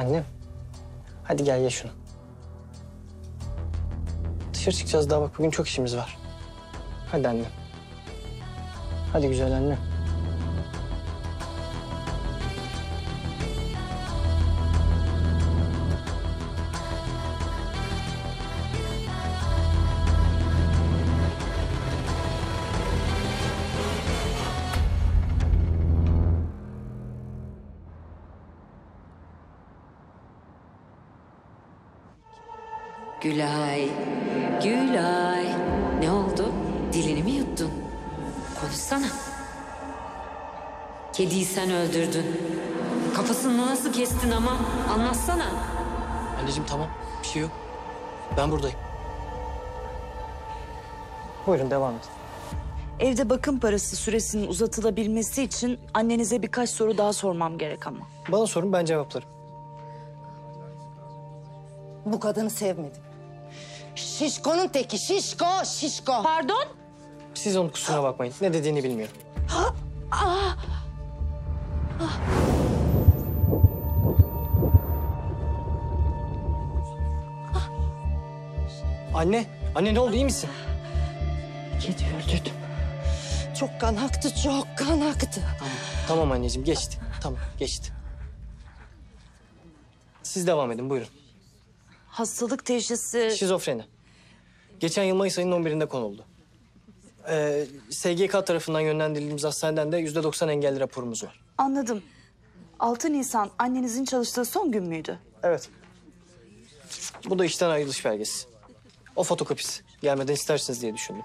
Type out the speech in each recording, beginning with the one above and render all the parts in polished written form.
Annem. Hadi gel ye şunu. Dışarı çıkacağız daha bak bugün çok işimiz var. Hadi annem. Hadi güzel annem. Gülay, Gülay. Ne oldu? Dilini mi yuttun? Konuşsana. Kediyi sen öldürdün. Kafasını nasıl kestin ama? Anlatsana. Anneciğim tamam bir şey yok. Ben buradayım. Buyurun devam edin. Evde bakım parası süresinin uzatılabilmesi için annenize birkaç soru daha sormam gerek ama. Bana sorun ben cevaplarım. Bu kadını sevmedim. Şişko'nun teki, şişko, şişko. Pardon? Siz onun kusuruna bakmayın. Ne dediğini bilmiyorum. Anne, anne ne oldu iyi misin? Kedi öldürdüm. Çok kan aktı, çok kan aktı. Tamam anneciğim geçti. Tamam geçti. Siz devam edin buyurun. Hastalık teşhisi... Şizofreni. Geçen yıl Mayıs ayının 11'inde konuldu. SGK tarafından yönlendirildiğimiz hastaneden de %90 engelli raporumuz var. Anladım. 6 Nisan annenizin çalıştığı son gün müydü? Evet. Bu da işten ayrılış belgesi. O fotokopisi. Gelmeden istersiniz diye düşündüm.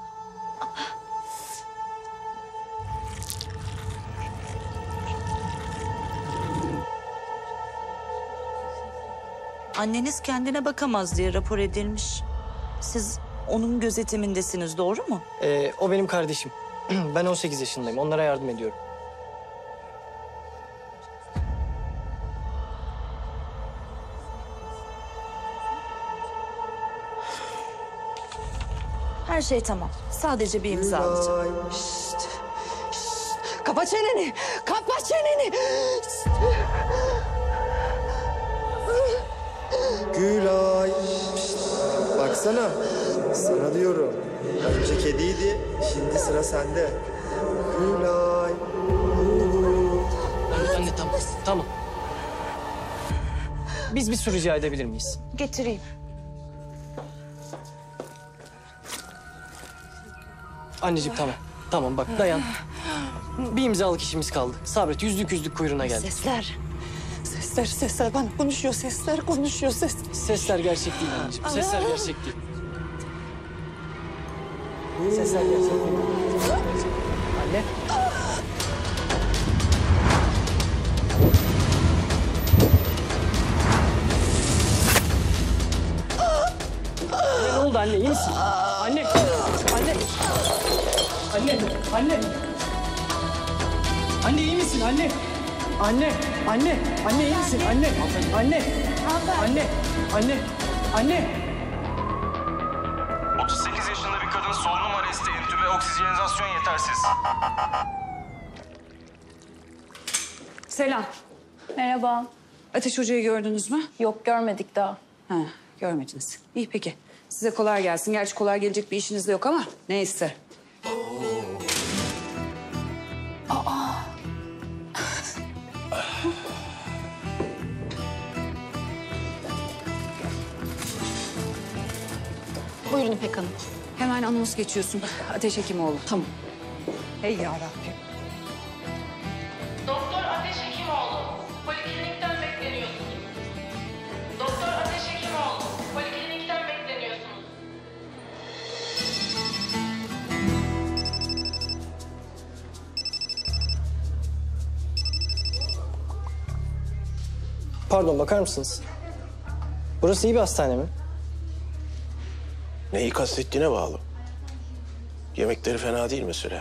Anneniz kendine bakamaz diye rapor edilmiş. Siz onun gözetimindesiniz, doğru mu? O benim kardeşim. Ben 18 yaşındayım. Onlara yardım ediyorum. Her şey tamam. Sadece bir imza alacağım. Şşt, şşt. Kapa çeneni, kapa çeneni. Şşt. Gülay. Pişt, baksana. Sana diyorum. Önce kediydi, şimdi sıra sende. Gülay. Anne tamam. Tamam. Biz bir su rica edebilir miyiz? Getireyim. Anneciğim tamam. Tamam bak dayan. Bir imzalık işimiz kaldı. Sabret yüzlük kuyruğuna geldik. Sesler bana konuşuyor, sesler konuşuyor, Sesler gerçek değil anneciğim. Sesler gerçek değil. Sesler gerçek değil. Anne. Anne ne oldu anne iyi misin? Anne. Anne. Anne. Anne. Anne iyi misin anne? Anne. Anne. Anne iyi misin? Anne. Anne. Anne. Anne. Anne. 38 yaşında bir kadın solunum arresti, entübe, oksijenizasyon yetersiz. Selam. Merhaba. Ateş Hoca'yı gördünüz mü? Yok görmedik daha. Ha, görmediniz. İyi peki. Size kolay gelsin. Gerçi kolay gelecek bir işiniz de yok ama neyse. Buyurun İpek Hanım. Hemen anons geçiyorsun. Ateş Hekimoğlu. Tamam. Hey yarabbim. Doktor Ateş Hekimoğlu, poliklinikten bekleniyorsunuz. Doktor Ateş Hekimoğlu, poliklinikten bekleniyorsunuz. Pardon bakar mısınız? Burası iyi bir hastane mi? Neyi kastettiğine bağlı. Yemekleri fena değil mesela.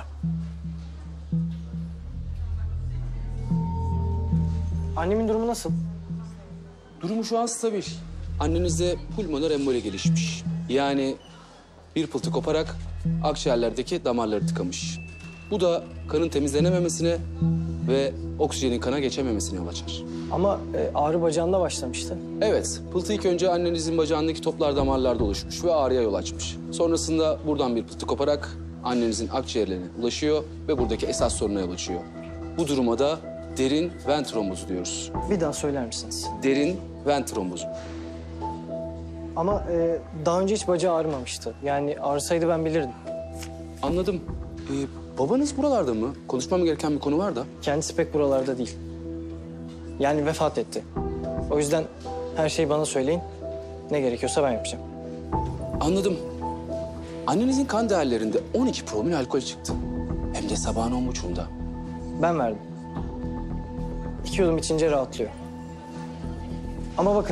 Annemin durumu nasıl? Durumu şu an stabil. Annenize pulmoner emboli gelişmiş. Yani bir pıltı koparak akciğerlerdeki damarları tıkamış. Bu da kanın temizlenememesine ve oksijenin kana geçememesine yol açar. Ama ağrı bacağında başlamıştı. Evet, pıhtı ilk önce annenizin bacağındaki toplar damarlarda oluşmuş ve ağrıya yol açmış. Sonrasında buradan bir pıhtı koparak annenizin akciğerlerine ulaşıyor ve buradaki esas soruna yol açıyor. Bu duruma da derin ven trombozu diyoruz. Bir daha söyler misiniz? Derin ven trombozu. Ama daha önce hiç bacağı ağrımamıştı. Yani ağrısaydı ben bilirdim. Anladım. Babanız buralarda mı? Konuşmam gereken bir konu var da. Kendisi pek buralarda değil. Yani vefat etti. O yüzden her şeyi bana söyleyin. Ne gerekiyorsa ben yapacağım. Anladım. Annenizin kan değerlerinde 12 promil alkol çıktı. Hem de sabahın 10.30'unda. Ben verdim. 2 yudum içince rahatlıyor. Ama bakın,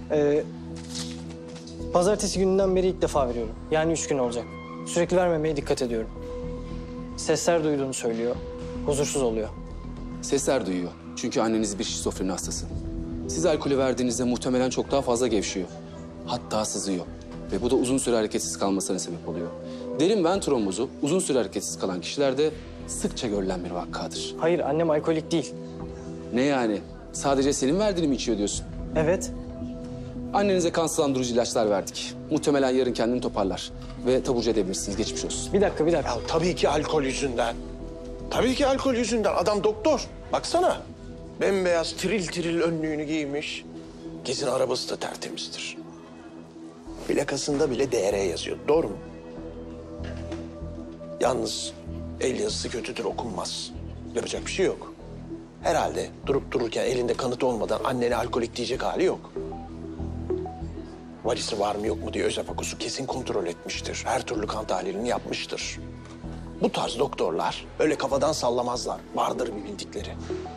pazartesi gününden beri ilk defa veriyorum. Yani 3 gün olacak. Sürekli vermemeye dikkat ediyorum. Sesler duyduğunu söylüyor. Huzursuz oluyor. Sesler duyuyor. Çünkü anneniz bir şizofreni hastası. Siz alkolü verdiğinizde muhtemelen çok daha fazla gevşiyor. Hatta sızıyor. Ve bu da uzun süre hareketsiz kalmasına sebep oluyor. Derin ven trombozu uzun süre hareketsiz kalan kişilerde sıkça görülen bir vakadır. Hayır, annem alkolik değil. Ne yani? Sadece senin verdiğini mi içiyor diyorsun? Evet. Annenize kan sulandırıcı ilaçlar verdik. Muhtemelen yarın kendini toparlar. Ve taburcu edebilirsiniz. Geçmiş olsun. Bir dakika. Ya tabii ki alkol yüzünden. Tabii ki alkol yüzünden. Adam doktor. Baksana. Bembeyaz tiril tiril önlüğünü giymiş. Gezin arabası da tertemizdir. Plakasında bile DR yazıyor. Doğru mu? Yalnız el yazısı kötüdür, okunmaz. Yapacak bir şey yok. Herhalde durup dururken elinde kanıt olmadan annene alkolik diyecek hali yok. Varisi var mı yok mu diye özefakosu kesin kontrol etmiştir. Her türlü kan tahlilini yapmıştır. Bu tarz doktorlar öyle kafadan sallamazlar. Vardır bir bildikleri.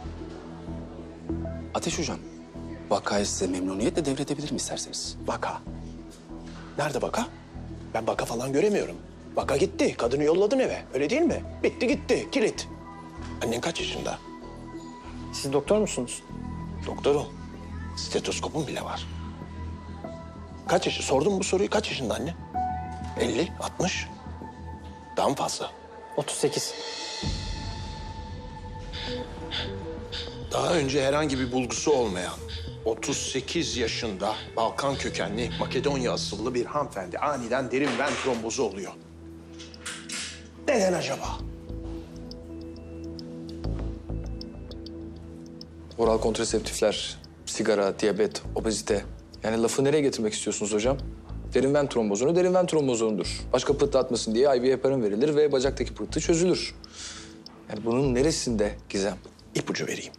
Ateş Hocam, vakayı size memnuniyetle devredebilirim isterseniz. Vaka. Nerede vaka? Ben vaka falan göremiyorum. Vaka gitti. Kadını yolladın eve. Öyle değil mi? Bitti gitti. Kilit. Annen kaç yaşında? Siz doktor musunuz? Doktorum. Stetoskopum bile var. Kaç yaşı? Sordum bu soruyu. Kaç yaşında anne? 50, 60. Daha mı fazla? 38. Daha önce herhangi bir bulgusu olmayan 38 yaşında Balkan kökenli Makedonya asıllı bir hanımefendi aniden derin ven trombozu oluyor. Neden acaba? Oral kontraseptifler, sigara, diyabet, obezite. Yani lafı nereye getirmek istiyorsunuz hocam? Derin ven trombozunu derin ven trombozonudur. Başka pıhtı atmasın diye IV heparin verilir ve bacaktaki pıhtı çözülür. Yani bunun neresinde gizem? İpucu vereyim.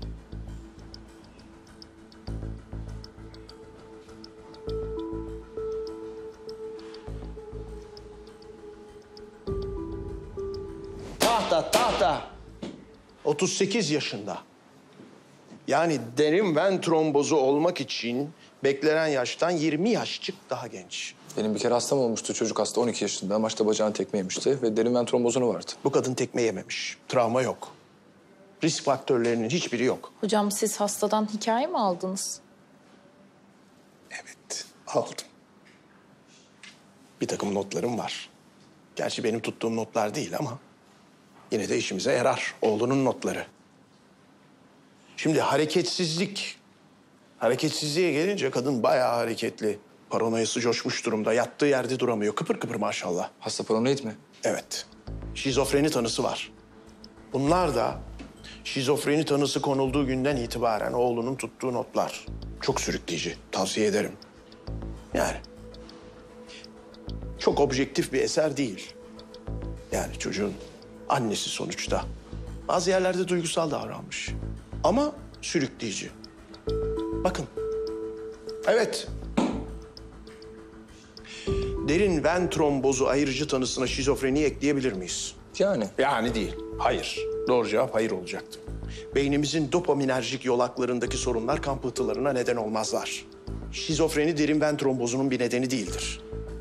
Tahta. 38 yaşında. Yani derin ven trombozu olmak için beklenen yaştan 20 yaşçık daha genç. Benim bir kere hastam olmuştu, çocuk hasta 12 yaşında. Maçta bacağını tekme yemişti ve derin ven trombozunu vardı. Bu kadın tekme yememiş. Travma yok. Risk faktörlerinin hiçbiri yok. Hocam siz hastadan hikaye mi aldınız? Evet, aldım. Bir takım notlarım var. Gerçi benim tuttuğum notlar değil ama yine de işimize yarar. Oğlunun notları. Şimdi hareketsizliğe gelince kadın bayağı hareketli. Paranoyası coşmuş durumda. Yattığı yerde duramıyor. Kıpır kıpır maşallah. Hasta paranoid mi? Evet. Şizofreni tanısı var. Bunlar da şizofreni tanısı konulduğu günden itibaren oğlunun tuttuğu notlar. Çok sürükleyici. Tavsiye ederim. Yani çok objektif bir eser değil. Yani çocuğun annesi sonuçta. Bazı yerlerde duygusal davranmış. Ama sürükleyici. Bakın. Evet. Derin ven trombozu ayırıcı tanısına şizofreni ekleyebilir miyiz? Yani değil. Hayır. Doğru cevap hayır olacaktı. Beynimizin dopaminerjik yolaklarındaki sorunlar kan pıhtılarına neden olmazlar. Şizofreni derin ven trombozunun bir nedeni değildir.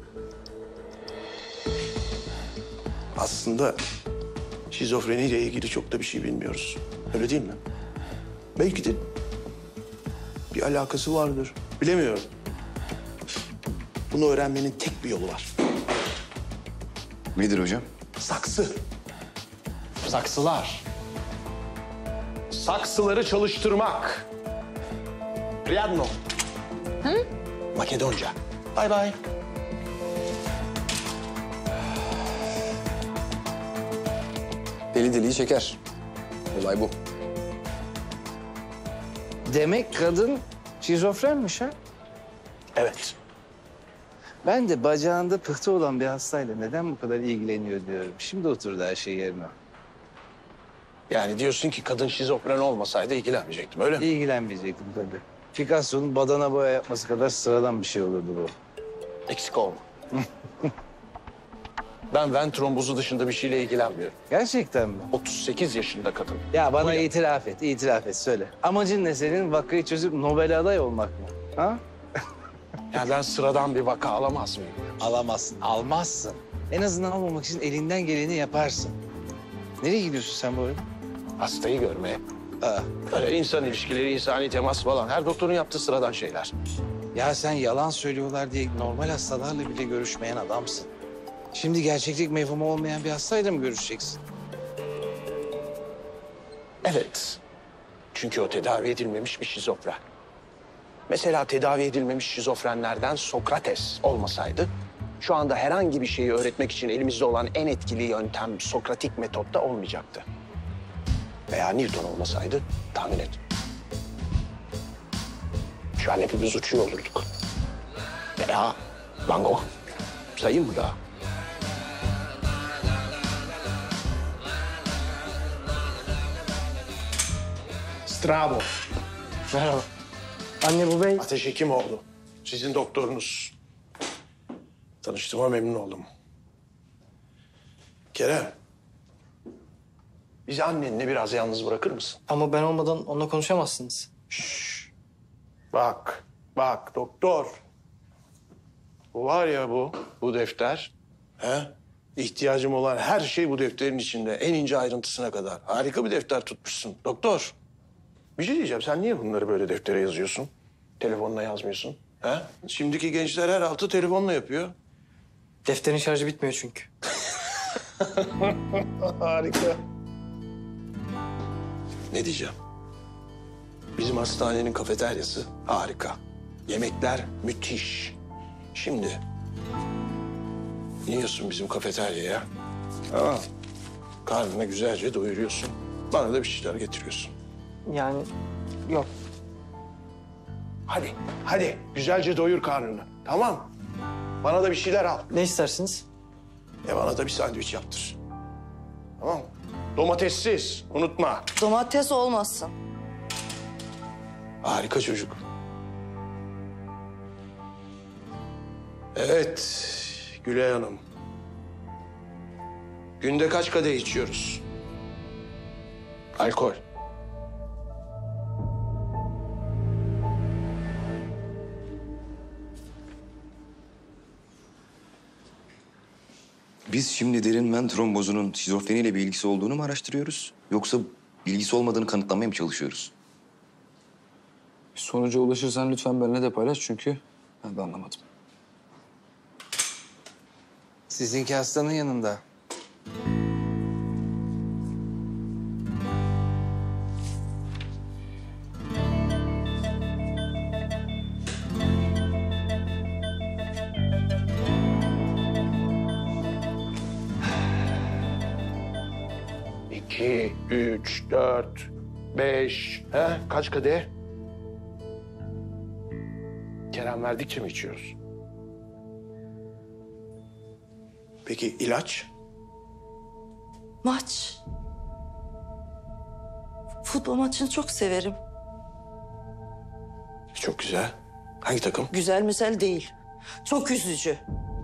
Aslında şizofreniyle ilgili çok da bir şey bilmiyoruz. Öyle değil mi? Belki de bir alakası vardır. Bilemiyorum. Bunu öğrenmenin tek bir yolu var. Nedir hocam? Saksı. Saksılar. Saksıları çalıştırmak. Riyadno. Hı? Makedonca. Bay bay. Deli deliyi çeker. Olay bu. Demek kadın şizofrenmiş ha? Evet. Ben de bacağında pıhtı olan bir hastayla neden bu kadar ilgileniyor diyorum. Şimdi oturdu her şey yerine. Yani diyorsun ki kadın şizofren olmasaydı ilgilenmeyecektim, öyle mi? İlgilenmeyecektim tabii. Picasso'nun badana boya yapması kadar sıradan bir şey olurdu bu. Eksik olma. Ben ven trombozu dışında bir şeyle ilgilenmiyorum. Gerçekten mi? 38 yaşında kadın. Ya bana itiraf et, itiraf et. Söyle. Amacın ne senin? Vakayı çözüp Nobel aday olmak mı? Ha? Ya ben sıradan bir vaka alamaz mıyım? Alamazsın, almazsın. En azından almamak için elinden geleni yaparsın. Nereye gidiyorsun sen bu arada? Hastayı görmeye. Böyle insan ilişkileri, insani temas falan. Her doktorun yaptığı sıradan şeyler. Ya sen yalan söylüyorlar diye normal hastalarla bile görüşmeyen adamsın. Şimdi gerçeklik mefhumu olmayan bir hastayla mı görüşeceksin? Evet. Çünkü o tedavi edilmemiş bir şizofren. Mesela tedavi edilmemiş şizofrenlerden Sokrates olmasaydı, şu anda herhangi bir şeyi öğretmek için elimizde olan en etkili yöntem Sokratik metotta olmayacaktı. Veya Newton olmasaydı, tahmin et. Şu an hepimiz uçuyor olurduk. Veya Van Gogh. Sayayım mı daha? Strabo. Merhaba. Anne bu bey. Ateş Hekimoğlu. Sizin doktorunuz. Tanıştığıma memnun oldum. Kerem. Bizi annenle biraz yalnız bırakır mısın? Ama ben olmadan onunla konuşamazsınız. Bak doktor. Bu var ya bu defter. He? İhtiyacım olan her şey bu defterin içinde. En ince ayrıntısına kadar. Harika bir defter tutmuşsun. Doktor. Bir şey diyeceğim. Sen niye bunları böyle deftere yazıyorsun? Telefonla yazmıyorsun. He? Şimdiki gençler her altı telefonla yapıyor. Defterin şarjı bitmiyor çünkü. Harika. Ne diyeceğim? Bizim hastanenin kafeteryası harika. Yemekler müthiş. Şimdi iniyorsun bizim kafeteryaya. Tamam. Karnına güzelce doyuruyorsun. Bana da bir şeyler getiriyorsun. Yani yok. Hadi güzelce doyur karnını. Tamam. Bana da bir şeyler al. Ne istersiniz? Bana da bir sandviç yaptır. Tamam mı? Domatessiz, unutma. Domates olmasın. Harika çocuk. Evet, Gülay Hanım. Günde kaç kadeh içiyoruz? Alkol. Biz şimdi derin ven trombozunun şizofreniyle bir ilgisi olduğunu mu araştırıyoruz? Yoksa ilgisi olmadığını kanıtlamaya mı çalışıyoruz? Sonuca ulaşırsan lütfen benimle de paylaş çünkü ben de anlamadım. Sizinki hastanın yanında. İki, üç, dört, beş. He? Kaç kadeh? Kerem verdikçe mi içiyoruz? Peki ilaç? Maç. Futbol maçını çok severim. Çok güzel. Hangi takım? Güzel misal değil. Çok üzücü.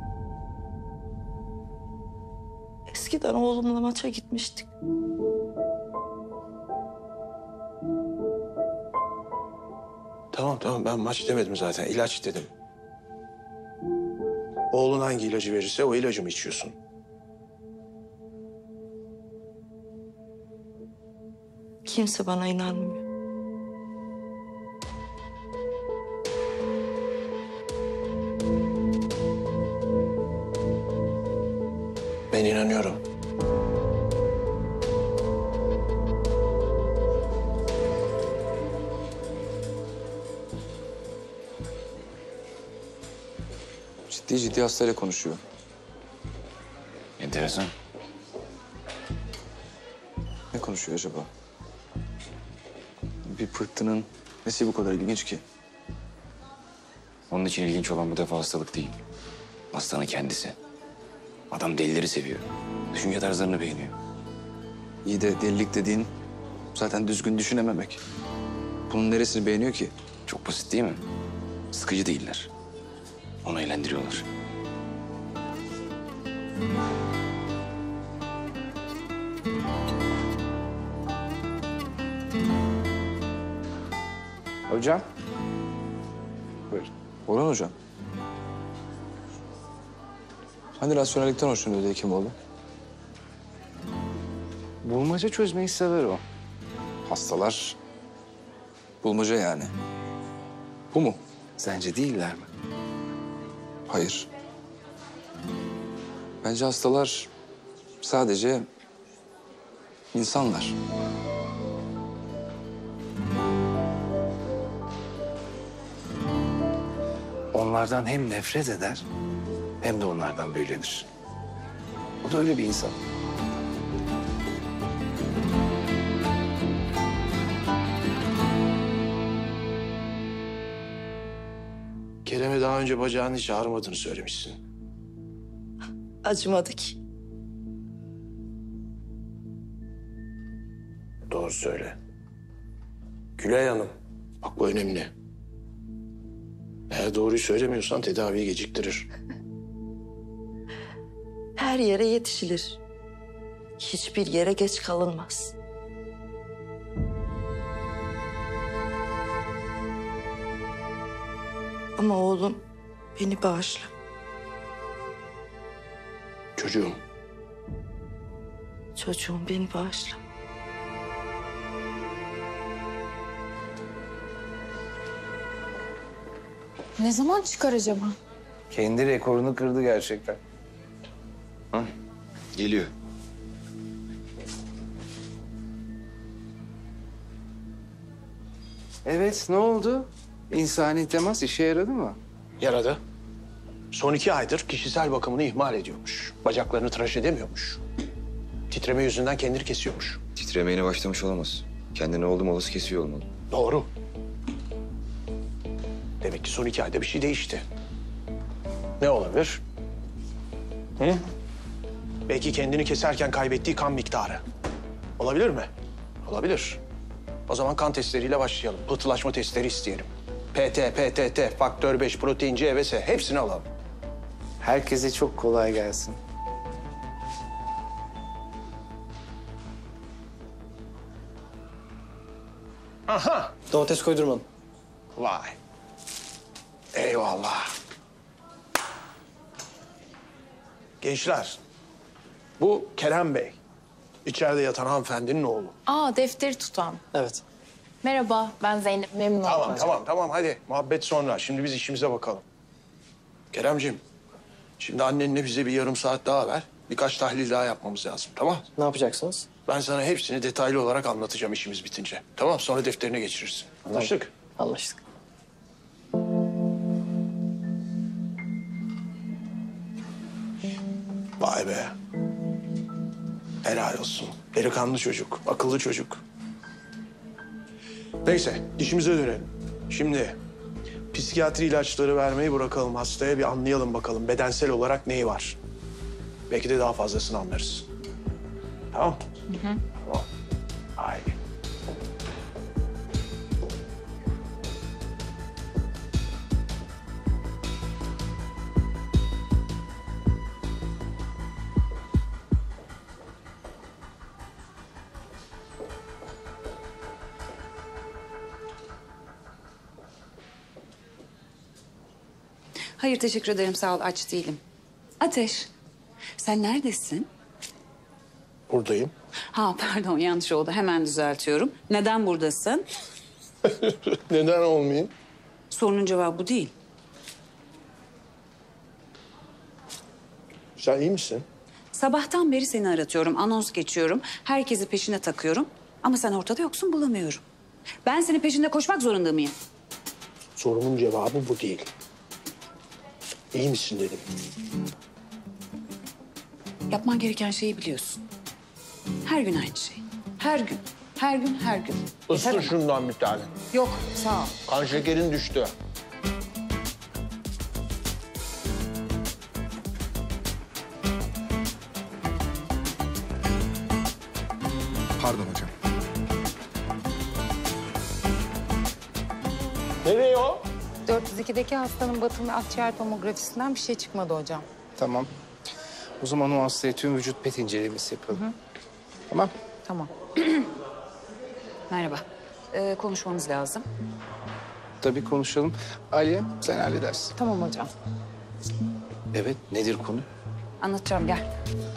Eskiden oğlumla maça gitmiştik. Tamam ben maç demedim zaten. İlaç dedim. Oğlun hangi ilacı verirse o ilacı mı içiyorsun? Kimse bana inanmıyor. Ben inanıyorum. ciddi ciddi hastayla konuşuyor. Enteresan. Ne konuşuyor acaba? Bir pıhtının nesi bu kadar ilginç ki? Onun için ilginç olan bu defa hastalık değil. Hastanın kendisi. Adam delileri seviyor. Düşünce tarzlarını beğeniyor. İyi de delilik dediğin zaten düzgün düşünememek. Bunun neresini beğeniyor ki? Çok basit değil mi? Sıkıcı değiller. Onu eğlendiriyorlar. Hocam. Buyurun. Orhan hocam. Hani rasyonellikten hoşlanıyordu Hekimoğlu? Bulmaca çözmeyi sever o. Hastalar bulmaca yani. Bu mu? Sence değiller mi? Hayır. Bence hastalar sadece insanlar. Onlardan hem nefret eder hem de onlardan büyülenir. O da öyle bir insan. Kerem'e daha önce bacağını çağırmadığını söylemişsin. Acımadı ki. Doğru söyle. Gülay Hanım, bak bu önemli. Eğer doğruyu söylemiyorsan tedaviyi geciktirir. Her yere yetişilir. Hiçbir yere geç kalınmaz. Ama oğlum beni bağışla. Çocuğum. Çocuğum beni bağışla. Ne zaman çıkar acaba? Kendi rekorunu kırdı gerçekten. Geliyor. Evet, ne oldu? İnsani temas işe yaradı mı? Yaradı. Son 2 aydır kişisel bakımını ihmal ediyormuş. Bacaklarını tıraş edemiyormuş. Titreme yüzünden kendini kesiyormuş. Titremeye başlamış olamaz. Kendine oldum olası kesiyor olmalı. Doğru. Demek ki son 2 ayda bir şey değişti. Ne olabilir? Hı? Belki kendini keserken kaybettiği kan miktarı. Olabilir mi? Olabilir. O zaman kan testleriyle başlayalım. Pıhtılaşma testleri isteyelim. PT, PTT, faktör 5, protein C ve S hepsini alalım. Herkese çok kolay gelsin. Aha! Domates koydurmadım. Vay. Eyvallah. Gençler, bu Kerem Bey. İçeride yatan hanımefendinin oğlu. Aa, defteri tutan. Evet. Merhaba, ben Zeynep. Memnun oldum. Tamam. Hadi muhabbet sonra. Şimdi biz işimize bakalım. Keremciğim, şimdi annenle bize bir yarım saat daha ver. Birkaç tahlil daha yapmamız lazım, tamam? Ne yapacaksınız? Ben sana hepsini detaylı olarak anlatacağım işimiz bitince. Tamam, sonra defterine geçirirsin. Anlaştık? Anlaştık. Vay be. Helal olsun. Delikanlı çocuk, akıllı çocuk. Neyse, işimize dönelim. Şimdi psikiyatri ilaçları vermeyi bırakalım. Hastaya bir anlayalım bakalım bedensel olarak neyi var. Belki de daha fazlasını anlarız. Tamam? Hı hı. Tamam. Haydi. Hayır, teşekkür ederim. Sağ ol, aç değilim. Ateş, sen neredesin? Buradayım. Ha, pardon, yanlış oldu. Hemen düzeltiyorum. Neden buradasın? Neden olmayayım? Sorunun cevabı bu değil. Sen iyi misin? Sabahtan beri seni aratıyorum, anons geçiyorum. Herkesi peşine takıyorum. Ama sen ortada yoksun, bulamıyorum. Ben senin peşinde koşmak zorunda mıyım? Sorunun cevabı bu değil. İyi misin dedim. Yapman gereken şeyi biliyorsun. Her gün aynı şey. Her gün, her gün, her gün. Isır şundan bir tane. Yok, sağ ol. Kan şekerin düştü. Pardon hocam. Nereye o? 402'deki hastanın batın ve akciğer tomografisinden bir şey çıkmadı hocam. Tamam. O zaman o hastaya tüm vücut PET incelemesi yapalım. Tamam. Tamam. Merhaba. Konuşmamız lazım. Tabii konuşalım. Aliye sen halledersin. Tamam hocam. Evet nedir konu? Anlatacağım, gel.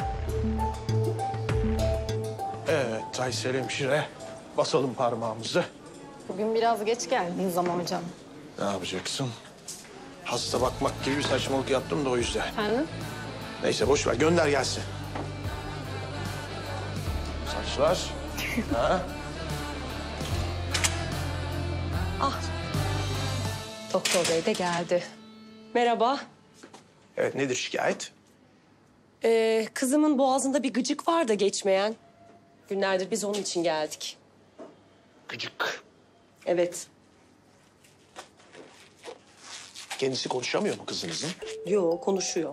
Evet Aysel hemşire. Basalım parmağımızı. Bugün biraz geç geldiniz ama hocam. Ne yapacaksın? Hasta bakmak gibi bir saçmalık yaptım da o yüzden. Efendim? Neyse boş ver gönder gelsin. Saçlar. Ha? Doktor bey de geldi. Merhaba. Evet nedir şikayet? Kızımın boğazında bir gıcık var da geçmeyen. Günlerdir biz onun için geldik. Gıcık. Evet. Kendisi konuşamıyor mu kızınızın? Yo, konuşuyor.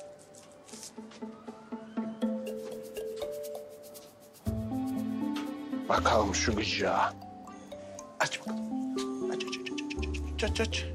Bakalım şu gıcığa. Aç bakalım. Aç.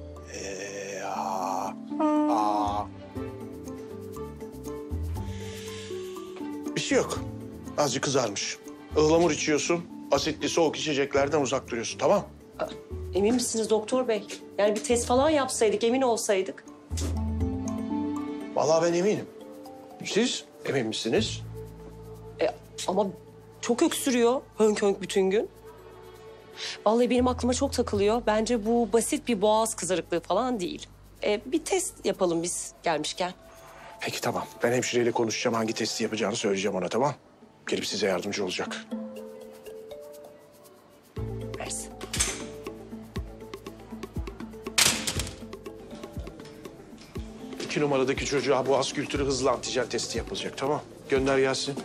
Bir şey yok. Azıcık kızarmış. Ihlamur içiyorsun. Asitli soğuk içeceklerden uzak duruyorsun, tamam? Emin misiniz doktor bey? Yani bir test falan yapsaydık, emin olsaydık. Vallahi ben eminim. Siz emin misiniz? Ama çok öksürüyor hönk hönk bütün gün. Vallahi benim aklıma çok takılıyor. Bence bu basit bir boğaz kızarıklığı falan değil. Bir test yapalım biz gelmişken. Peki tamam. Ben hemşireyle konuşacağım. Hangi testi yapacağını söyleyeceğim ona, tamam? Gelip size yardımcı olacak. Mersi. İki numaradaki çocuğa boğaz kültürü hızlı antijen testi yapılacak, tamam? Gönder gelsin.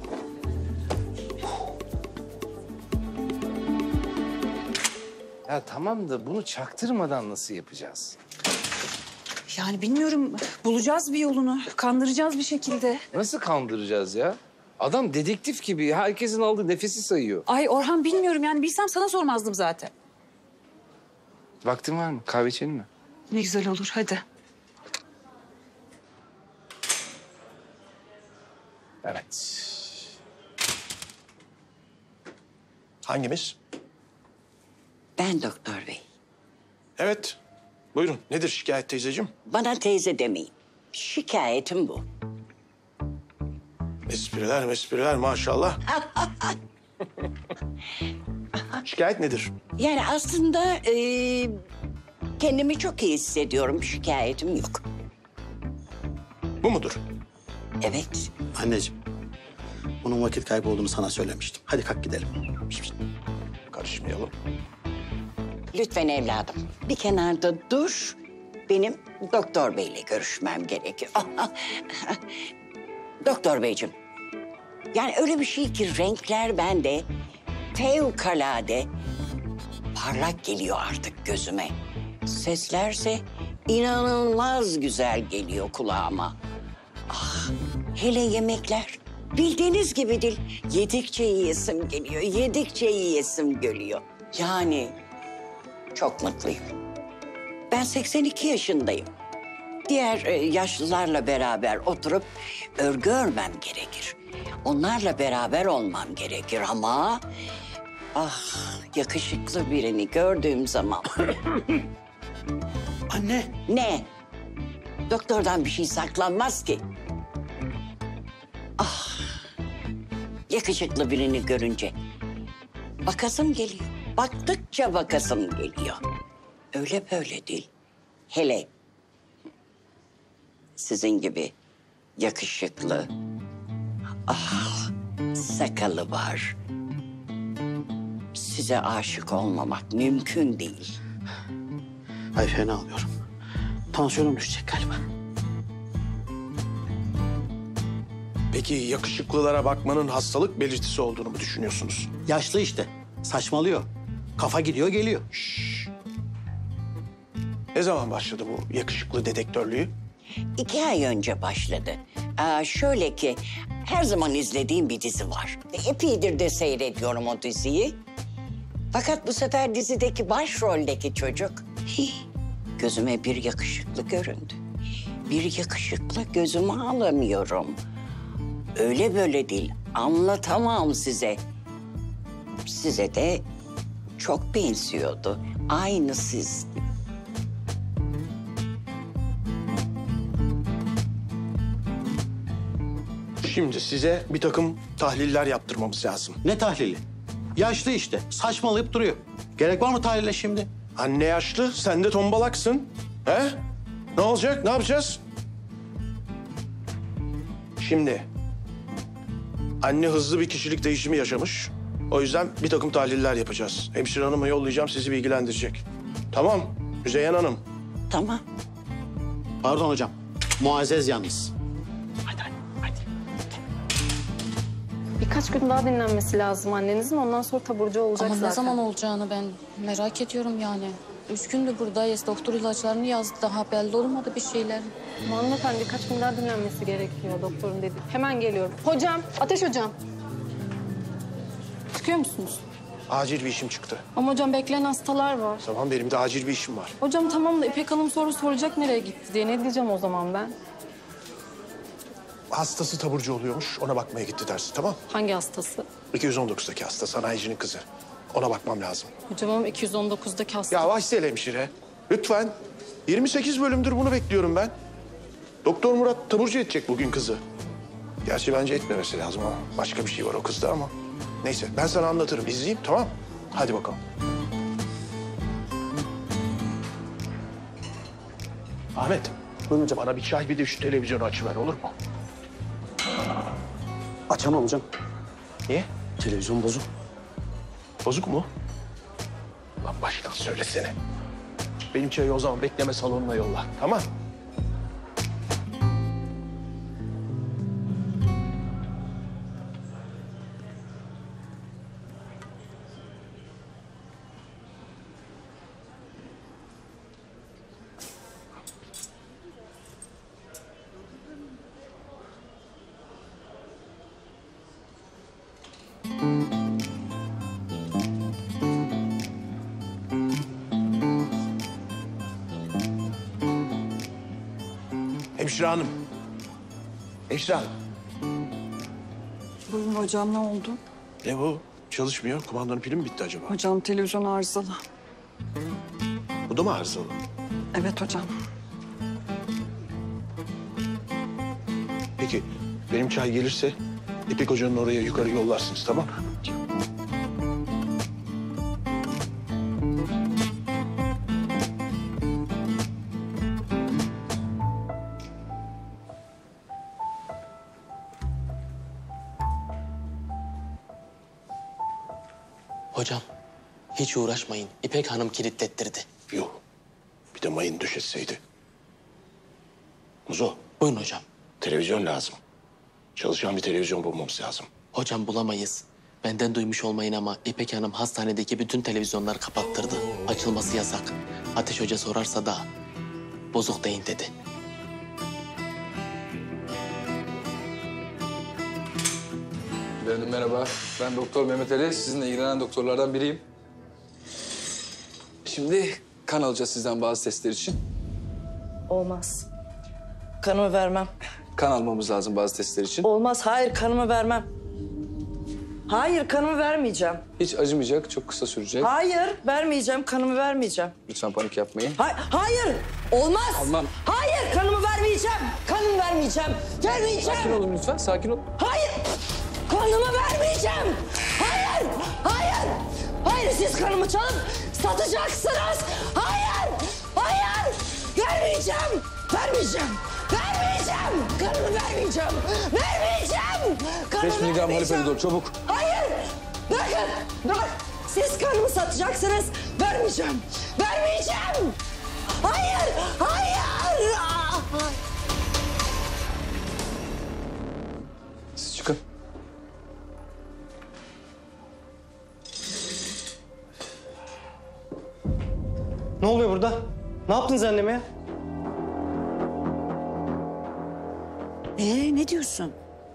Ya tamam da bunu çaktırmadan nasıl yapacağız? Yani bilmiyorum, bulacağız bir yolunu. Kandıracağız bir şekilde. Nasıl kandıracağız ya? Adam dedektif gibi herkesin aldığı nefesi sayıyor. Ay Orhan bilmiyorum yani bilsem sana sormazdım zaten. Vaktin var mı? Kahve içelim mi? Ne güzel olur, hadi. Evet. Hangimiz? Ben doktor bey. Evet. Buyurun. Nedir şikayet teyzeciğim? Bana teyze demeyin. Şikayetim bu. Espriler maşallah. Şikayet nedir? Yani aslında kendimi çok iyi hissediyorum. Şikayetim yok. Bu mudur? Evet. Anneciğim, bunun vakit kaybı olduğunu sana söylemiştim. Hadi kalk gidelim. Karışmayalım. Lütfen evladım. Bir kenarda dur. Benim doktor beyle görüşmem gerekiyor. Doktor beyciğim. Yani öyle bir şey ki renkler bende fevkalade parlak geliyor artık gözüme. Seslerse inanılmaz güzel geliyor kulağıma. Ah, hele yemekler. Bildiğiniz gibi değil. Yedikçe yiyesim geliyor, yedikçe yiyesim geliyor. Yani çok mutluyum. Ben 82 yaşındayım. Diğer yaşlılarla beraber oturup örgü örmem gerekir. Onlarla beraber olmam gerekir ama... Ah, yakışıklı birini gördüğüm zaman... Anne. Ne? Doktordan bir şey saklanmaz ki. Ah, yakışıklı birini görünce bakasım geliyor. Baktıkça bakasım geliyor. Öyle böyle değil. Hele sizin gibi yakışıklı, ah, sakalı var. Size aşık olmamak mümkün değil. Ay fena alıyorum. Tansiyonum düşecek galiba. Peki yakışıklılara bakmanın hastalık belirtisi olduğunu mu düşünüyorsunuz? Yaşlı işte. Saçmalıyor. Kafa gidiyor geliyor. Ne zaman başladı bu yakışıklı dedektörlüğü? 2 ay önce başladı. Şöyle ki her zaman izlediğim bir dizi var. Epeydir de seyrediyorum o diziyi. Fakat bu sefer dizideki başroldeki çocuk gözüme bir yakışıklı göründü. Bir yakışıklı gözüme alamıyorum. Öyle böyle değil. Anlatamam size. Size de çok benziyordu. Aynı siz. Şimdi size bir takım tahliller yaptırmamız lazım. Ne tahlili? Yaşlı işte. Saçmalayıp duruyor. Gerek var mı tahlile şimdi? Anne yaşlı, sen de tombalaksın. He? Ne olacak, ne yapacağız? Şimdi, anne hızlı bir kişilik değişimi yaşamış. O yüzden bir takım tahliller yapacağız. Hemşire hanıma yollayacağım, sizi bilgilendirecek. Tamam, Müzeyyen Hanım. Tamam. Pardon hocam. Muazzez yalnız. Birkaç gün daha dinlenmesi lazım annenizin. Ondan sonra taburcu olacak Ama zaten. ne zaman olacağını ben merak ediyorum yani. 3 gündür buradayız. Doktor ilaçlarını yazdı. Daha belli olmadı bir şeyler. Ama hanımefendi birkaç gün daha dinlenmesi gerekiyor doktorun dedi. Hemen geliyorum. Hocam, Ateş hocam. Çıkıyor musunuz? Acil bir işim çıktı. Ama hocam bekleyen hastalar var. Tamam, benim de acil bir işim var. Hocam tamam da İpek Hanım soru soracak nereye gitti diye. Ne diyeceğim o zaman ben? Hastası taburcu oluyormuş, ona bakmaya gitti dersi, tamam? Hangi hastası? 219'daki hasta, sanayicinin kızı. Ona bakmam lazım. Hocam ama 219'daki hasta. Ya Vaysel hemşire, lütfen. 28 bölümdür bunu bekliyorum ben. Doktor Murat taburcu edecek bugün kızı. Gerçi bence etmemesi lazım ama başka bir şey var o kızda ama. Neyse, ben sana anlatırım, izleyeyim, tamam? Hadi bakalım. Ahmet, Buyurun hocam. bana bir çay bir de şu televizyonu açıver, olur mu? Açamam hocam. Niye? Televizyon bozuk. Bozuk mu? Lan baştan söylesene. Benim çayı o zaman bekleme salonuna yolla, tamam? Hemşire hanım. Hemşire hanım. Buyurun hocam, ne oldu? Ne bu? Çalışmıyor. Kumandanın pili mi bitti acaba? Hocam televizyon arızalı. Bu da mı arızalı? Evet hocam. Peki benim çay gelirse İpek Hoca'nın oraya yukarı yollarsınız, tamam mı? Hocam, hiç uğraşmayın. İpek Hanım kilitlettirdi. Yok. Bir de mayın düşetseydi. Muzo. Buyurun hocam. Televizyon lazım. Çalışan bir televizyon bulmamız lazım. Hocam bulamayız. Benden duymuş olmayın ama İpek Hanım hastanedeki bütün televizyonları kapattırdı. Açılması yasak. Ateş Hoca sorarsa da bozuk deyin dedi. Efendim merhaba. Ben Doktor Mehmet Ali. Sizinle ilgilenen doktorlardan biriyim. Şimdi kan alacağız sizden bazı testler için. Olmaz. Kanımı vermem. Kan almamız lazım bazı testler için. Olmaz. Hayır, kanımı vermem. Hayır, kanımı vermeyeceğim. Hiç acımayacak, çok kısa sürecek. Hayır, vermeyeceğim. Kanımı vermeyeceğim. Lütfen panik yapmayın. Hayır, olmaz. Almam. Hayır, kanımı vermeyeceğim. Kanımı vermeyeceğim. Vermeyeceğim. Sakin olun lütfen, sakin olun. Hayır, kanımı vermeyeceğim. Hayır, hayır. Hayır, siz kanımı çalıp satacaksınız. Hayır, hayır. Vermeyeceğim. Vermeyeceğim. Vermeyeceğim. Kanımı vermeyeceğim. Vermeyeceğim. 5 miligram haloperidol, çabuk. Hayır. Bırakın. Bırak. Siz kanımı satacaksınız. Vermeyeceğim. Vermeyeceğim. Hayır. Hayır. Siz çıkın. Ne oluyor burada? Ne yaptınız anneme ya? Ne diyorsun?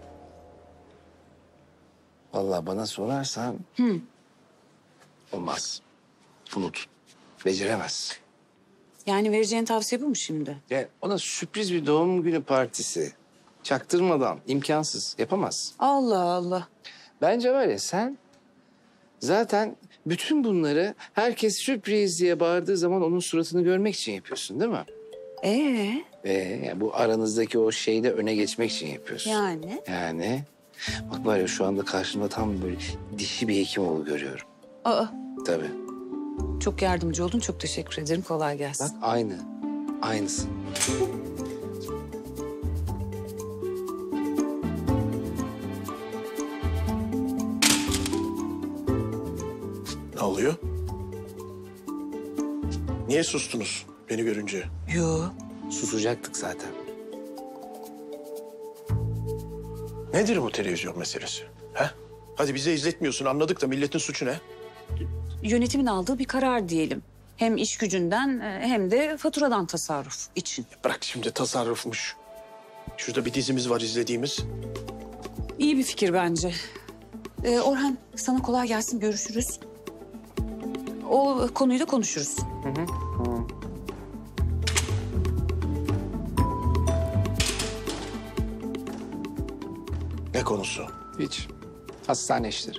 Vallahi bana sorarsan olmaz. Unut. Beceremez. Yani vereceğin tavsiye bu mu şimdi? Ya ona sürpriz bir doğum günü partisi. Çaktırmadan imkansız. Yapamaz. Allah Allah. Bence var ya sen zaten bütün bunları herkes sürpriz diye bağırdığı zaman onun suratını görmek için yapıyorsun değil mi? Yani bu aranızdaki o şeyde öne geçmek için yapıyorsun. Yani bak var ya şu anda karşımda tam böyle dişi bir hekimoğlu görüyorum. Aa. Tabii. Çok yardımcı oldun. Çok teşekkür ederim. Kolay gelsin. Bak aynı. Aynısı. Ne oluyor? Niye sustunuz beni görünce? Yo. Susacaktık zaten. Nedir bu televizyon meselesi? He? Hadi bize izletmiyorsun anladık da milletin suçu ne? Yönetimin aldığı bir karar diyelim. Hem iş gücünden hem de faturadan tasarruf için. Bırak şimdi tasarrufmuş. Şurada bir dizimiz var izlediğimiz. İyi bir fikir bence. Orhan sana kolay gelsin. Görüşürüz. O konuyu da konuşuruz. Ne konusu? Hiç. Hastane işleri.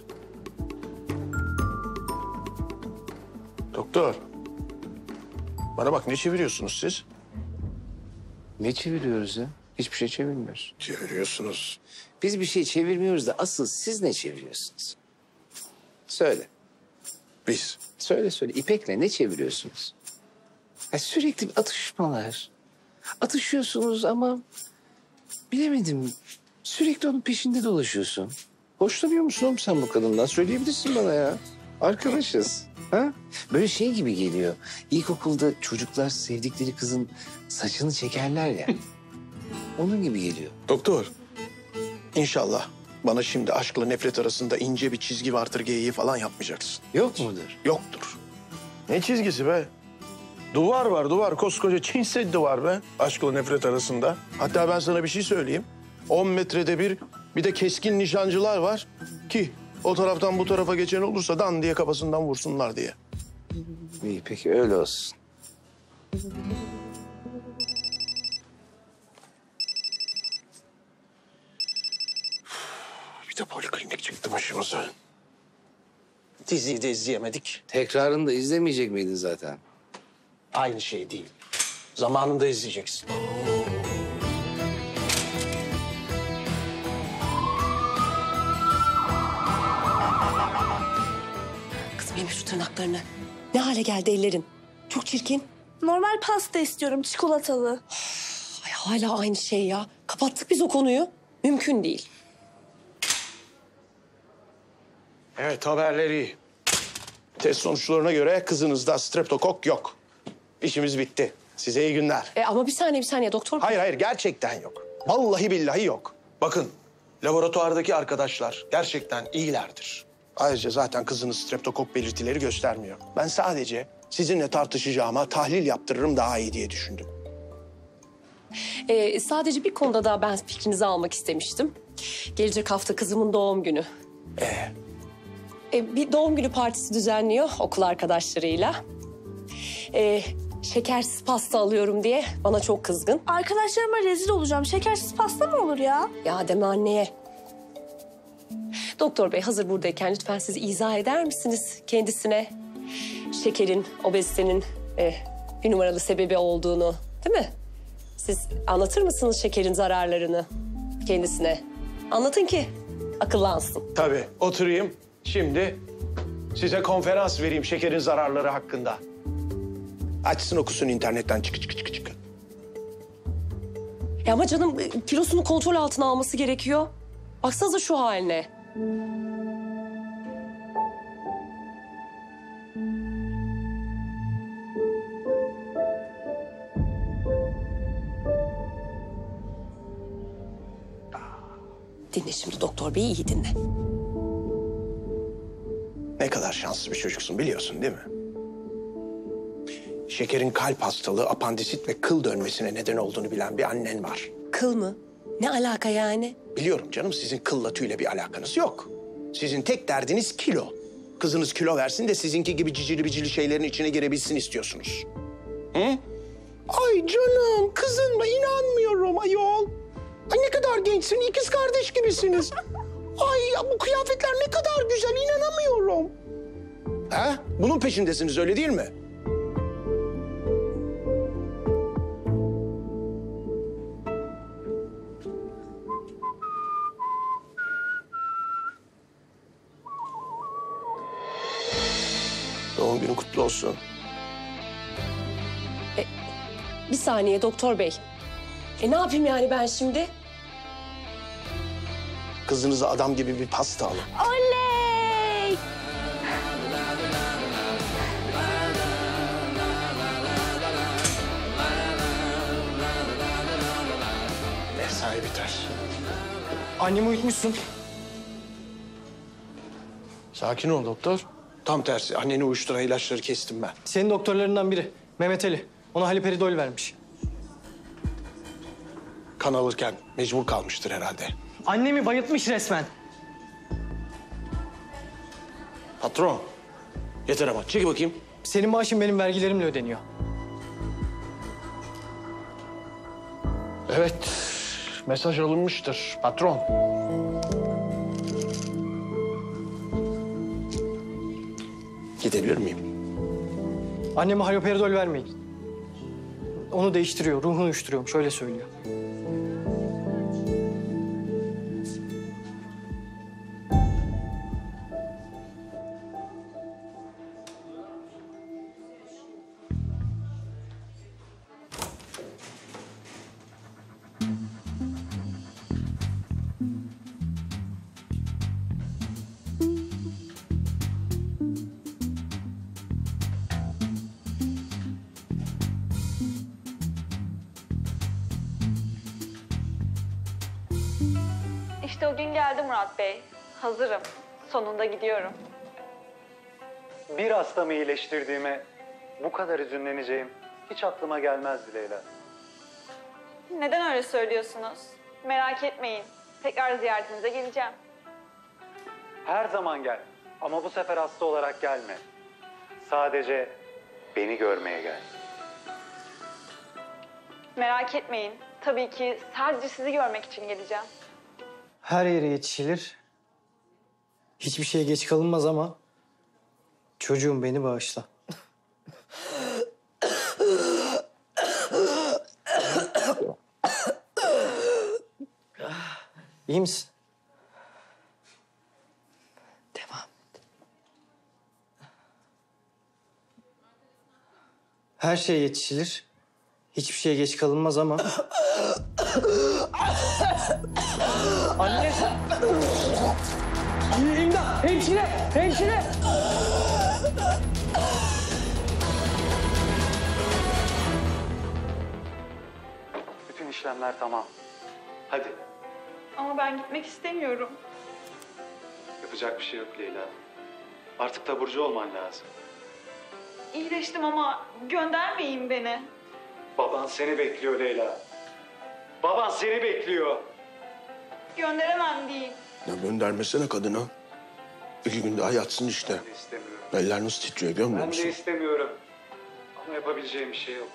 Doktor. Bana bak ne çeviriyorsunuz siz? Ne çeviriyoruz ya? Hiçbir şey çevirmiyoruz. Çeviriyorsunuz. Biz bir şey çevirmiyoruz da asıl siz ne çeviriyorsunuz? Söyle. Biz. Söyle. İpek'le ne çeviriyorsunuz? Ya sürekli atışmalar. Atışıyorsunuz ama bilemedim. Sürekli onun peşinde dolaşıyorsun. Hoşlanıyor musun oğlum sen bu kadından? Söyleyebilirsin bana ya. Arkadaşız. Ha? Böyle şey gibi geliyor. İlkokulda çocuklar sevdikleri kızın saçını çekerler ya. Onun gibi geliyor. Doktor. İnşallah bana şimdi aşkla nefret arasında ince bir çizgi vardır geyiği falan yapmayacaksın. Yok mudur? Yoktur. Ne çizgisi be? Duvar var duvar. Koskoca Çin Seddi var be. Aşkla nefret arasında. Hatta ben sana bir şey söyleyeyim. 10 metrede bir de keskin nişancılar var ki o taraftan bu tarafa geçen olursa dan diye kafasından vursunlar diye. İyi peki öyle olsun. Bir de poliklinik çıktı başımıza. Diziyi de izleyemedik. Tekrarını da izlemeyecek miydin zaten? Aynı şey değil. Zamanında izleyeceksin. Kız benim şu tırnaklarını. Ne hale geldi ellerin? Çok çirkin. Normal pasta istiyorum, çikolatalı. Ay, hala aynı şey ya. Kapattık biz o konuyu. Mümkün değil. Evet haberleri iyi. Test sonuçlarına göre kızınızda streptokok yok. İşimiz bitti. Size iyi günler. Ama bir saniye doktor. Hayır gerçekten yok. Vallahi billahi yok. Bakın laboratuvardaki arkadaşlar gerçekten iyilerdir. Ayrıca zaten kızınız streptokok belirtileri göstermiyor. Ben sadece sizinle tartışacağıma tahlil yaptırırım daha iyi diye düşündüm. Sadece bir konuda daha ben fikrinizi almak istemiştim. Gelecek hafta kızımın doğum günü. Bir doğum günü partisi düzenliyor okul arkadaşlarıyla. Şekersiz pasta alıyorum diye bana çok kızgın. Arkadaşlarıma rezil olacağım. Şekersiz pasta mı olur ya? Ya deme anneye. Doktor bey hazır buradayken lütfen siz izah eder misiniz kendisine? Şekerin, obezitenin bir numaralı sebebi olduğunu, değil mi? Siz anlatır mısınız şekerin zararlarını kendisine? Anlatın ki akıllansın. Tabii oturayım. Şimdi size konferans vereyim şekerin zararları hakkında. Açsın okusun internetten çık. Ya ama canım kilosunu kontrol altına alması gerekiyor. Baksanıza şu haline. Dinle şimdi doktor beyi iyi dinle. Ne kadar şanslı bir çocuksun biliyorsun değil mi? Şekerin kalp hastalığı, apandisit ve kıl dönmesine neden olduğunu bilen bir annen var. Kıl mı? Ne alaka yani? Biliyorum canım, sizin kılla tüyle bir alakanız yok. Sizin tek derdiniz kilo. Kızınız kilo versin de sizinki gibi cicili bicili şeylerin içine girebilsin istiyorsunuz. Hı? Ay canım, kızın mı? İnanmıyorum ayol. Ay ne kadar gençsin, ikiz kardeş gibisiniz. Ay ya, bu kıyafetler ne kadar güzel, inanamıyorum. Ha? Bunun peşindesiniz öyle değil mi? Doğum günün kutlu olsun. Bir saniye doktor bey. Ne yapayım yani ben şimdi? Kızınıza adam gibi bir pasta alın. Oley! Mesai biter. Annemi uyutmuşsun. Sakin ol doktor. Tam tersi, anneni uyuşturan ilaçları kestim ben. Senin doktorlarından biri. Mehmet Ali. Ona haliperidol vermiş. Kan alırken mecbur kalmıştır herhalde. Annemi bayıltmış resmen. Patron, yeter ama. Çek bakayım. Senin maaşın benim vergilerimle ödeniyor. Evet, mesaj alınmıştır patron. Gidebilir miyim? Anneme haloperidol vermeyin. Onu değiştiriyor, ruhunu uyuşturuyorum. Şöyle söylüyor. İşte o gün geldi Murat Bey. Hazırım. Sonunda gidiyorum. Bir hastamı iyileştirdiğime bu kadar üzünleneceğim hiç aklıma gelmezdi Leyla. Neden öyle söylüyorsunuz? Merak etmeyin. Tekrar ziyaretinize geleceğim. Her zaman gel ama bu sefer hasta olarak gelme. Sadece beni görmeye gel. Merak etmeyin. Tabii ki sadece sizi görmek için geleceğim. Her yere yetişilir. Hiçbir şeye geç kalınmaz ama... çocuğum beni bağışla. İyi misin? Devam et. Her şeye yetişilir. Hiçbir şeye geç kalınmaz ama... Anne! İmdat! Hemşire! Hemşire! Bütün işlemler tamam. Hadi. Ama ben gitmek istemiyorum. Yapacak bir şey yok Leyla. Artık taburcu olman lazım. İyileştim ama göndermeyin beni. Baban seni bekliyor Leyla. Baban seni bekliyor. Gönderemem değil. Ya göndermesene kadına. 2 gün daha yatsın işte. İstemiyorum. Eller nasıl titriyor görmüyor Ben musun? de istemiyorum. Ama yapabileceğim bir şey yok.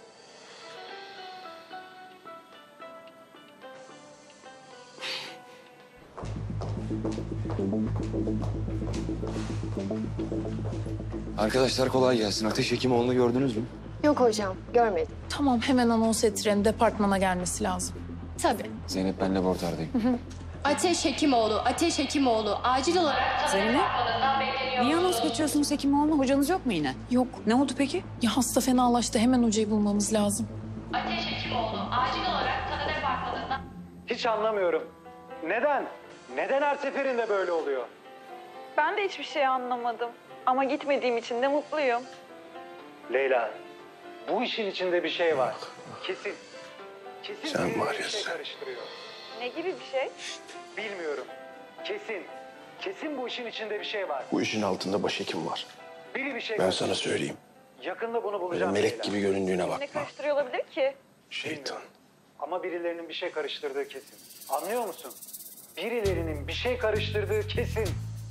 Arkadaşlar kolay gelsin. Ateş Hekimoğlu'nu gördünüz mü? Yok hocam, görmedim. Tamam hemen anons ettirelim. Departmana gelmesi lazım. Tabii. Zeynep ben laboratuvardayım. Ateş Hekimoğlu, Ateş Hekimoğlu. Acil olarak... Zeynep, niye anons geçiyorsunuz Hekimoğlu'na? Hocanız yok mu yine? Yok. Ne oldu peki? Ya hasta fenalaştı. Hemen hocayı bulmamız lazım. Ateş Hekimoğlu acil olarak tanı departmanından... Hiç anlamıyorum. Neden? Neden her seferinde böyle oluyor? Ben de hiçbir şey anlamadım. Ama gitmediğim için de mutluyum. Leyla, bu işin içinde bir şey var. Kesin. Kesin Sen birileri var ya bir şey sen. karıştırıyor. Ne gibi bir şey? Bilmiyorum. Kesin bu işin içinde bir şey var. Bu işin altında başhekim var. Biri bir şey Ben sana söyleyeyim. Yakında bunu Böyle bulacağım. melek şeyler. gibi göründüğüne Ne bakma. karıştırıyor olabilir ki? Şeytan. Ama birilerinin bir şey karıştırdığı kesin. Anlıyor musun? Birilerinin bir şey karıştırdığı kesin.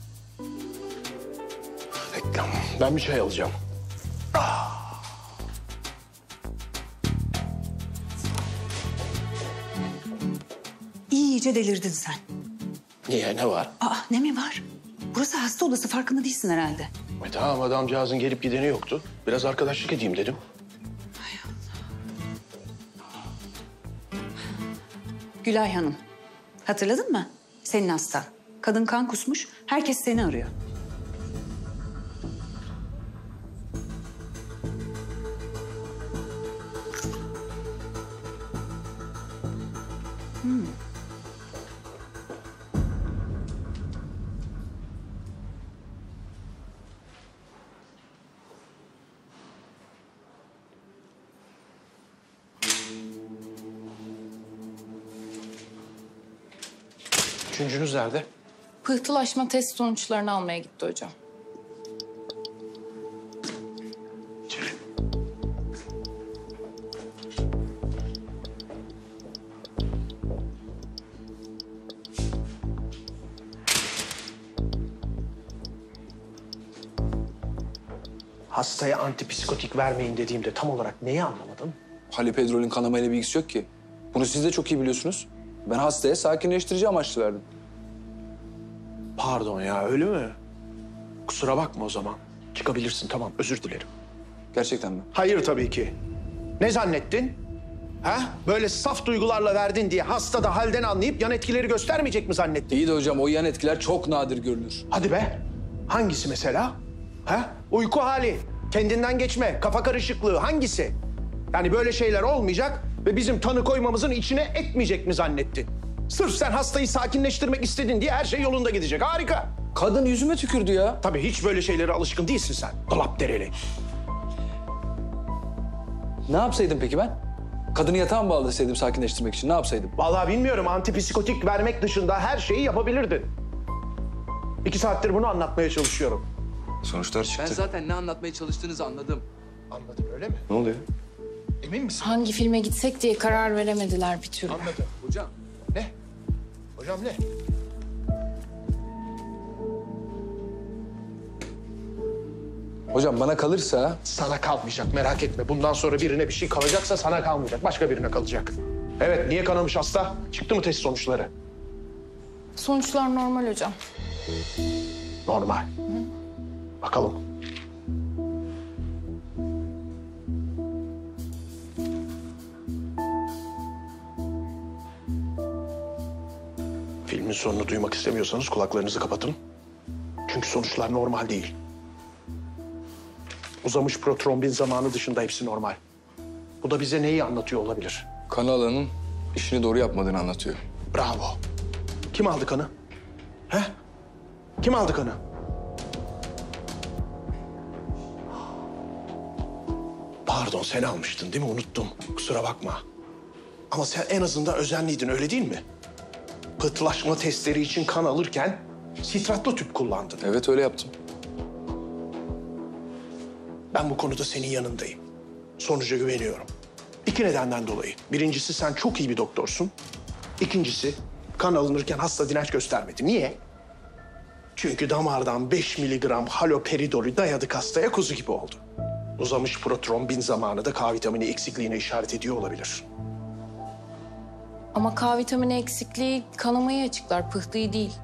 Reklam. Ben bir çay alacağım. İyice delirdin sen. Niye? Ne var? Aa, ne mi var? Burası hasta odası, farkında değilsin herhalde. Tamam, adamcağızın gelip gideni yoktu. Biraz arkadaşlık edeyim dedim. Gülay Hanım, hatırladın mı? Senin hastan. Kadın kan kusmuş, herkes seni arıyor. Üçüncünüz nerede? Pıhtılaşma test sonuçlarını almaya gitti hocam. Hastaya antipsikotik vermeyin dediğimde tam olarak neyi anlamadın? Halipedrolün kanamayla bir ilgisi yok ki. Bunu siz de çok iyi biliyorsunuz. Ben hastaya sakinleştirici amaçlı verdim. Pardon ya, öyle mi? Kusura bakma o zaman. Çıkabilirsin, tamam, özür dilerim. Gerçekten mi? Hayır tabii ki. Ne zannettin? Ha? Böyle saf duygularla verdin diye hasta da halden anlayıp yan etkileri göstermeyecek mi zannettin? İyi de hocam, o yan etkiler çok nadir görülür. Hadi be. Hangisi mesela? Ha? Uyku hali, kendinden geçme, kafa karışıklığı hangisi? Yani böyle şeyler olmayacak ve bizim tanı koymamızın içine etmeyecek mi zannettin? Sırf sen hastayı sakinleştirmek istedin diye her şey yolunda gidecek. Harika. Kadın yüzüme tükürdü ya. Tabii hiç böyle şeylere alışkın değilsin sen. Dolap dereli. Ne yapsaydım peki ben? Kadını yatağa mı bağlasaydım sakinleştirmek için? Ne yapsaydım? Vallahi bilmiyorum. Antipsikotik vermek dışında her şeyi yapabilirdin. 2 saattir bunu anlatmaya çalışıyorum. Sonuçlar çıktı. Ben zaten ne anlatmaya çalıştığınızı anladım. Anladım, öyle mi? Ne oluyor? Emin misin? Hangi filme gitsek diye karar veremediler bir türlü. Anladım. Hocam. Ne? Hocam ne? Hocam bana kalırsa... Sana kalmayacak, merak etme. Bundan sonra birine bir şey kalacaksa sana kalmayacak. Başka birine kalacak. Evet, niye kanamış hasta? Çıktı mı test sonuçları? Sonuçlar normal hocam. Normal. Bakalım. Filmin sonunu duymak istemiyorsanız kulaklarınızı kapatın. Çünkü sonuçlar normal değil. Uzamış protrombin zamanı dışında hepsi normal. Bu da bize neyi anlatıyor olabilir? Kan alanın işini doğru yapmadığını anlatıyor. Bravo. Kim aldı kanı? He? Kim aldı kanı? Pardon, sen almıştın değil mi? Unuttum. Kusura bakma. Ama sen en azından özenliydin, öyle değil mi? Pıhtılaşma testleri için kan alırken sitratlı tüp kullandın. Evet, öyle yaptım. Ben bu konuda senin yanındayım. Sonuca güveniyorum. 2 nedenden dolayı. Birincisi, sen çok iyi bir doktorsun. İkincisi, kan alınırken hasta direnç göstermedi. Niye? Çünkü damardan 5 miligram haloperidolü dayadık hastaya, kuzu gibi oldu. Uzamış protrombin zamanı da K vitamini eksikliğine işaret ediyor olabilir. Ama K vitamini eksikliği kanamayı açıklar, pıhtıyı değil.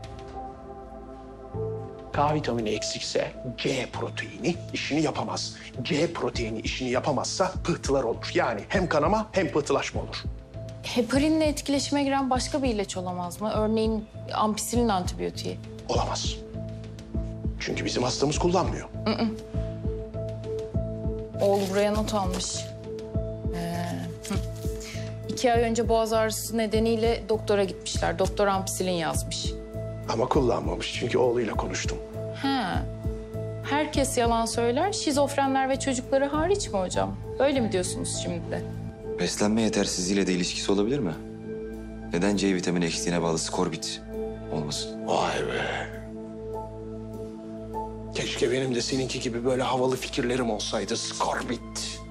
K vitamini eksikse C proteini işini yapamaz. C proteini işini yapamazsa pıhtılar olur. Yani hem kanama hem pıhtılaşma olur. Heparinle etkileşime giren başka bir ilaç olamaz mı? Örneğin ampisilin antibiyotiği. Olamaz. Çünkü bizim hastamız kullanmıyor. Oğlu buraya not almış. 2 ay önce boğaz ağrısı nedeniyle doktora gitmişler. Doktor ampisilin yazmış. Ama kullanmamış çünkü oğluyla konuştum. Ha. Herkes yalan söyler, şizofrenler ve çocukları hariç mi hocam? Öyle mi diyorsunuz şimdi de? Beslenme yetersizliğiyle de ilişkisi olabilir mi? Neden C vitamini eksikliğine bağlı skorbut olmasın? Vay be. Keşke benim de seninki gibi böyle havalı fikirlerim olsaydı. Skorbut.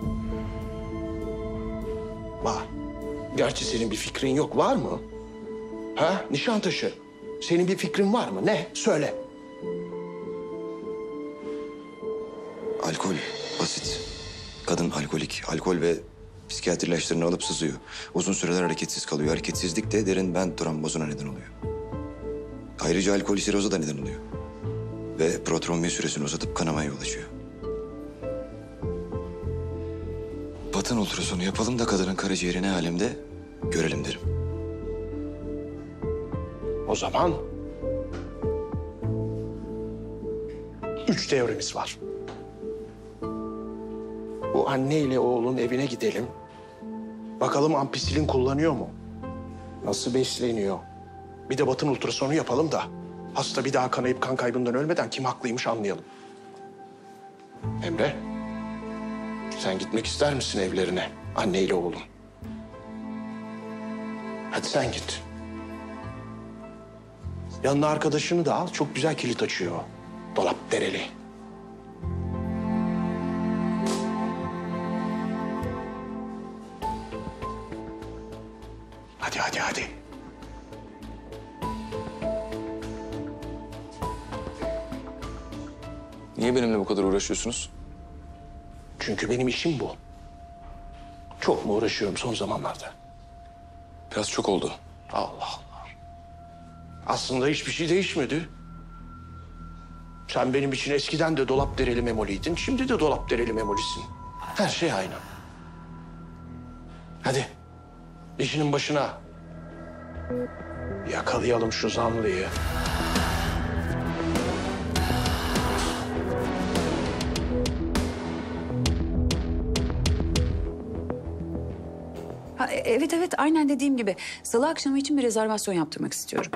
Var. Gerçi senin bir fikrin yok, var mı? Ha? Nişantaşı. Senin bir fikrin var mı? Ne? Söyle. Alkol, basit. Kadın alkolik. Alkol ve psikiyatri ilaçlarını alıp sızıyor. Uzun süreler hareketsiz kalıyor. Hareketsizlik de derin ven trombozuna neden oluyor. Ayrıca alkol siroza da neden oluyor. Ve protrombi süresini uzatıp kanamaya yol açıyor. Batın ultrasonu yapalım da kadının karaciğeri ne alemde görelim derim. O zaman 3 teorimiz var. Bu anneyle oğlun evine gidelim. Bakalım ampicillin kullanıyor mu? Nasıl besleniyor? Bir de batın ultrasonu yapalım da hasta bir daha kanayıp kan kaybından ölmeden kim haklıymış anlayalım. Emre, sen gitmek ister misin evlerine anneyle oğlum? Hadi sen git. Yanına arkadaşını da al. Çok güzel kilit açıyor. Dolap dereli. Hadi. Niye benimle bu kadar uğraşıyorsunuz? Çünkü benim işim bu. Çok mu uğraşıyorum son zamanlarda? Biraz çok oldu. Allah Allah. Aslında hiçbir şey değişmedi. Sen benim için eskiden de dolap dereli memoliydin. Şimdi de dolap dereli memolisin. Her şey aynı. Hadi. İşinin başına. Yakalayalım şu zanlıyı. Ha, evet aynen dediğim gibi. Salı akşamı için bir rezervasyon yaptırmak istiyorum.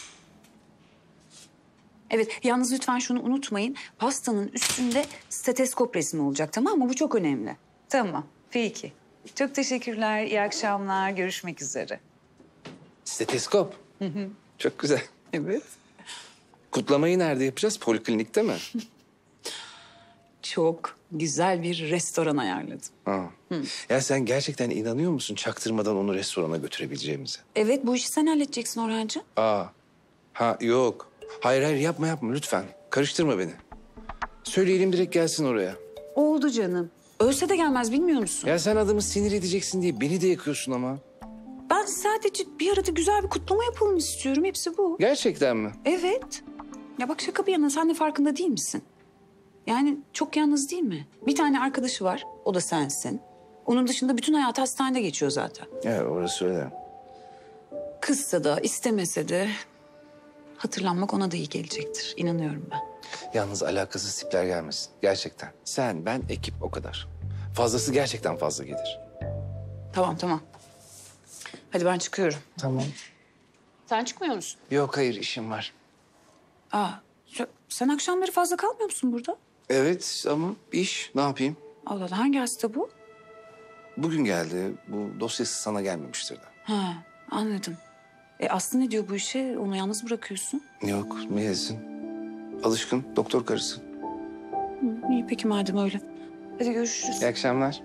Evet, yalnız lütfen şunu unutmayın. Pastanın üstünde steteskop resmi olacak, tamam mı? Bu çok önemli. Tamam, peki. Çok teşekkürler, iyi akşamlar. Görüşmek üzere. Steteskop. Çok güzel. Evet. Kutlamayı nerede yapacağız? Poliklinikte mi? Çok güzel bir restoran ayarladım. Ha. Hı. Ya sen gerçekten inanıyor musun çaktırmadan onu restorana götürebileceğimize? Evet, bu işi sen halledeceksin Orhancığım. Ha yok. Hayır yapma lütfen. Karıştırma beni. Söyleyelim direkt gelsin oraya. Oldu canım. Ölse de gelmez, bilmiyor musun? Ya sen adamı sinir edeceksin diye beni de yakıyorsun ama. Ben sadece bir arada güzel bir kutlama yapalım istiyorum. Hepsi bu. Gerçekten mi? Evet. Ya bak şaka bir yana, sen de farkında değil misin? Yani çok yalnız değil mi? Bir tane arkadaşı var, o da sensin. Onun dışında bütün hayatı hastanede geçiyor zaten. Evet, orası öyle. Kızsa da istemese de hatırlanmak ona da iyi gelecektir. İnanıyorum ben. Yalnız alakasız tipler gelmesin. Gerçekten. Sen, ben, ekip o kadar. Fazlası gerçekten fazla gelir. Tamam. Hadi ben çıkıyorum. Tamam. Sen çıkmıyor musun? Yok hayır işim var. Sen akşamları fazla kalmıyor musun burada? Evet ama iş ne yapayım? Allah Allah, hangi hasta bu? Bugün geldi. Bu dosyası sana gelmemiştir de. Ha, anladım. Aslı ne diyor bu işe? Onu yalnız bırakıyorsun. Yok ne yesin? Alışkın doktor karısı. İyi peki madem öyle. Hadi görüşürüz. İyi akşamlar.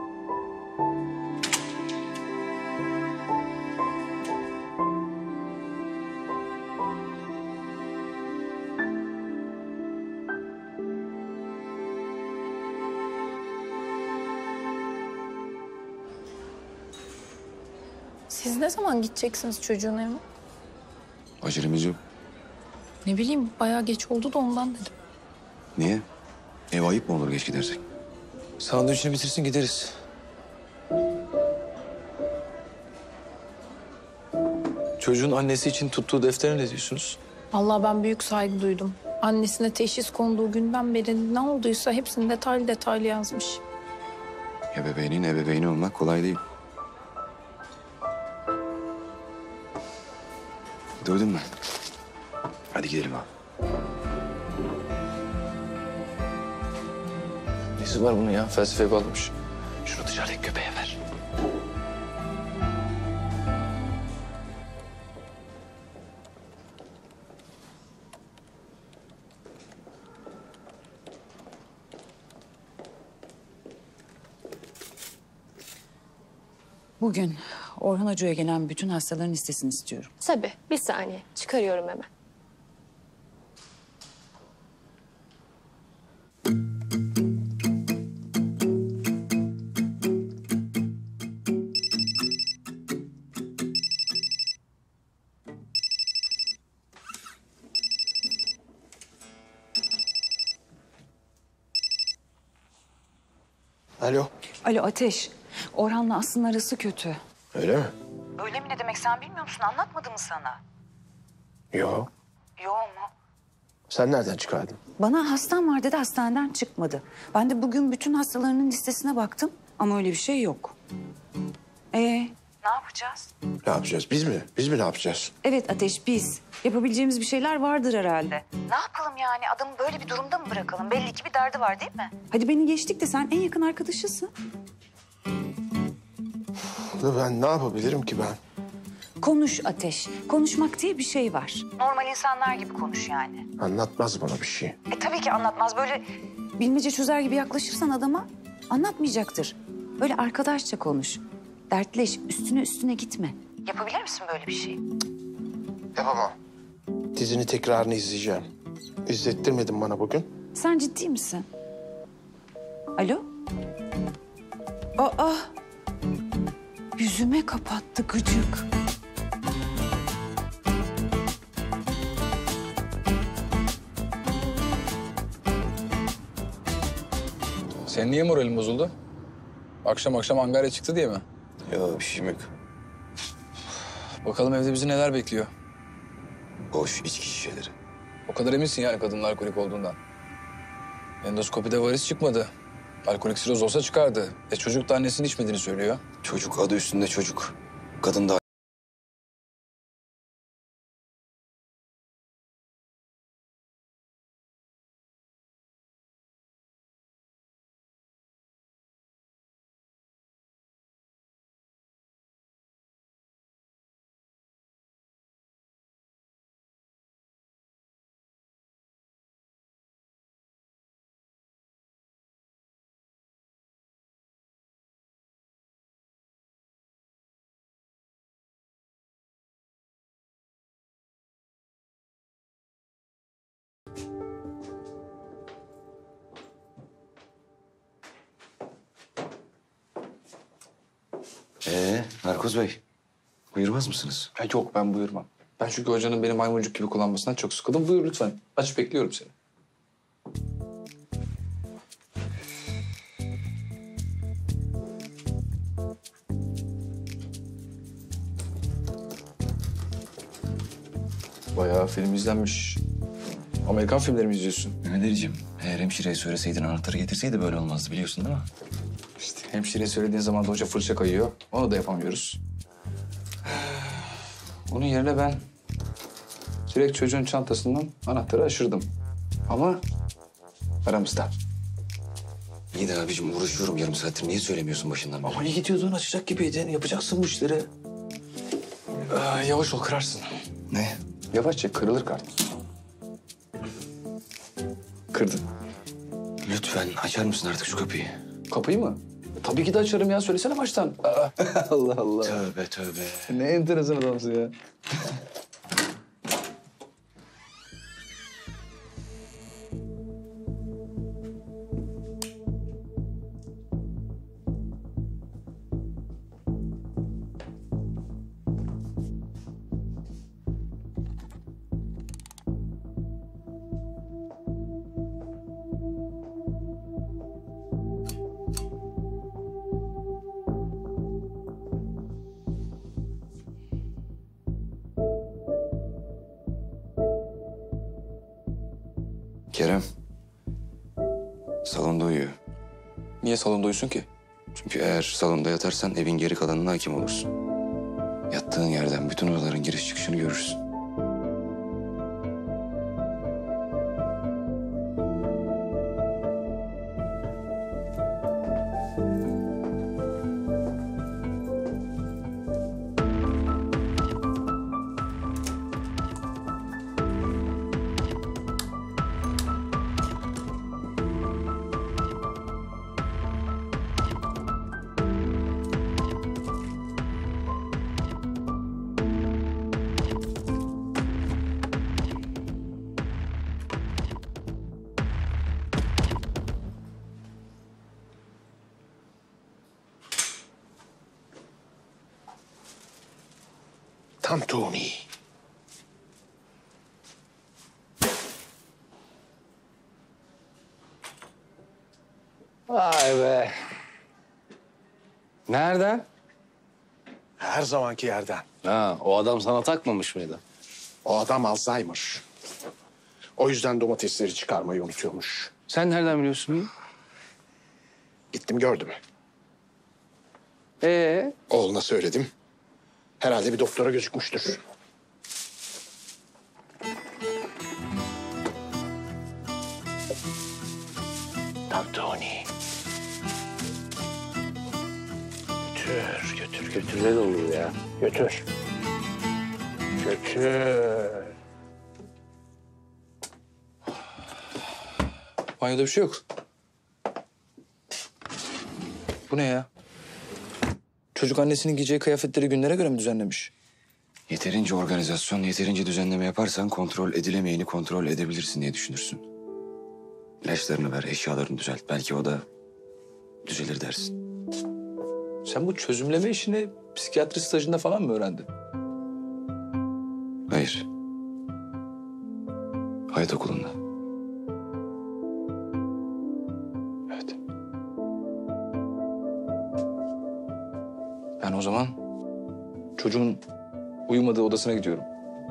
Siz ne zaman gideceksiniz çocuğun evine? Acelemiz yok. Ne bileyim bayağı geç oldu da ondan dedim. Niye? Ev ayıp mı olur geç gidersek? Sandviçini bitirsin gideriz. Çocuğun annesi için tuttuğu deftere ne diyorsunuz? Vallahi ben büyük saygı duydum. Annesine teşhis konduğu günden beri ne olduysa hepsini detaylı detaylı yazmış. Ebeveynin ebeveyni olmak kolay değil. Duydun mu? Hadi gidelim abi. Nesi var bunun ya? Felsefeye bağlamış. Şunu dışarıdaki köpeğe ver. Bugün Orhan Hoca'ya gelen bütün hastaların listesini istiyorum. Tabii, bir saniye. Çıkarıyorum hemen. Alo. Alo Ateş. Orhan'la Aslı'nın arası kötü. Öyle mi? Öyle mi ne demek sen bilmiyor musun? Anlatmadı mı sana? Yok. Yok mu? Sen nereden çıkardın? Bana hastam var dedi, hastaneden çıkmadı. Ben de bugün bütün hastalarının listesine baktım ama öyle bir şey yok. Ne yapacağız? Ne yapacağız? Biz mi? Biz mi ne yapacağız? Evet Ateş, biz. Yapabileceğimiz bir şeyler vardır herhalde. Ne yapalım yani? Adamı böyle bir durumda mı bırakalım? Belli ki bir derdi var değil mi? Hadi beni geçtik de sen en yakın arkadaşısın. Ben ne yapabilirim ki ben? Konuş Ateş. Konuşmak diye bir şey var. Normal insanlar gibi konuş yani. Anlatmaz bana bir şey. Tabii ki anlatmaz. Böyle bilmece çözer gibi yaklaşırsan adama anlatmayacaktır. Böyle arkadaşça konuş. Dertleş, üstüne gitme. Yapabilir misin böyle bir şey? Yapamam. Dizini tekrarını izleyeceğim. İzlettirmedin bana bugün. Sen ciddi misin? Alo? Aa! Yüzüme kapattı gıcık. Senin niye moralin bozuldu? Akşam akşam Angarya çıktı diye mi? Yok bir şeyim yok. Bakalım evde bizi neler bekliyor. Boş içki şişeleri. O kadar eminsin yani kadının alkolik olduğundan. Endoskopide varis çıkmadı. Alkolik siroz olsa çıkardı. Çocuk da annesinin içmediğini söylüyor. Çocuk adı üstünde çocuk. Kadın da... Narkoz Bey, buyurmaz mısınız? Yok ben buyurmam. Ben çünkü hocanın beni maymuncuk gibi kullanmasından çok sıkıldım. Buyur lütfen. Aç bekliyorum seni. Bayağı film izlenmiş. Amerikan filmleri mi izliyorsun? Mehmet eğer hemşireye söyleseydin anahtarı getirseydi böyle olmazdı biliyorsun değil mi? İşte hemşireye söylediğin zaman da hoca fırça kayıyor. Onu da yapamıyoruz. Onun yerine ben direkt çocuğun çantasından anahtarı aşırdım. Ama aramızda. İyi de abicim uğraşıyorum yarım saattir. Niye söylemiyorsun başından beri? Ama iyi gidiyordun açacak gibiydin. Yapacaksın bu işleri. Yavaş ol kırarsın. Ne? Yavaşça kırılır kart. Kırdın. Lütfen açar mısın artık şu kapıyı? Kapıyı mı? Tabii ki de açarım ya. Söylesene baştan. Allah Allah. Tövbe tövbe. Ne enteresan adamsın ya. Kerem. Salonda uyuyor. Niye salonda uyusun ki? Çünkü eğer salonda yatarsan evin geri kalanına hakim olursun. Yattığın yerden bütün odaların giriş çıkışını görürsün. Tantuni. Vay be. Nereden? Her zamanki yerden. Ha, o adam sana takmamış mıydı? O adam Alzheimer. O yüzden domatesleri çıkarmayı unutuyormuş. Sen nereden biliyorsun? Gittim gördüm. Ee? Oğluna söyledim. Herhalde bir doktora gözükmüştür. Tantuni. Götür ne oluyor ya? Götür. Götür. Banyoda bir şey yok. Bu ne ya? Çocuk annesinin giyeceği kıyafetleri günlere göre mi düzenlemiş? Yeterince organizasyon, yeterince düzenleme yaparsan kontrol edilemeyeni kontrol edebilirsin diye düşünürsün. İlaçlarını ver, eşyalarını düzelt. Belki o da düzelir dersin. Sen bu çözümleme işini psikiyatri stajında falan mı öğrendin? Hayır. Hayat okulunda. Evet. Ben o zaman çocuğun uyumadığı odasına gidiyorum.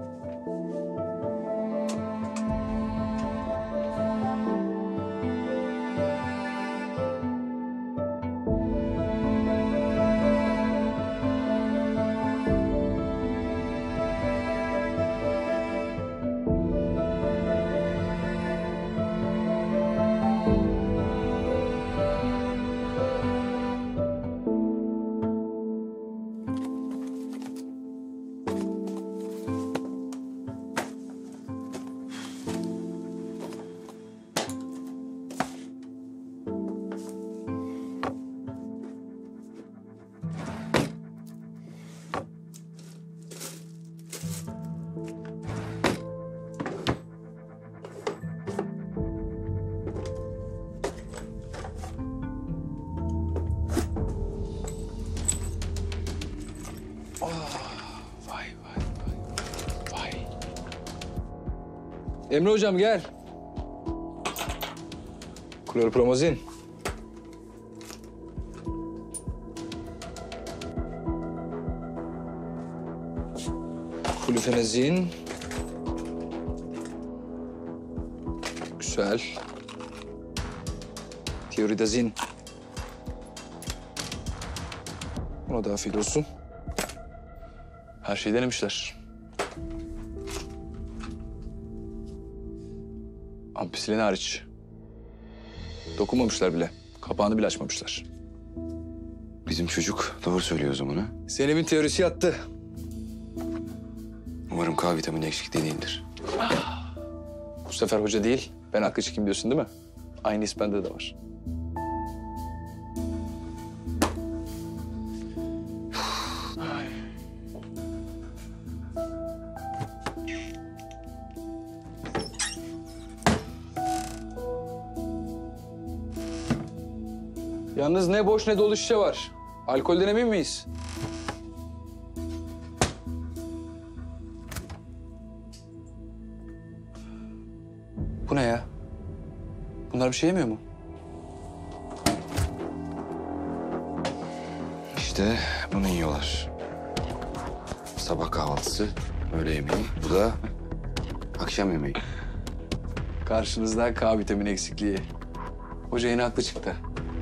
Emre hocam gel. Klorpromazin. Flufenazin. Güzel. Tioridazin. Buna da afiyet olsun. Her şeyi denemişler. Ampicillin hariç. Dokunmamışlar bile. Kapağını bile açmamışlar. Bizim çocuk doğru söylüyor o zaman ha? Zeynep'in teorisi yattı. Umarım K vitamini eksikliği değildir. Bu sefer hoca değil, ben haklı çıkayım diyorsun değil mi? Aynı his bende de var. Yalnız ne boş ne dolu şişe var. Alkolden emin miyiz? Bu ne ya? Bunlar bir şey yemiyor mu? İşte bunu yiyorlar. Sabah kahvaltısı, öğle yemeği. Bu da akşam yemeği. Karşınızda K vitamini eksikliği. Hoca yine haklı çıktı.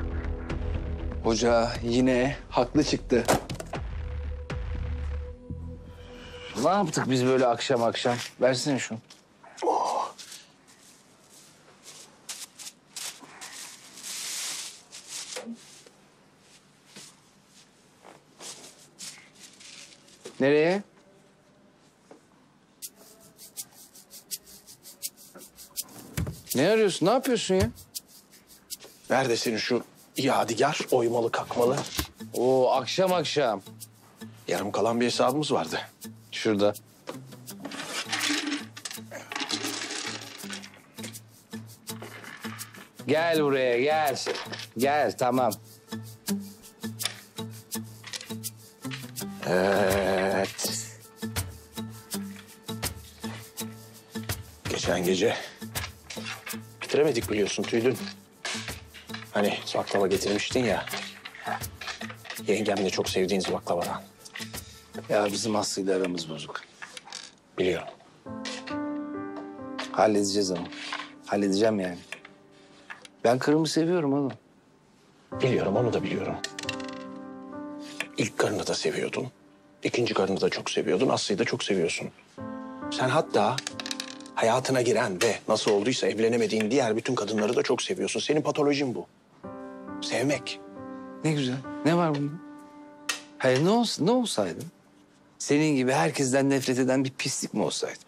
Hoca yine haklı çıktı. Ne yaptık biz böyle akşam akşam? Versene şunu. Nereye? Ne arıyorsun? Ne yapıyorsun ya? Nerede senin şu yadigar, oymalı kakmalı? Oo, akşam akşam. Yarım kalan bir hesabımız vardı. Şurada. Gel buraya, gel. Gel, tamam. Evet. Geçen gece bitiremedik biliyorsun, tüydün. Hani baklava getirmiştin ya. Yengemle çok sevdiğiniz baklavadan. Ya bizim Aslı'yla aramız bozuk. Biliyorum. Halledeceğiz ama. Halledeceğim yani. Ben karımı seviyorum oğlum. Biliyorum, onu da biliyorum. İlk karını da seviyordun. İkinci karını da çok seviyordun. Aslı'yı da çok seviyorsun. Sen hatta hayatına giren ve nasıl olduysa evlenemediğin diğer bütün kadınları da çok seviyorsun. Senin patolojin bu. Sevmek. Ne güzel. Ne var bunda? Hayır ne olsaydım? Senin gibi herkesten nefret eden bir pislik mi olsaydım?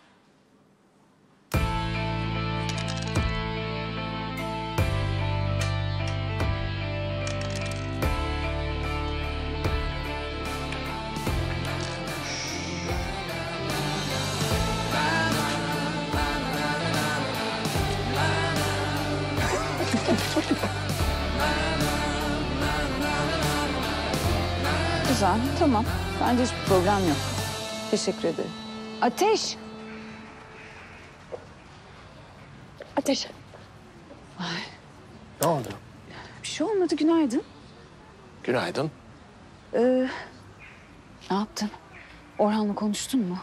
Güzel, tamam. Bence hiçbir problem yok. Teşekkür ederim. Ateş! Ateş. Ay, Ne oldu? bir şey olmadı, günaydın. Günaydın. Ne yaptın? Orhan'la konuştun mu?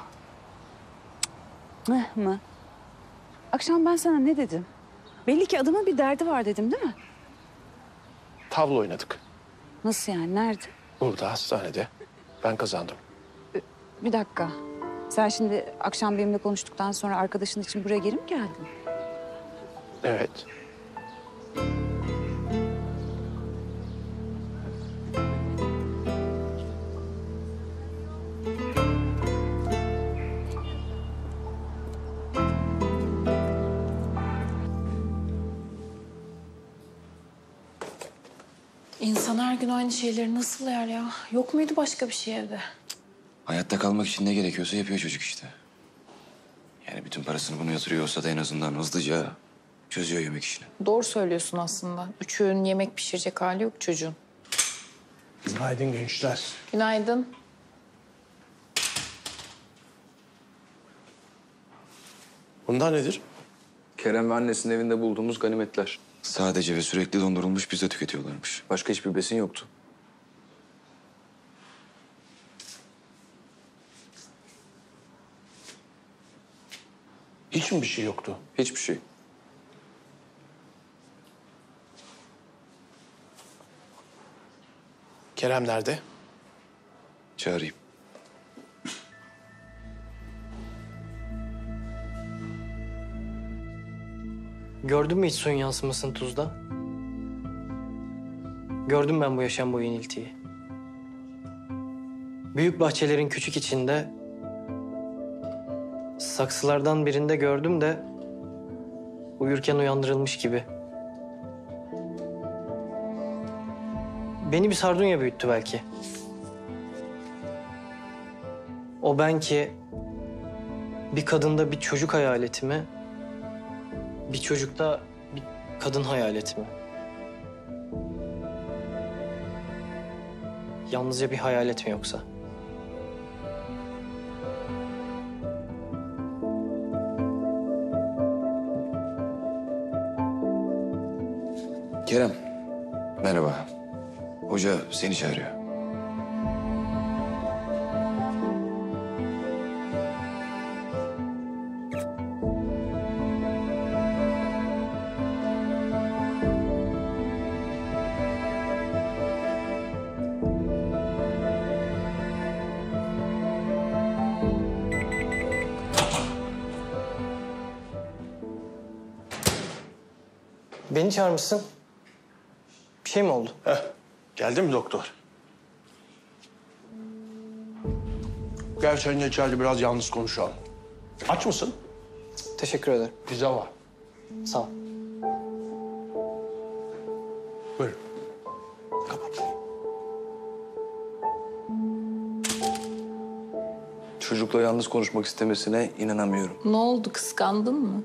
Ne mı? Akşam ben sana ne dedim? Belli ki adamın bir derdi var dedim, değil mi? Tavla oynadık. Nasıl yani, nerede? Burada, hastanede. Ben kazandım. Bir dakika. Sen şimdi akşam benimle konuştuktan sonra arkadaşın için buraya geri mi geldin? Evet. İnsan her gün aynı şeyleri nasıl yer ya? Yok muydu başka bir şey evde? Hayatta kalmak için ne gerekiyorsa yapıyor çocuk işte. Yani bütün parasını bunu yatırıyor olsa da en azından hızlıca çözüyor yemek işini. Doğru söylüyorsun aslında. 3 öğün yemek pişirecek hali yok çocuğun. Günaydın gençler. Günaydın. Bunlar nedir? Kerem ve annesinin evinde bulduğumuz ganimetler. Sadece ve sürekli dondurulmuş pizza tüketiyorlarmış. Başka hiçbir besin yoktu. Hiç mi bir şey yoktu? Hiçbir şey. Kerem nerede? Çağırayım. Gördün mü hiç suyun yansımasını tuzda? Gördüm ben bu yaşam boyu iniltiyi. Büyük bahçelerin küçük içinde saksılardan birinde gördüm de uyurken uyandırılmış gibi. Beni bir sardunya büyüttü belki. O ben ki bir kadında bir çocuk hayaleti mi? Bir çocukta bir kadın hayaleti mi? Yalnızca bir hayalet mi yoksa? Kerem, merhaba. Hoca seni çağırıyor. Beni çağırmışsın. Bir şey mi oldu? Geldi mi doktor? Gel seninle içeride biraz yalnız konuşalım. Aç mısın? Teşekkür ederim. Pizza var. Sağ ol. Buyurun. Çocukla yalnız konuşmak istemesine inanamıyorum. Ne oldu, kıskandın mı?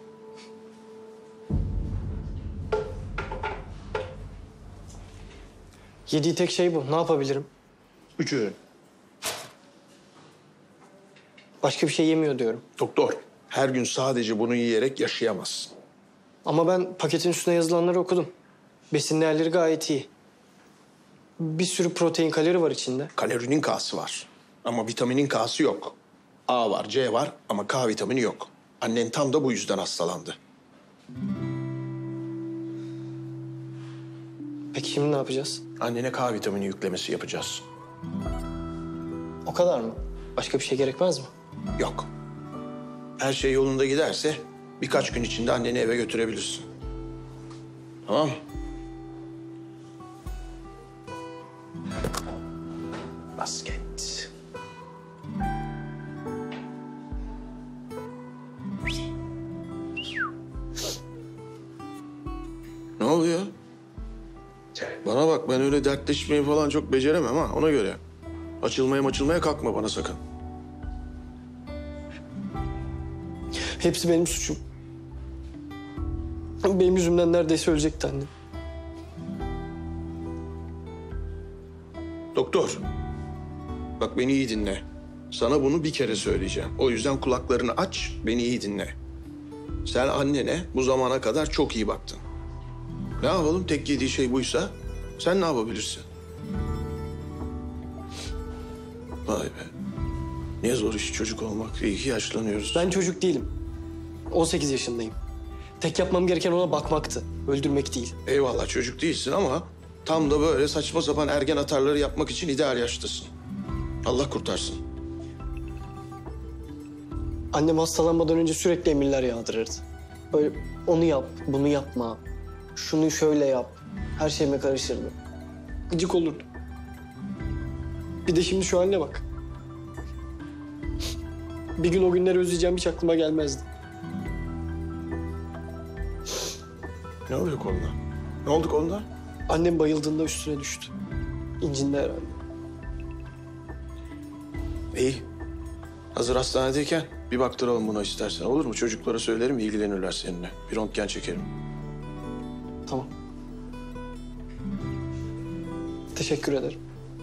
Yediği tek şey bu. Ne yapabilirim? 3 öğün. Başka bir şey yemiyor diyorum. Doktor, Her gün sadece bunu yiyerek yaşayamazsın. Ama ben paketin üstüne yazılanları okudum. Besin değerleri gayet iyi. Bir sürü protein, kalori var içinde. Kalorinin K'sı var ama vitaminin K'sı yok. A var, C var ama K vitamini yok. Annen tam da bu yüzden hastalandı. Peki şimdi ne yapacağız? Annene K vitamini yüklemesi yapacağız. O kadar mı? Başka bir şey gerekmez mi? Yok. Her şey yolunda giderse birkaç gün içinde anneni eve götürebilirsin. Tamam mı? Basket. Ne oluyor? Bana bak, ben öyle dertleşmeyi falan çok beceremem ha, ona göre. Açılmaya kalkma bana sakın. Hepsi benim suçum. Benim yüzümden neredeyse ölecekti annem. Doktor, bak beni iyi dinle. Sana bunu bir kere söyleyeceğim. O yüzden kulaklarını aç, beni iyi dinle. Sen annene bu zamana kadar çok iyi baktın. Ne yapalım, tek yediği şey buysa sen ne yapabilirsin? Vay be. Ne zor iş çocuk olmak. İyi ki yaşlanıyoruz. Ben çocuk değilim. 18 yaşındayım. Tek yapmam gereken ona bakmaktı. Öldürmek değil. Eyvallah, çocuk değilsin ama tam da böyle saçma sapan ergen atarları yapmak için ideal yaştasın. Allah kurtarsın. Annem hastalanmadan önce sürekli emirler yağdırırdı. Böyle onu yap, bunu yapma. Şunu şöyle yap. Her şeyime karışırdı. Gıcık olurdu. Bir de şimdi şu haline bak. Bir gün o günleri özleyeceğim hiç aklıma gelmezdi. Ne oluyor koluna? Ne oldu koluna? Annem bayıldığında üstüne düştü. İncindi herhalde. İyi. Hazır hastanedeyken bir baktıralım buna istersen. Olur mu? Çocuklara söylerim, ilgilenirler seninle. Bir röntgen çekerim. Tamam. Teşekkür ederim.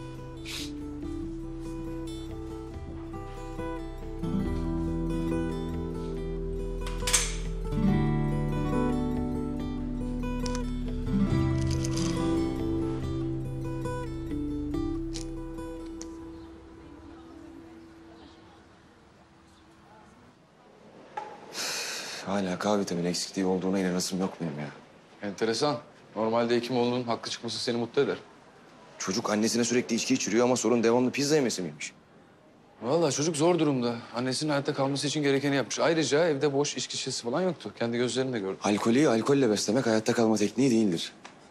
Hala K vitamini eksikliği olduğuna inanasım yok benim ya. Enteresan. Normalde Hekimoğlu'nun haklı çıkması seni mutlu eder. Çocuk annesine sürekli içki içiriyor ama sorun devamlı pizza yemesi miymiş? Vallahi çocuk zor durumda. Annesinin hayatta kalması için gerekeni yapmış. Ayrıca evde boş içki şişesi falan yoktu. Kendi gözlerimle gördüm. Alkolü alkolle beslemek hayatta kalma tekniği değildir.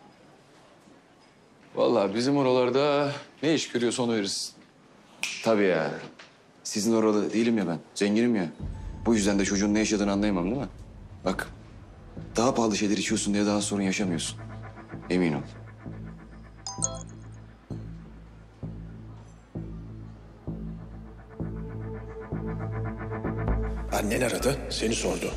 Vallahi bizim oralarda ne iş görüyorsa onu verirsin. Tabii ya. Sizin oralı değilim ya ben. Zenginim ya. Bu yüzden de çocuğun ne yaşadığını anlayamam değil mi? Bak, daha pahalı şeyler içiyorsun diye daha sorun yaşamıyorsun. Emin ol. Annen aradı, seni sordu.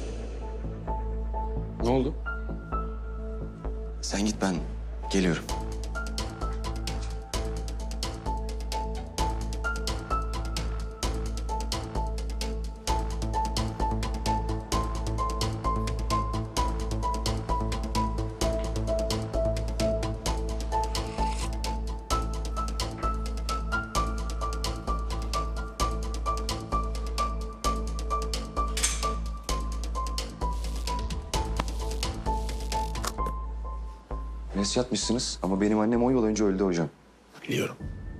Ne oldu? Sen git, ben geliyorum. Mesaj atmışsınız ama benim annem 10 yıl önce öldü hocam. Biliyorum.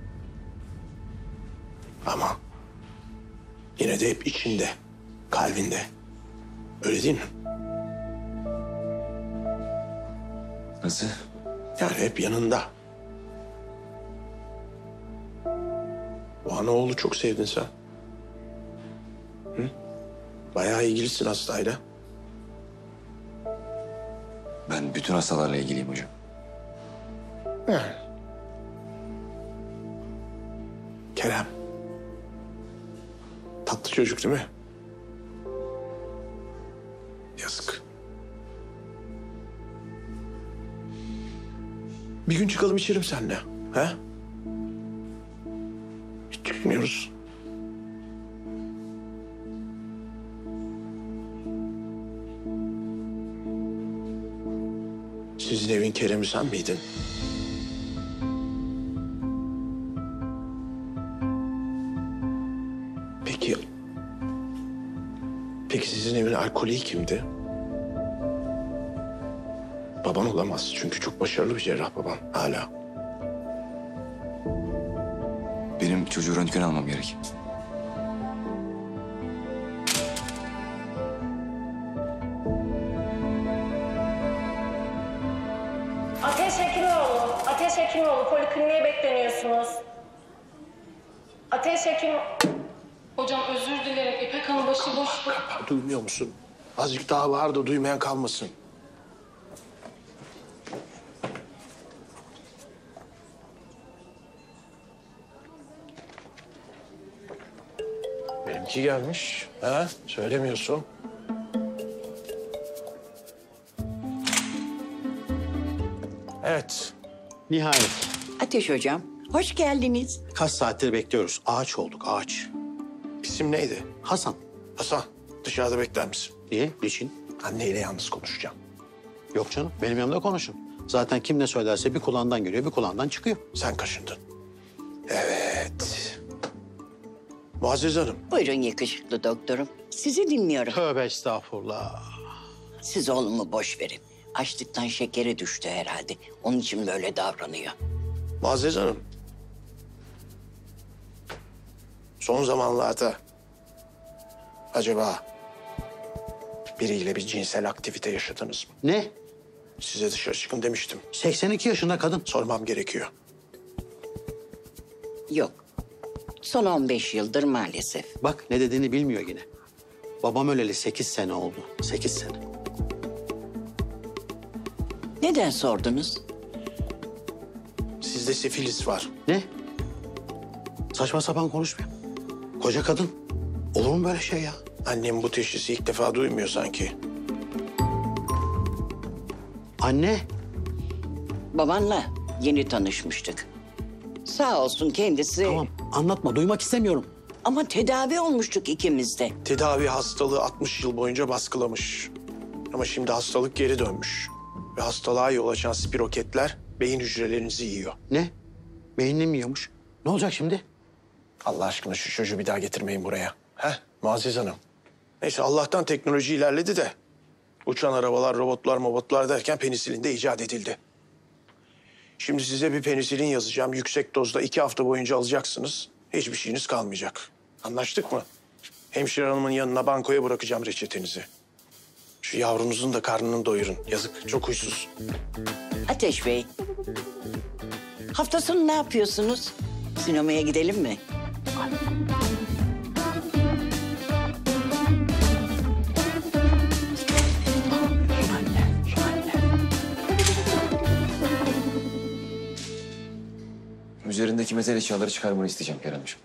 Ama yine de hep içinde, kalbinde. Öyle değil mi? Nasıl? Yani hep yanında. O anaoğlu çok sevdin sen. Hı? Bayağı ilgilisin hastayla. Ben bütün hastalarla ilgiliyim hocam. Yani. Kerem. Tatlı çocuk değil mi? Yazık. Bir gün çıkalım içelim seninle. He? Hiç çıkmıyoruz. Sizin evin Kerem'i sen miydin? Peki sizin evin alkolü kimdi? Baban olamaz çünkü çok başarılı bir cerrah baban hala. Benim çocuğu röntgen almam gerek. Ateş Hekimoğlu, Ateş Hekimoğlu polikliniğe bekleniyorsunuz. Ateş Hekim... Hocam özür dilerim. İpek Hanım başıboş. Duymuyor musun? Azıcık daha bağır da duymayan kalmasın. Benimki gelmiş. Ha? Söylemiyorsun. Evet. Nihayet. Ateş hocam, hoş geldiniz. Kaç saattir bekliyoruz. Ağaç olduk, ağaç. İsim neydi? Hasan. Hasan, dışarıda bekler misin? Niye? Niçin? Anneyle yalnız konuşacağım. Yok canım, benim yanımda konuşun. Zaten kim ne söylerse bir kulağından giriyor, bir kulağından çıkıyor. Sen kaşındın. Evet. Muazzez Hanım. Buyurun yakışıklı doktorum. Sizi dinliyorum. Tövbe estağfurullah. Siz oğlumu boş verin. Açlıktan şekeri düştü herhalde. Onun için böyle davranıyor. Muazzez Hanım. Son zamanlarda acaba biriyle bir cinsel aktivite yaşadınız mı? Ne? Size dışarı çıkın demiştim. 82 yaşında kadın. Sormam gerekiyor. Yok. Son 15 yıldır maalesef. Bak ne dediğini bilmiyor yine. Babam öleli 8 sene oldu. 8 sene. Neden sordunuz? Sizde sifilis var. Ne? Saçma sapan konuşma. Koca kadın. Olur mu böyle şey ya? Annem bu teşhisi ilk defa duymuyor sanki. Anne. Babanla yeni tanışmıştık. Sağ olsun kendisi... Tamam anlatma duymak istemiyorum. Ama tedavi olmuştuk ikimiz de. Tedavi hastalığı 60 yıl boyunca baskılamış. Ama şimdi hastalık geri dönmüş. Ve hastalığa yol açan spiroketler beyin hücrelerinizi yiyor. Ne? Beynini mi yiyormuş? Ne olacak şimdi? Allah aşkına şu çocuğu bir daha getirmeyin buraya. Heh, Muazzez Hanım. Neyse Allah'tan teknoloji ilerledi de... uçan arabalar, robotlar derken penisilin de icat edildi. Şimdi size bir penisilin yazacağım. Yüksek dozda 2 hafta boyunca alacaksınız. Hiçbir şeyiniz kalmayacak. Anlaştık mı? Hemşire hanımın yanına bankoya bırakacağım reçetenizi. Şu yavrunuzun da karnını doyurun. Yazık, çok huysuz. Ateş Bey, hafta sonu ne yapıyorsunuz? Sinemaya gidelim mi? Üzerindeki metal eşyaları çıkarmanı isteyeceğim Keremciğim.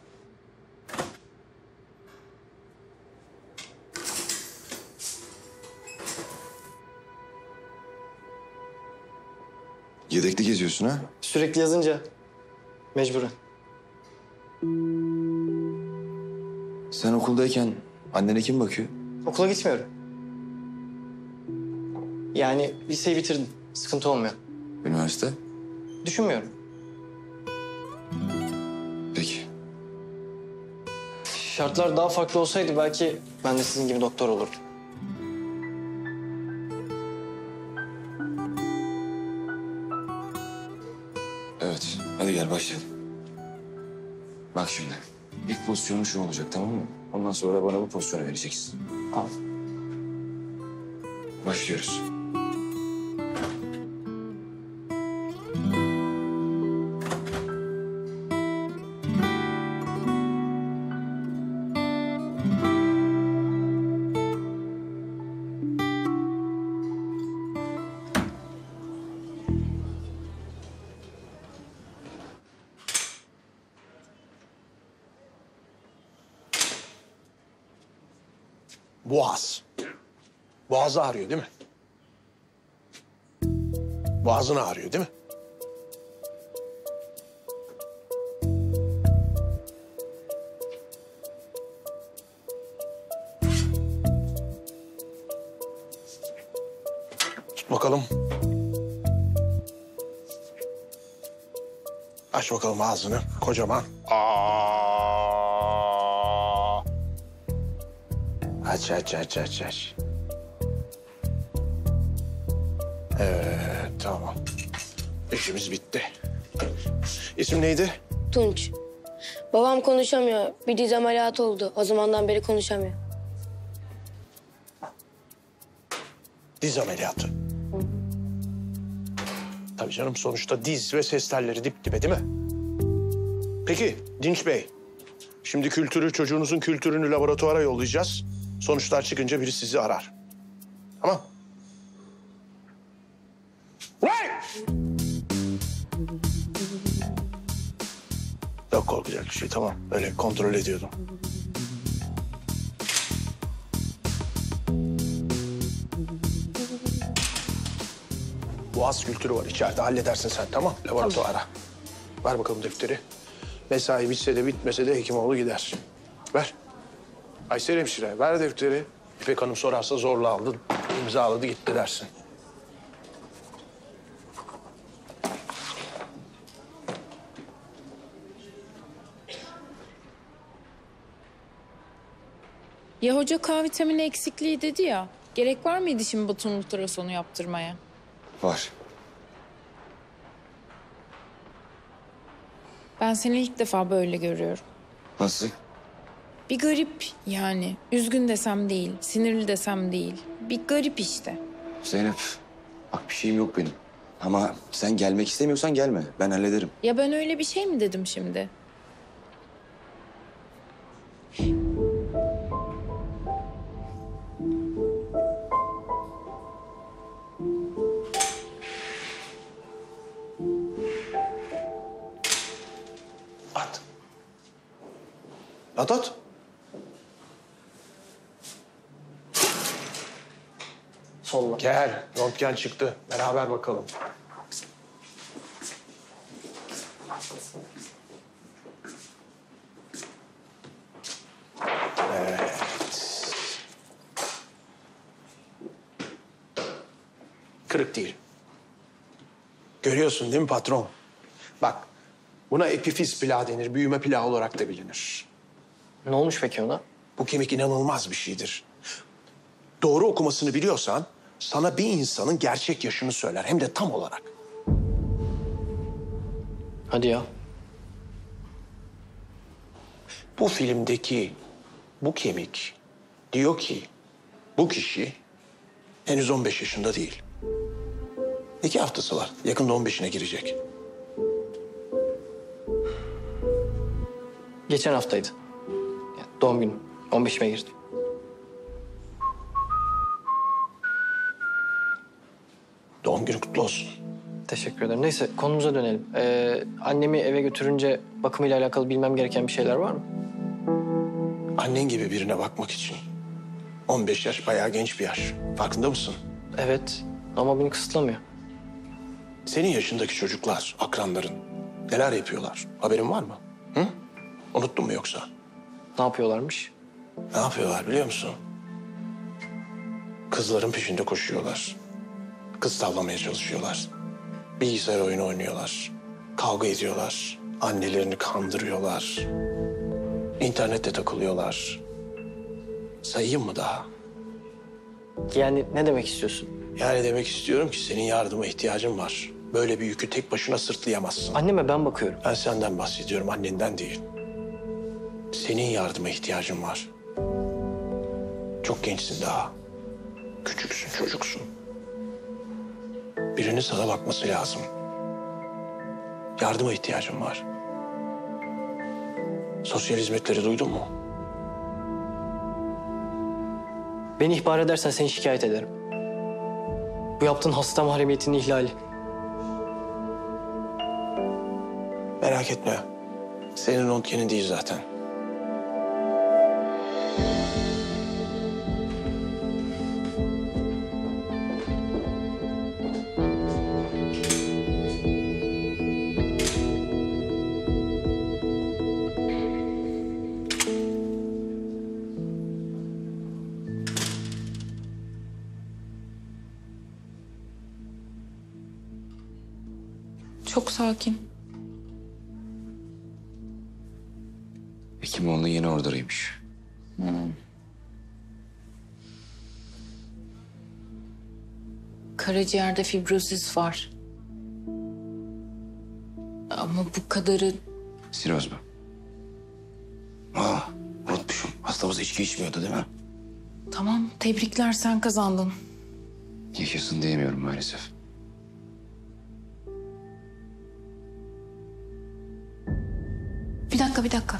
Yedekli geziyorsun ha? Sürekli yazınca mecburen. Sen okuldayken annene kim bakıyor? Okula gitmiyorum. Yani liseyi bitirdim. Sıkıntı olmuyor. Üniversite? Düşünmüyorum. Peki. Şartlar daha farklı olsaydı belki ben de sizin gibi doktor olurdum. Evet. Hadi gel başlayalım. Bak şimdi. İlk pozisyonun şu olacak tamam mı? Ondan sonra bana bu pozisyonu vereceksin. Tamam. Başlıyoruz. Boğaz. Boğazı ağrıyor değil mi? Boğazın ağrıyor değil mi? Tut bakalım. Aç bakalım ağzını kocaman. Aa! Aç. Evet, tamam. İşimiz bitti. İsim neydi? Tunç. Babam konuşamıyor. Bir diz ameliyatı oldu. O zamandan beri konuşamıyor. Diz ameliyatı. Tabii canım, sonuçta diz ve ses telleri dip dibe değil mi? Peki Dinç Bey, şimdi çocuğunuzun kültürünü laboratuvara yollayacağız. Sonuçlar çıkınca biri sizi arar. Tamam. Yok korkacak bir şey, tamam. Öyle kontrol ediyordum. Boğaz kültürü var içeride, halledersin sen, tamam? Laboratuvara. Ver bakalım defteri. Mesai bitse de bitmese de Hekimoğlu gider. Ver. Aysel hemşire, ver defteri. İpek Hanım sorarsa zorla aldın, imzaladı gitti dersin. Ya hoca K vitamini eksikliği dedi ya. Gerek var mıydı şimdi Batu'nun ultrasonu yaptırmaya? Var. Ben seni ilk defa böyle görüyorum. Nasıl? Bir garip yani. Üzgün desem değil, sinirli desem değil. Bir garip işte. Zeynep, bak bir şeyim yok benim. Ama sen gelmek istemiyorsan gelme. Ben hallederim. Ya ben öyle bir şey mi dedim şimdi? At. Solla. Gel, röntgen çıktı. Beraber bakalım. Evet. Kırık değil. Görüyorsun değil mi patron? Bak, buna epifiz plağı denir. Büyüme plağı olarak da bilinir. Ne olmuş peki ona? Bu kemik inanılmaz bir şeydir. Doğru okumasını biliyorsan sana bir insanın gerçek yaşını söyler. Hem de tam olarak. Hadi ya. Bu filmdeki bu kemik diyor ki bu kişi henüz 15 yaşında değil. 2 haftası var. Yakında 15'ine girecek. Geçen haftaydı. Yani doğum günü. 15'ime girdi. Doğum günü kutlu olsun. Teşekkür ederim. Neyse konumuza dönelim. Annemi eve götürünce bakımıyla alakalı bilmem gereken bir şeyler var mı? Annen gibi birine bakmak için 15 yaş bayağı genç bir yaş. Farkında mısın? Evet ama beni kısıtlamıyor. Senin yaşındaki çocuklar, akranların neler yapıyorlar? Haberin var mı? Hı? Unuttun mu yoksa? Ne yapıyorlarmış? Ne yapıyorlar biliyor musun? Kızların peşinde koşuyorlar. Kız tavlamaya çalışıyorlar. Bilgisayar oyunu oynuyorlar. Kavga ediyorlar. Annelerini kandırıyorlar. İnternette takılıyorlar. Sayayım mı daha? Yani ne demek istiyorsun? Yani demek istiyorum ki senin yardıma ihtiyacın var. Böyle bir yükü tek başına sırtlayamazsın. Anneme ben bakıyorum. Ben senden bahsediyorum, annenden değil. Senin yardıma ihtiyacın var. Çok gençsin daha. Küçüksün, çocuksun. Birinin sana bakması lazım. Yardıma ihtiyacın var. Sosyal hizmetleri duydun mu? Beni ihbar edersen seni şikayet ederim. Bu yaptığın hasta mahremiyetinin ihlali. Merak etme. Senin röntgenin değil zaten. Çok sakin. Hekimoğlu yine oradaymış. Karaciğerde fibrozis var. Ama bu kadarı... Siroz mu? Aa, unutmuşum. Hastamız içki içmiyordu değil mi? Tamam, tebrikler, sen kazandın. Yaşasın diyemiyorum maalesef. Bir dakika.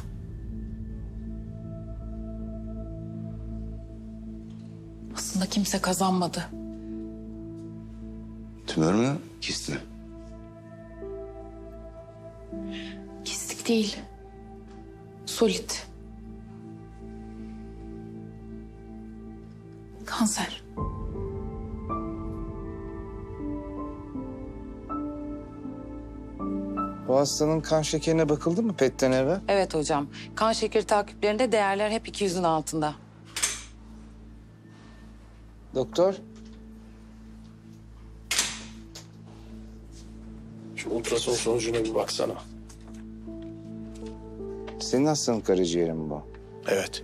Aslında kimse kazanmadı. Tümör mü, kist mi? Kistik değil. Solit. Kanser. Bu hastanın kan şekerine bakıldı mı PET'ten evvel? Evet hocam. Kan şekeri takiplerinde değerler hep 200'ün altında. Doktor? Şu ultrason sonucuna bir baksana. Senin hastanın karaciğeri mi bu? Evet.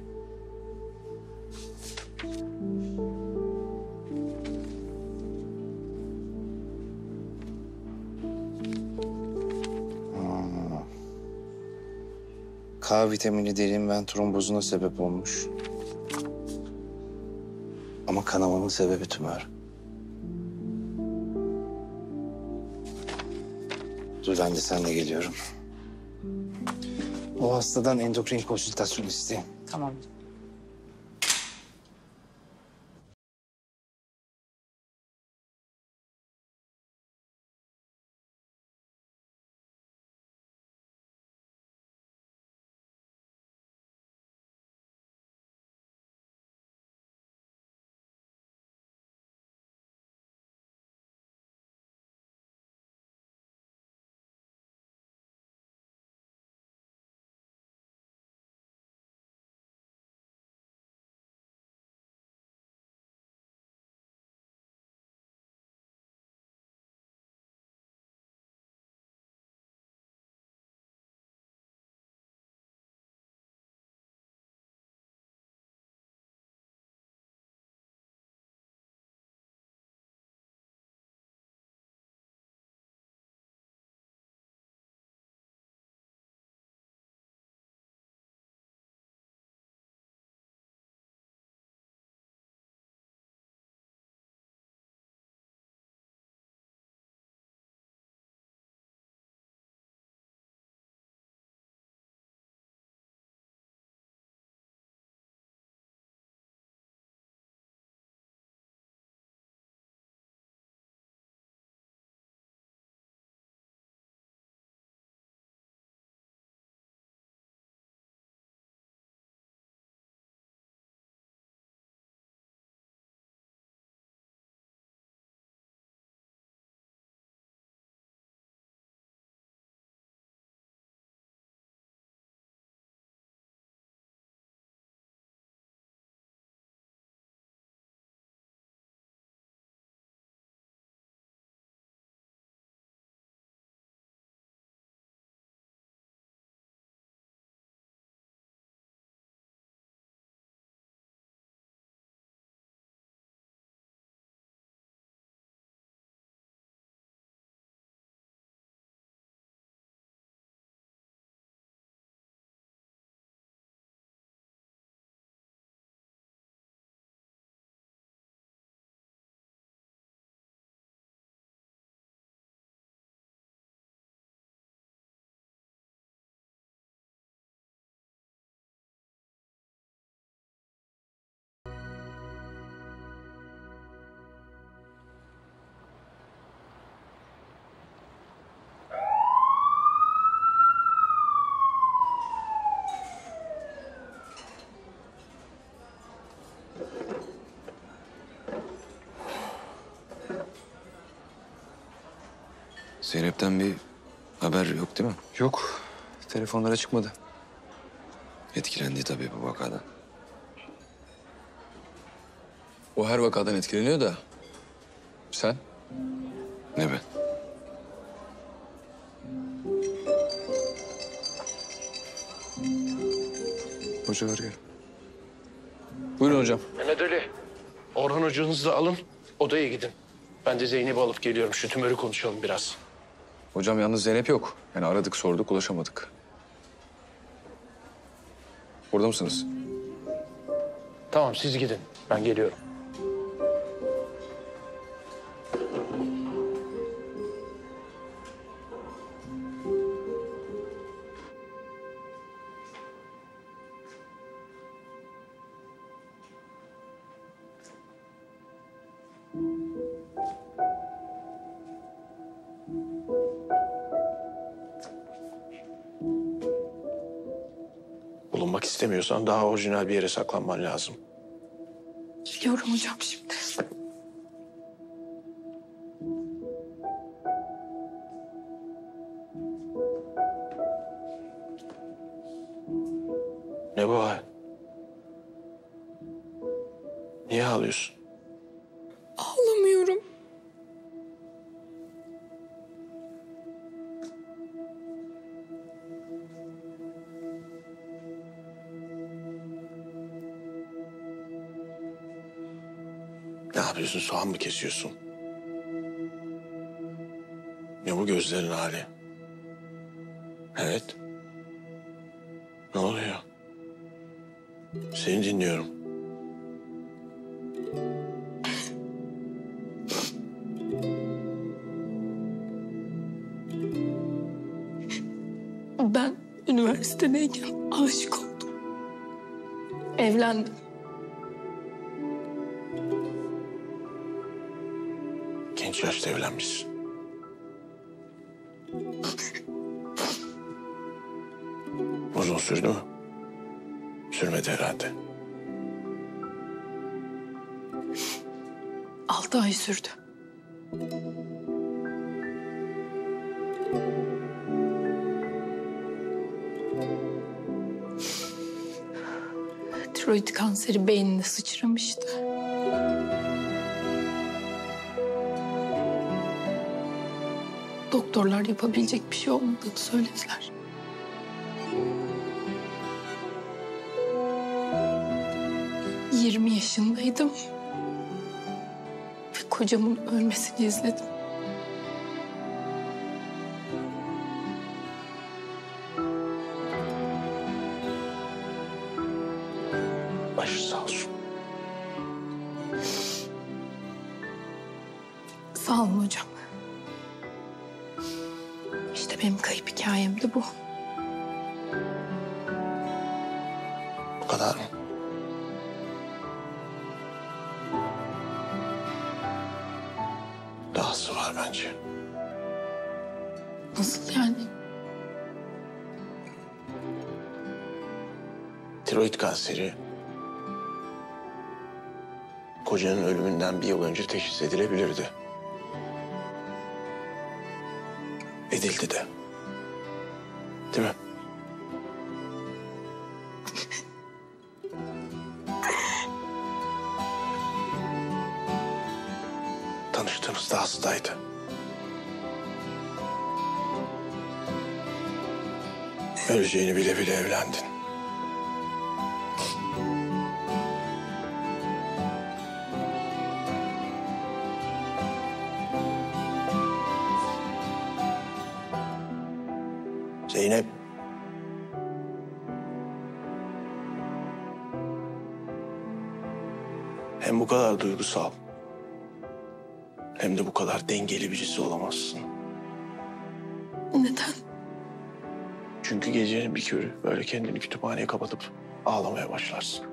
K vitamini derin ven trombozuna sebep olmuş. Ama kanamanın sebebi tümör. Dur ben de seninle geliyorum. O hastadan endokrin konsültasyon isteyeyim. Tamam. Zeynep'ten bir haber yok değil mi? Yok. Telefonlara çıkmadı. Etkilendi tabii bu vakadan. O her vakadan etkileniyor da. Sen? Ne ben? Hoca'yı arıyorum. Buyurun hocam. Mehmet Ali, Orhan hocanızı da alın, odaya gidin. Ben de Zeynep'i alıp geliyorum. Şu tümörü konuşalım biraz. Hocam yalnız Zeynep yok. Yani aradık sorduk ulaşamadık. Burada mısınız? Tamam, siz gidin. Ben geliyorum. Bulunmak istemiyorsan daha orijinal bir yere saklanman lazım. Biliyorum hocam şimdi. Ne bu hal? Niye ağlıyorsun? Ağlamıyorum. Ne yapıyorsun? Soğan mı kesiyorsun? Ne bu gözlerin hali? Evet. Ne oluyor? Seni dinliyorum. Ben üniversitedeyken aşık oldum. Evlendim. Genç yaşta evlenmişsin. Uzun sürdü mü? Sürmedi herhalde. 6 ay sürdü. Tiroid kanseri beynine sıçramıştı. Doktorlar yapabilecek bir şey olmadığını söylediler. ...20 yaşındaydım. Ve kocamın ölmesini izledim. Başı sağ olsun. Sağ olun hocam. İşte benim kayıp hikayem de bu. Bu kadar mı? Dahası var bence. Nasıl yani? Tiroid kanseri kocanın ölümünden 1 yıl önce teşhis edilebilirdi. Edildi de. Değil mi? Tanıştığımızda hastaydı. Öleceğini bile bile evlendin. Zeynep. Hem bu kadar duygusal, hem de bu kadar dengeli birisi olamazsın. Neden? Çünkü gecenin bir körü böyle kendini kütüphaneye kapatıp ağlamaya başlarsın.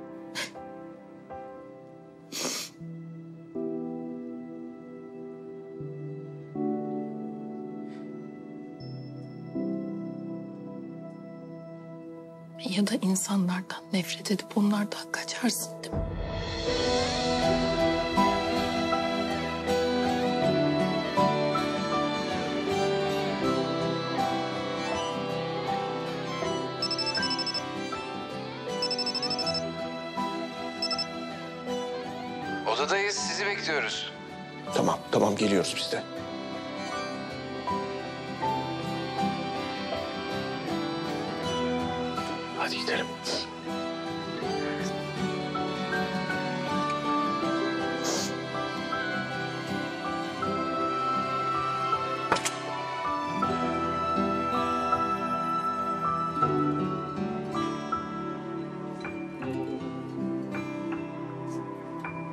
Ya da insanlardan nefret edip onlardan kaçarsın değil mi? Odadayız, sizi bekliyoruz. Tamam geliyoruz biz de. Hadi gidelim.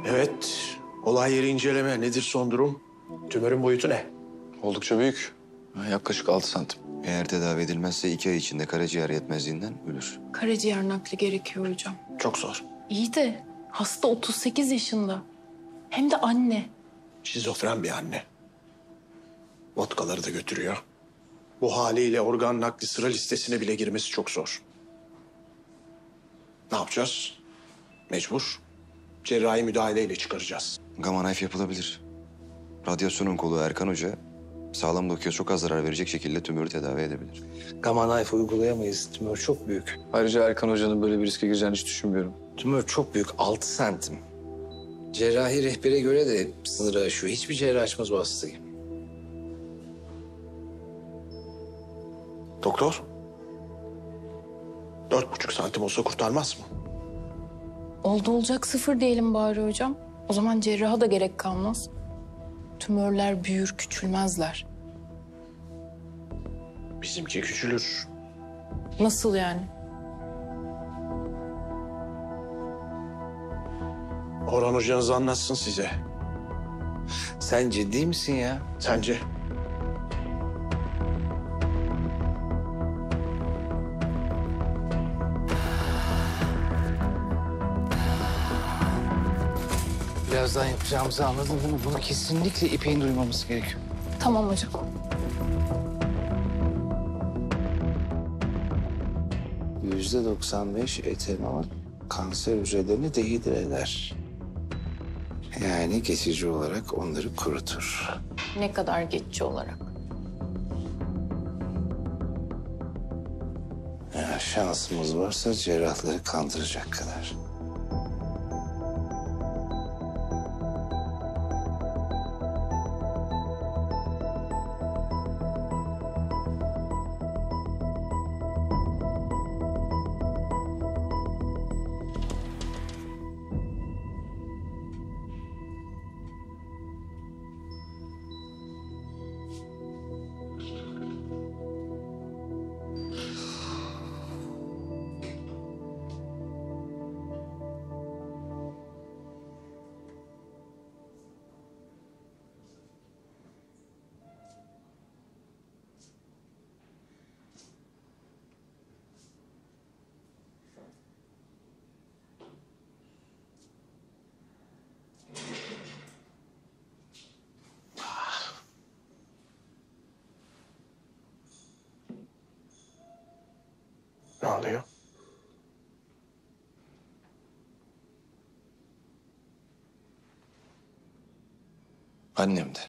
Evet, olay yeri inceleme. Nedir son durum? Tümörün boyutu ne? Oldukça büyük. Yaklaşık 6 santim. Eğer tedavi edilmezse 2 ay içinde karaciğer yetmezliğinden ölür. Karaciğer nakli gerekiyor hocam. Çok zor. İyi de hasta 38 yaşında. Hem de anne. Şizofren bir anne. Vodkaları da götürüyor. Bu haliyle organ nakli sıra listesine bile girmesi çok zor. Ne yapacağız? Mecbur. Cerrahi müdahaleyle çıkaracağız. Gamma knife yapılabilir. Radyasyon onkoloğu Erkan Hoca sağlam dokuya çok az zarar verecek şekilde tümörü tedavi edebilir. Gamma knife uygulayamayız. Tümör çok büyük. Ayrıca Erkan Hoca'nın böyle bir riske gireceğini hiç düşünmüyorum. Tümör çok büyük. 6 santim. Cerrahi rehbere göre de sınırı aşıyor. Hiçbir cerrah açmaz bu hastayı. Doktor? 4,5 santim olsa kurtarmaz mı? Oldu olacak 0 diyelim bari hocam. O zaman cerraha da gerek kalmaz. Tümörler büyür, küçülmezler. Bizimki küçülür. Nasıl yani? Orhan hocanız anlatsın size. Sen ciddi misin ya? Sence? Birazdan yapacağımızı anladın değil mi? Bunu kesinlikle İpek'in duymaması gerekiyor. Tamam hocam. %95 etanol kanser hücrelerini dehidre eder. Yani geçici olarak onları kurutur. Ne kadar geçici olarak? Eğer şansımız varsa cerrahları kandıracak kadar. Ne oluyor? Annem de.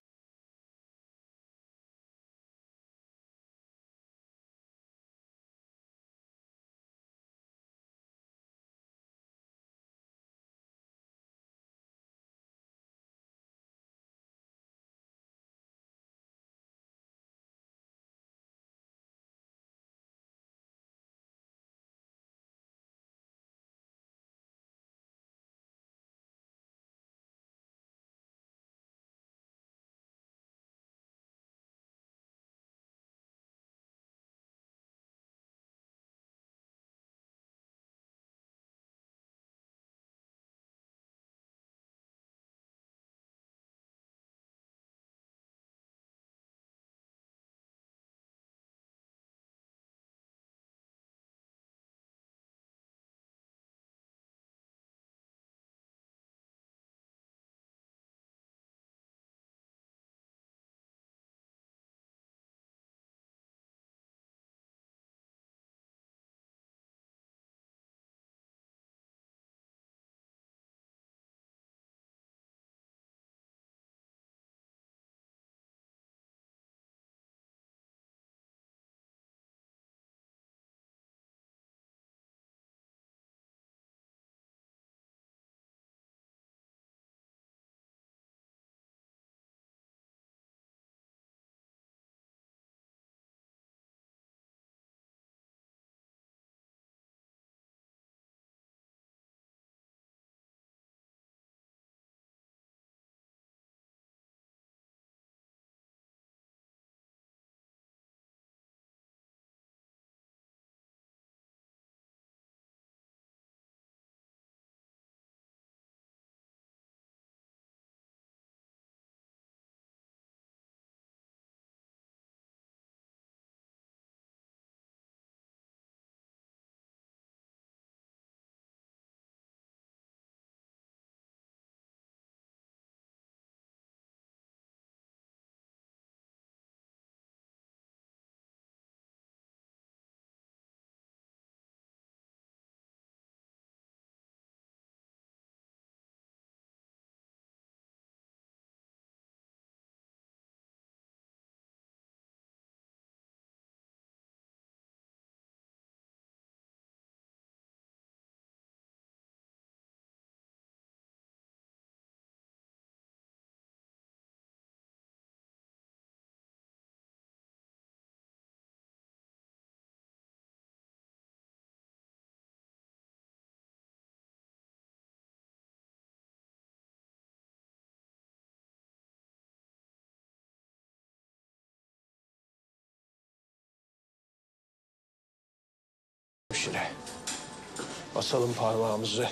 Basalım parmağımızı.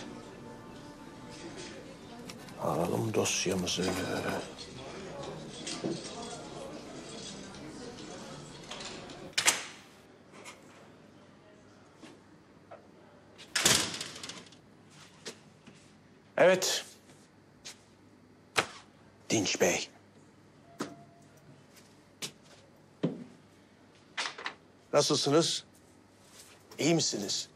Alalım dosyamızı. Evet. Dinç Bey. Nasılsınız? İyi misiniz?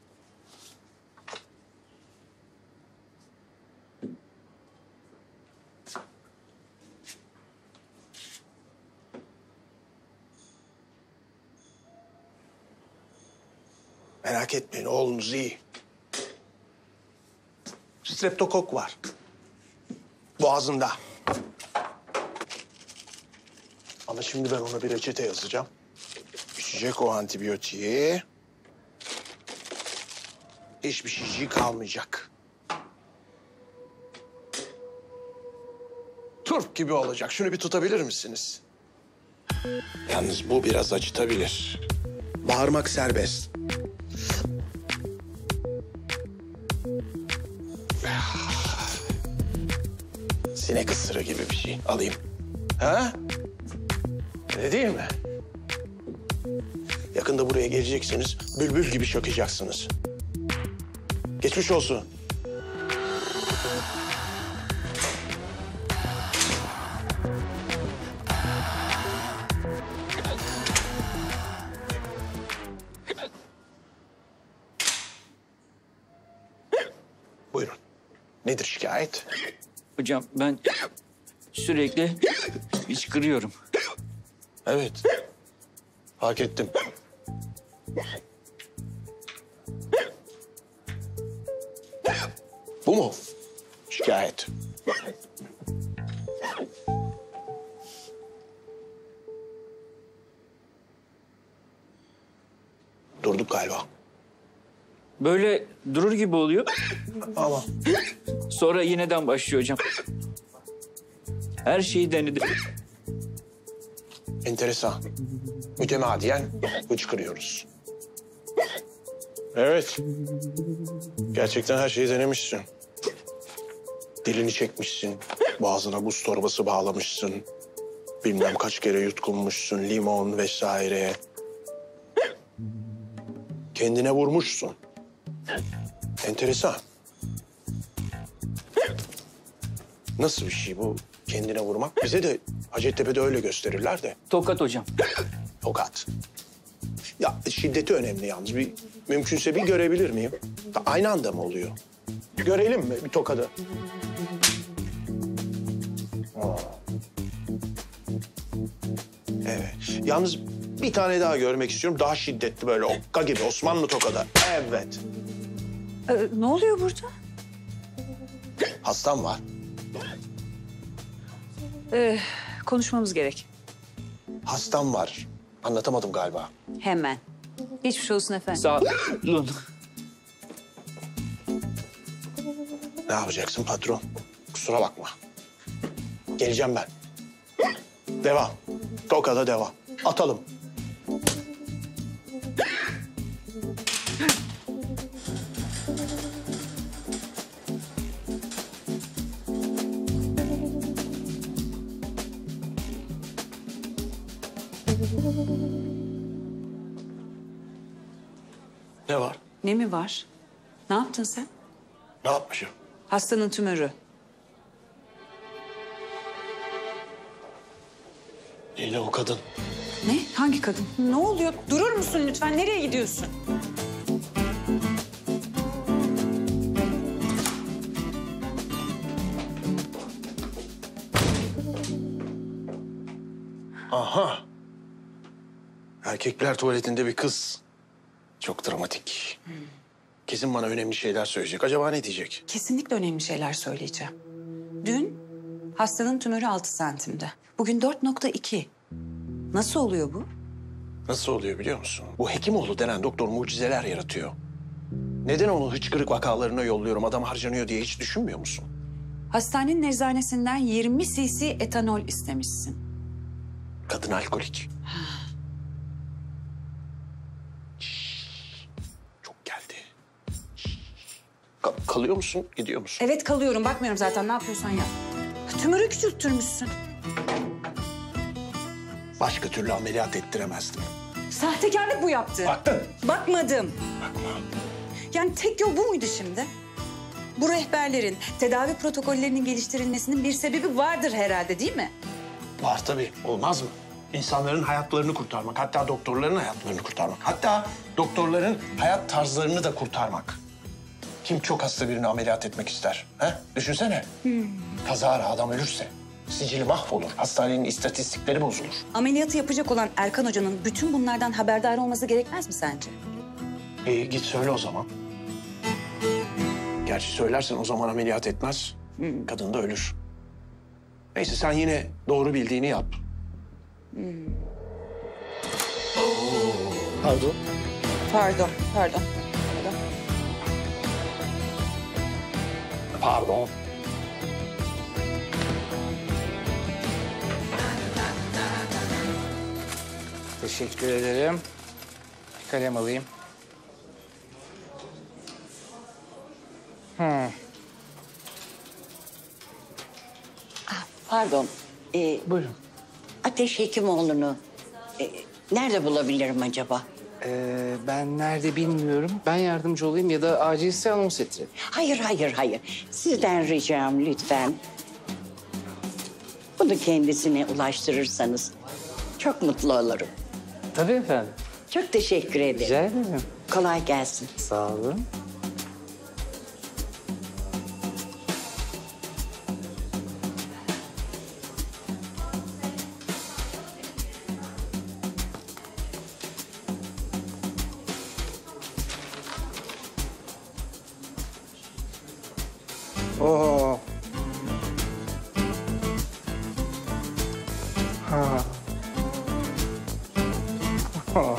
Merak etmeyin, oğlunuz iyi. Streptokok var. Boğazında. Ama şimdi ben ona bir reçete yazacağım. İçecek o antibiyotiği. Hiçbir şeyciği kalmayacak. Turp gibi olacak. Şunu bir tutabilir misiniz? Yalnız bu biraz acıtabilir. Bağırmak serbest. Sinek ısırığı gibi bir şey. Alayım. Ha? Öyle değil mi? Yakında buraya geleceksiniz, bülbül gibi şakacaksınız. Geçmiş olsun. Buyurun. Nedir şikayet? Hocam ben sürekli hıçkırıyorum. Evet. Fark ettim. Bu mu şikayet? Durduk galiba. Böyle durur gibi oluyor. Ama. Sonra yeniden başlıyor hocam. Her şeyi denedim. Enteresan. Mütemadiyen hıçkırıyoruz. Evet. Gerçekten her şeyi denemişsin. Dilini çekmişsin. Boğazına buz torbası bağlamışsın. Bilmem kaç kere yutkunmuşsun. Limon vesaire. Kendine vurmuşsun. Enteresan. Nasıl bir şey bu kendine vurmak? Bize de Hacettepe'de öyle gösterirler de. Tokat hocam. Tokat. Ya şiddeti önemli yalnız. Bir, mümkünse bir görebilir miyim? Aynı anda mı oluyor? Görelim mi bir tokadı? Evet. Yalnız bir tane daha görmek istiyorum. Daha şiddetli böyle okka gibi Osmanlı tokadı. Evet. Ne oluyor burada? Hastam var. Konuşmamız gerek. Hastam var. Anlatamadım galiba. Hemen. Geçmiş olsun efendim. Sağ olun. Ne yapacaksın patron? Kusura bakma. Geleceğim ben. Devam. Tokada devam. Atalım. Ne var? Ne mi var? Ne yaptın sen? Ne yapmışım? Hastanın tümörü. Yine o kadın. Ne? Hangi kadın? Ne oluyor? Durur musun lütfen? Nereye gidiyorsun? Aha. Erkekler tuvaletinde bir kız. Çok dramatik. Kesin bana önemli şeyler söyleyecek. Acaba ne diyecek? Kesinlikle önemli şeyler söyleyeceğim. Dün hastanın tümörü 6 santimde. Bugün 4,2. Nasıl oluyor bu? Nasıl oluyor biliyor musun? Bu Hekimoğlu denen doktor mucizeler yaratıyor. Neden onu hıçkırık vakalarına yolluyorum, adam harcanıyor diye hiç düşünmüyor musun? Hastanenin eczanesinden 20 cc etanol istemişsin. Kadın alkolik. Çok geldi. Kalıyor musun, gidiyor musun? Evet kalıyorum. Bakmıyorum zaten. Ne yapıyorsan yap. Tümörü küçülttürmüşsün. Başka türlü ameliyat ettiremezdim. Sahtekarlık bu yaptı. Baktın. Bakmadım. Yani tek yol bu muydu şimdi? Bu rehberlerin, tedavi protokollerinin geliştirilmesinin bir sebebi vardır herhalde değil mi? Var tabii, olmaz mı? İnsanların hayatlarını kurtarmak, hatta doktorların hayatlarını kurtarmak. Hatta doktorların hayat tarzlarını da kurtarmak. Kim çok hasta birini ameliyat etmek ister? He? Düşünsene. Kazara adam ölürse sicili mahvolur. Hastanenin istatistikleri bozulur. Ameliyatı yapacak olan Erkan Hoca'nın bütün bunlardan haberdar olması gerekmez mi sence? Git söyle o zaman. Gerçi söylersen o zaman ameliyat etmez. Kadın da ölür. Neyse sen yine doğru bildiğini yap. Pardon. Pardon, pardon. Pardon. Teşekkür ederim. Bir kalem alayım. Pardon. Buyurun. Ateş Hekimoğlu'nu nerede bulabilirim acaba? Ben nerede bilmiyorum. Ben yardımcı olayım ya da acilse anons ettirelim. Hayır. Sizden ricam lütfen. Bunu kendisine ulaştırırsanız çok mutlu olurum. Tabii efendim. Çok teşekkür ederim. Rica ederim. Kolay gelsin. Sağ olun. Oo. Ha. Ha.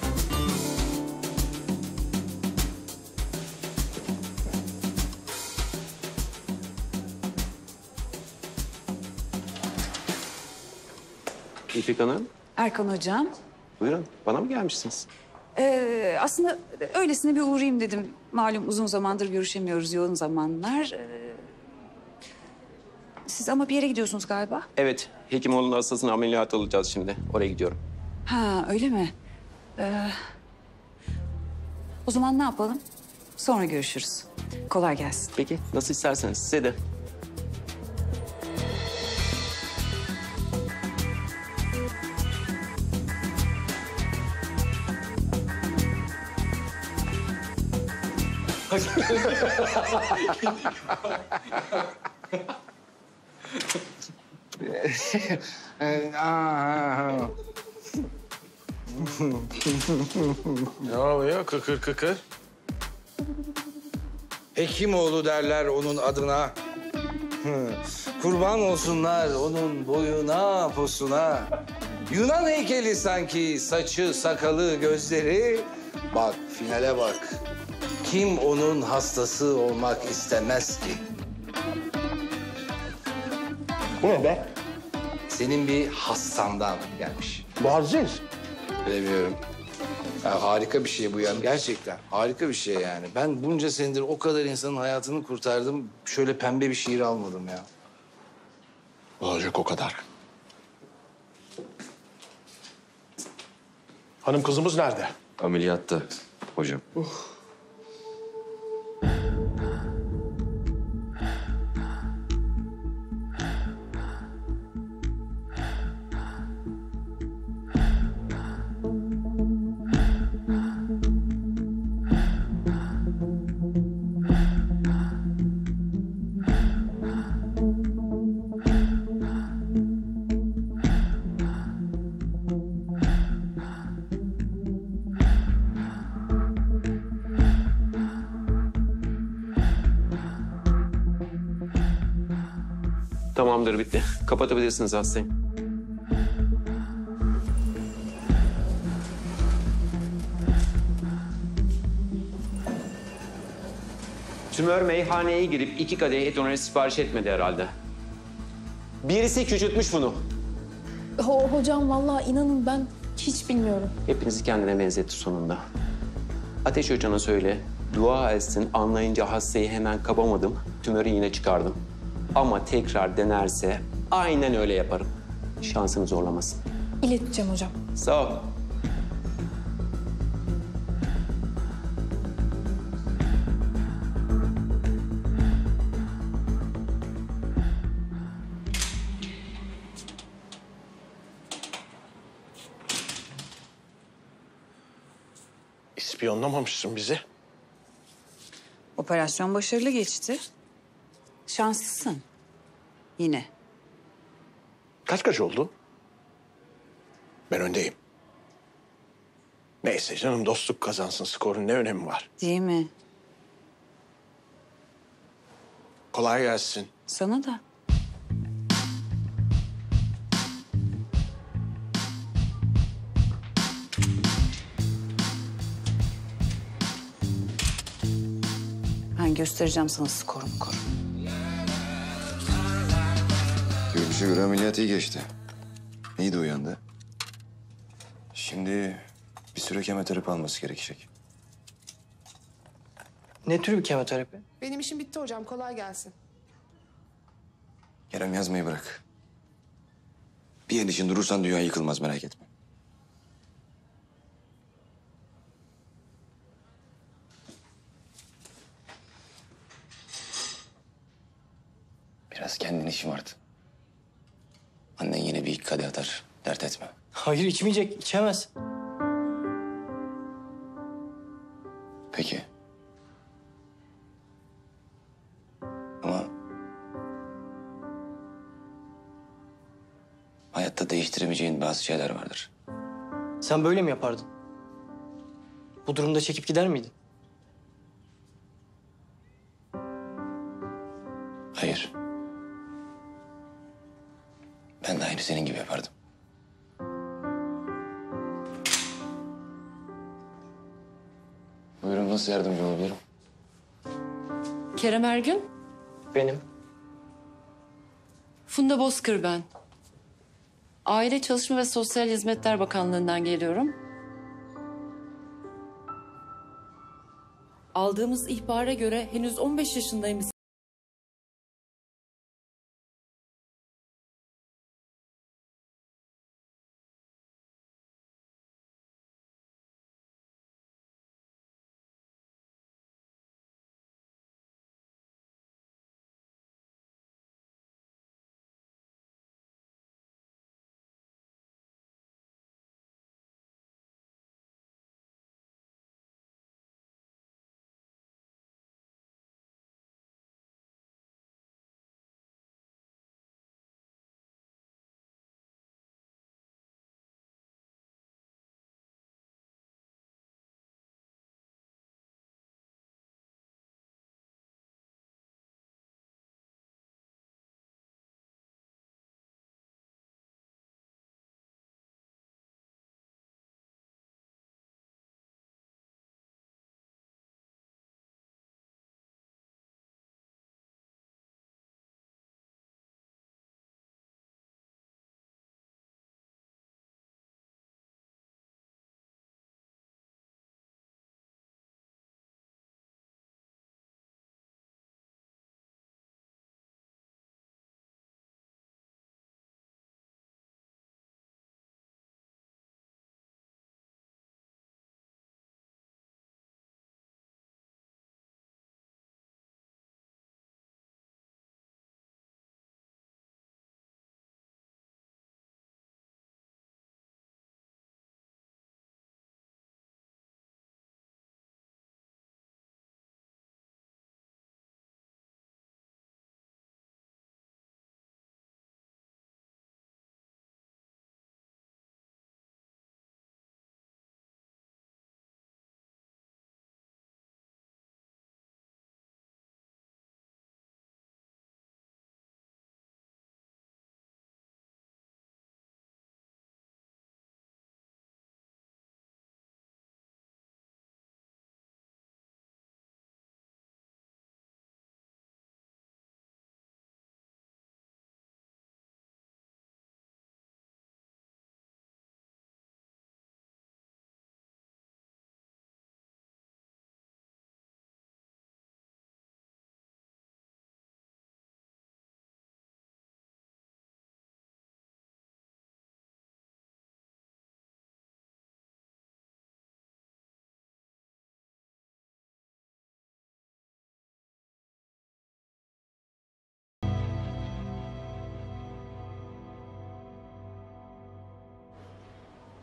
İpek Hanım, Erkan Hocam. buyurun. Bana mı gelmişsiniz? Aslında öylesine bir uğrayayım dedim. Malum uzun zamandır görüşemiyoruz, yoğun zamanlar. Siz ama bir yere gidiyorsunuz galiba. Evet, Hekimoğlu'nun hastasını ameliyat alacağız şimdi. Oraya gidiyorum. Ha, öyle mi? O zaman ne yapalım? Sonra görüşürüz. Kolay gelsin. Peki, nasıl isterseniz. Size de. Ne oluyor? Kıkır kıkır. Hekimoğlu derler onun adına. Kurban olsunlar onun boyuna, posuna. Yunan heykeli sanki, saçı, sakalı, gözleri. Bak, finale bak. Kim onun hastası olmak istemez ki? Bu ne be? Senin bir hastandan gelmiş. Bu Aziz. Bilemiyorum. Ya harika bir şey bu yani gerçekten. Harika bir şey yani. Ben bunca senedir o kadar insanın hayatını kurtardım. Şöyle pembe bir şiir almadım ya. Olacak o kadar. Hanım kızımız nerede? Ameliyatta hocam. Tamamdır, bitti. Kapatabilirsiniz hastayı. Tümör meyhaneye girip 2 kadeh et onarı sipariş etmedi herhalde. Birisi küçültmüş bunu. Hocam vallahi inanın ben hiç bilmiyorum. Hepinizi kendine benzetti sonunda. Ateş Hoca'na söyle. Dua etsin, anlayınca hastayı hemen kapamadım. Tümörü yine çıkardım. Ama tekrar denerse aynen öyle yaparım. Şansını zorlamasın. İleteceğim hocam. Sağ ol. İspiyonlamamışsın bizi. Operasyon başarılı geçti. Şanslısın. Yine. Kaç oldu? Ben öndeyim. Neyse canım, dostluk kazansın. Skorun ne önemi var? Değil mi? Kolay gelsin. Sana da. Ben göstereceğim sana skorumu. Görünüşe göre ameliyat iyi geçti. İyi de uyandı. Şimdi bir süre kemoterapi alması gerekecek. Ne tür bir kemoterapi? Benim işim bitti hocam. Kolay gelsin. Kerem, yazmayı bırak. Bir yen için durursan dünya yıkılmaz, merak etme. Biraz kendini şımart. Annen yine bir iki kadeh atar. Dert etme. Hayır, içmeyecek, içemez. Peki. Ama hayatta değiştiremeyeceğin bazı şeyler vardır. Sen böyle mi yapardın? Bu durumda çekip gider miydin? Hayır. Ben de aynı senin gibi yapardım. Buyurun, nasıl yardımcı olabilirim? Kerem Ergün, Benim. Funda Bozkır ben. Aile Çalışma ve Sosyal Hizmetler Bakanlığı'ndan geliyorum. Aldığımız ihbara göre henüz 15 yaşındayım.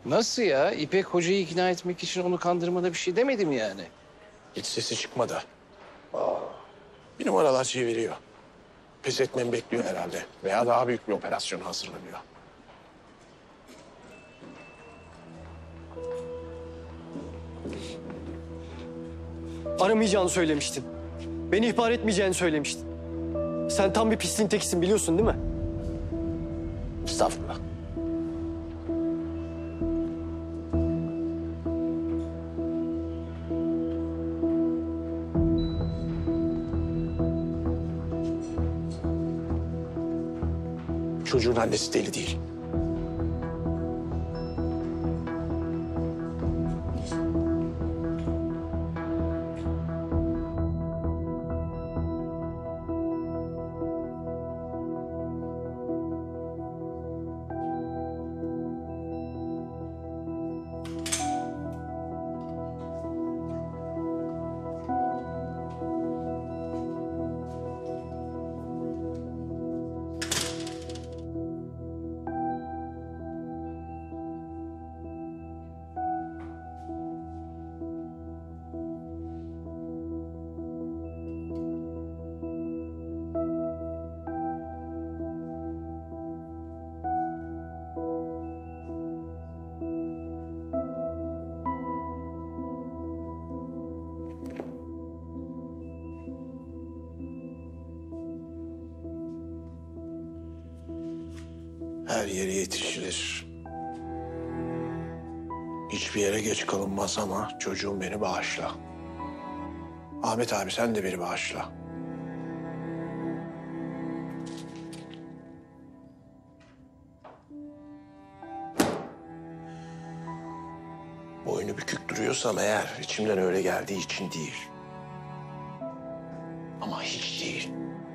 Nasıl ya? İpek hocayı ikna etmek için onu kandırmana bir şey demedim yani. Hiç sesi çıkmadı. Bir numaralar çeviriyor. Pes etmemi bekliyor herhalde. Veya daha büyük bir operasyona hazırlanıyor. Aramayacağını söylemiştin. Beni ihbar etmeyeceğini söylemiştin. Sen tam bir pisliğin tekisin biliyorsun değil mi? Estağfurullah. Çocuğun annesi deli değil. Her yere yetişilir. Hiçbir yere geç kalınmaz ama çocuğum beni bağışla. Ahmet abi sen de beni bağışla. Boynu bükük duruyorsam eğer içimden öyle geldiği için değil. Ama hiç değil.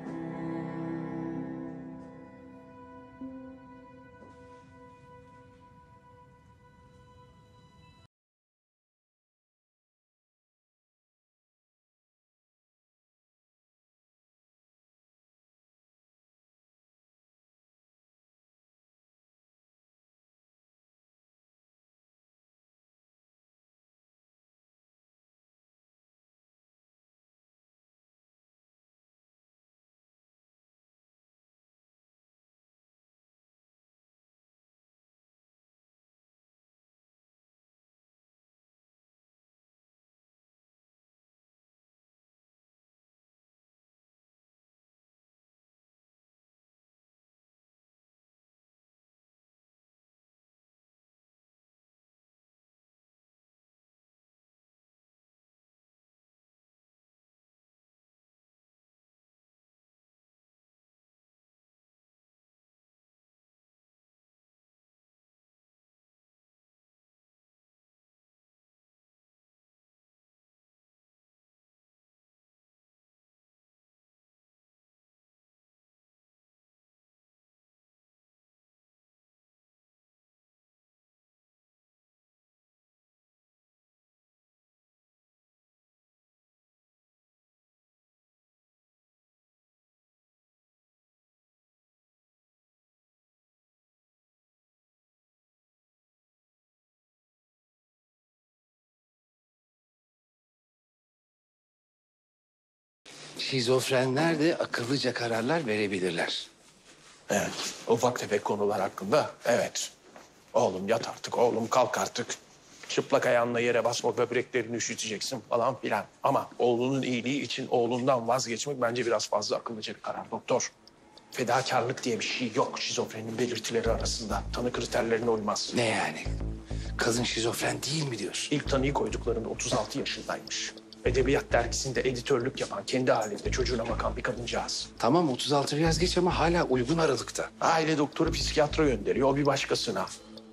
Şizofrenler de akıllıca kararlar verebilirler. Evet, ufak tefek konular hakkında evet. Oğlum yat artık, oğlum kalk artık. Çıplak ayağınla yere basma, böbreklerini üşüteceksin falan filan. Ama oğlunun iyiliği için oğlundan vazgeçmek bence biraz fazla akıllıca bir karar doktor. Fedakarlık diye bir şey yok şizofrenin belirtileri arasında. Tanı kriterlerine uymaz. Ne yani? Kadın şizofren değil mi diyorsun? İlk tanıyı koyduklarında 36 yaşındaymış. Edebiyat dergisinde editörlük yapan, kendi halinde çocuğuna bakan bir kadıncağız. Tamam 36 biraz geç ama hala uygun aralıkta. Aile doktoru psikiyatra gönderiyor, o bir başkasına.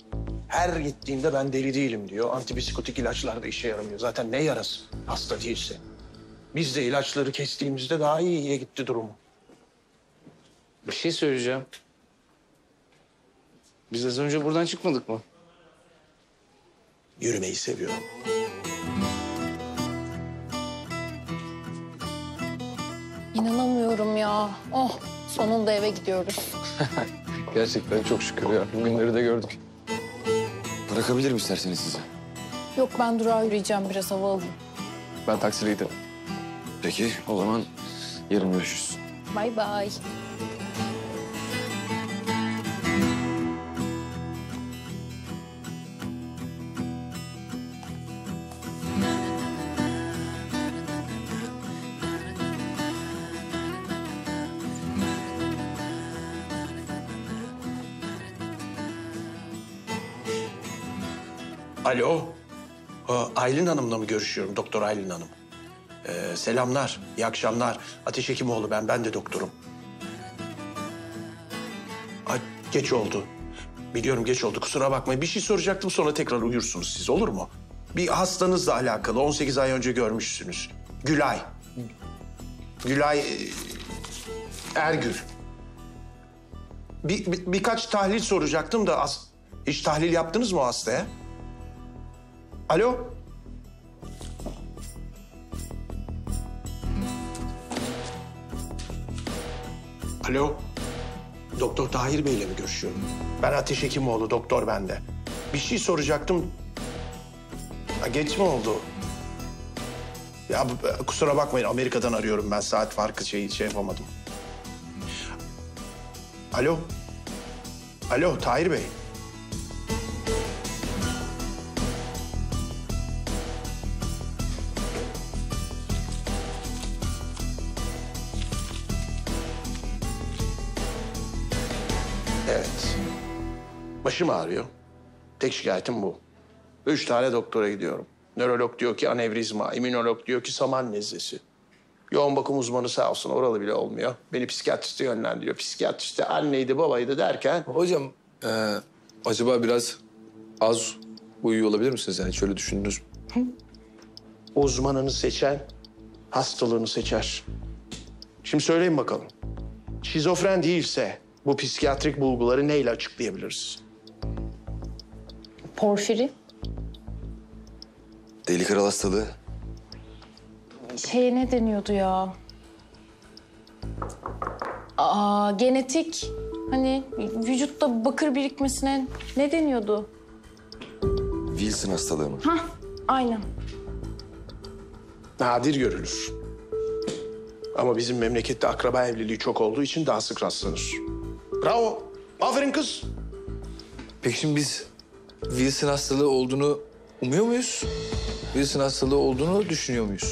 Her gittiğinde ben deli değilim diyor. Antipsikotik ilaçlar da işe yaramıyor. Zaten ne yarası hasta değilse. Biz de ilaçları kestiğimizde daha iyiye gitti durumu. Bir şey söyleyeceğim. Biz az önce buradan çıkmadık mı? Yürümeyi seviyorum. İnanamıyorum ya. Oh, sonunda eve gidiyoruz. Gerçekten çok şükür ya. Bugünleri de gördük. Bırakabilirim isterseniz sizi. Yok ben durağa yürüyeceğim biraz hava alayım. Ben taksiyle giderim. Peki o zaman yarın görüşürüz. Bay bay. Alo. Aylin Hanım'la mı görüşüyorum? Doktor Aylin Hanım. Selamlar, iyi akşamlar. Ateş Hekimoğlu ben de doktorum. Geç oldu. Biliyorum geç oldu, kusura bakmayın. Bir şey soracaktım, sonra tekrar uyursunuz siz, olur mu? Bir hastanızla alakalı, 18 ay önce görmüşsünüz. Gülay. Gülay Ergül. Birkaç tahlil soracaktım da... Hiç tahlil yaptınız mı o hastaya? Alo? Alo? Doktor Tahir Bey'le mi görüşüyorum? Ben Ateş Hekimoğlu, doktor bende. Bir şey soracaktım. Geç mi oldu? Ya kusura bakmayın, Amerika'dan arıyorum ben. Saat farkı şey yapamadım. Alo? Alo Tahir Bey. Evet. Başım ağrıyor. Tek şikayetim bu. 3 tane doktora gidiyorum. Nörolog diyor ki anevrizma, immünolog diyor ki saman nezlesi. Yoğun bakım uzmanı sağ olsun oralı bile olmuyor. Beni psikiyatriste yönlendiriyor. Psikiyatriste anneydi babaydı derken... Hocam acaba biraz az uyuyor olabilir misiniz? Yani şöyle düşündünüz mü? Uzmanını seçen hastalığını seçer. Şimdi söyleyin bakalım. Şizofren değilse bu psikiyatrik bulguları neyle açıklayabiliriz? Porfiri. Deli kral hastalığı. Şeye ne deniyordu ya? Genetik. Hani vücutta bakır birikmesine ne deniyordu? Wilson hastalığı mı? Hah, aynen. Nadir görülür. Ama bizim memlekette akraba evliliği çok olduğu için daha sık rastlanır. Bravo. Aferin kız. Peki şimdi biz Wilson hastalığı olduğunu umuyor muyuz? Wilson hastalığı olduğunu düşünüyor muyuz?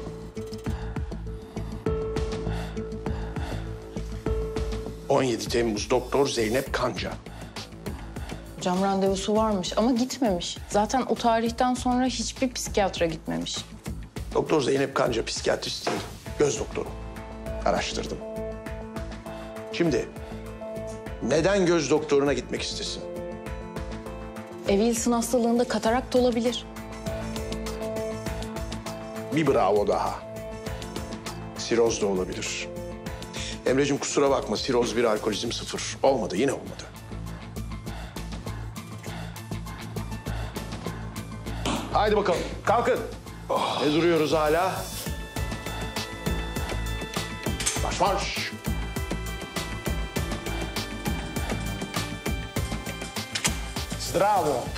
...17 Temmuz Doktor Zeynep Kanca. Hocam randevusu varmış ama gitmemiş. Zaten o tarihten sonra hiçbir psikiyatra gitmemiş. Doktor Zeynep Kanca psikiyatrist değil, göz doktoru. Araştırdım. Şimdi neden göz doktoruna gitmek istesin? Wilson hastalığında katarakt olabilir. Bir bravo daha. Siroz da olabilir. Emreciğim kusura bakma, siroz 1, alkolizm 0. Olmadı, yine olmadı. Haydi bakalım, kalkın. Ne duruyoruz hala? Marş marş. Bravo.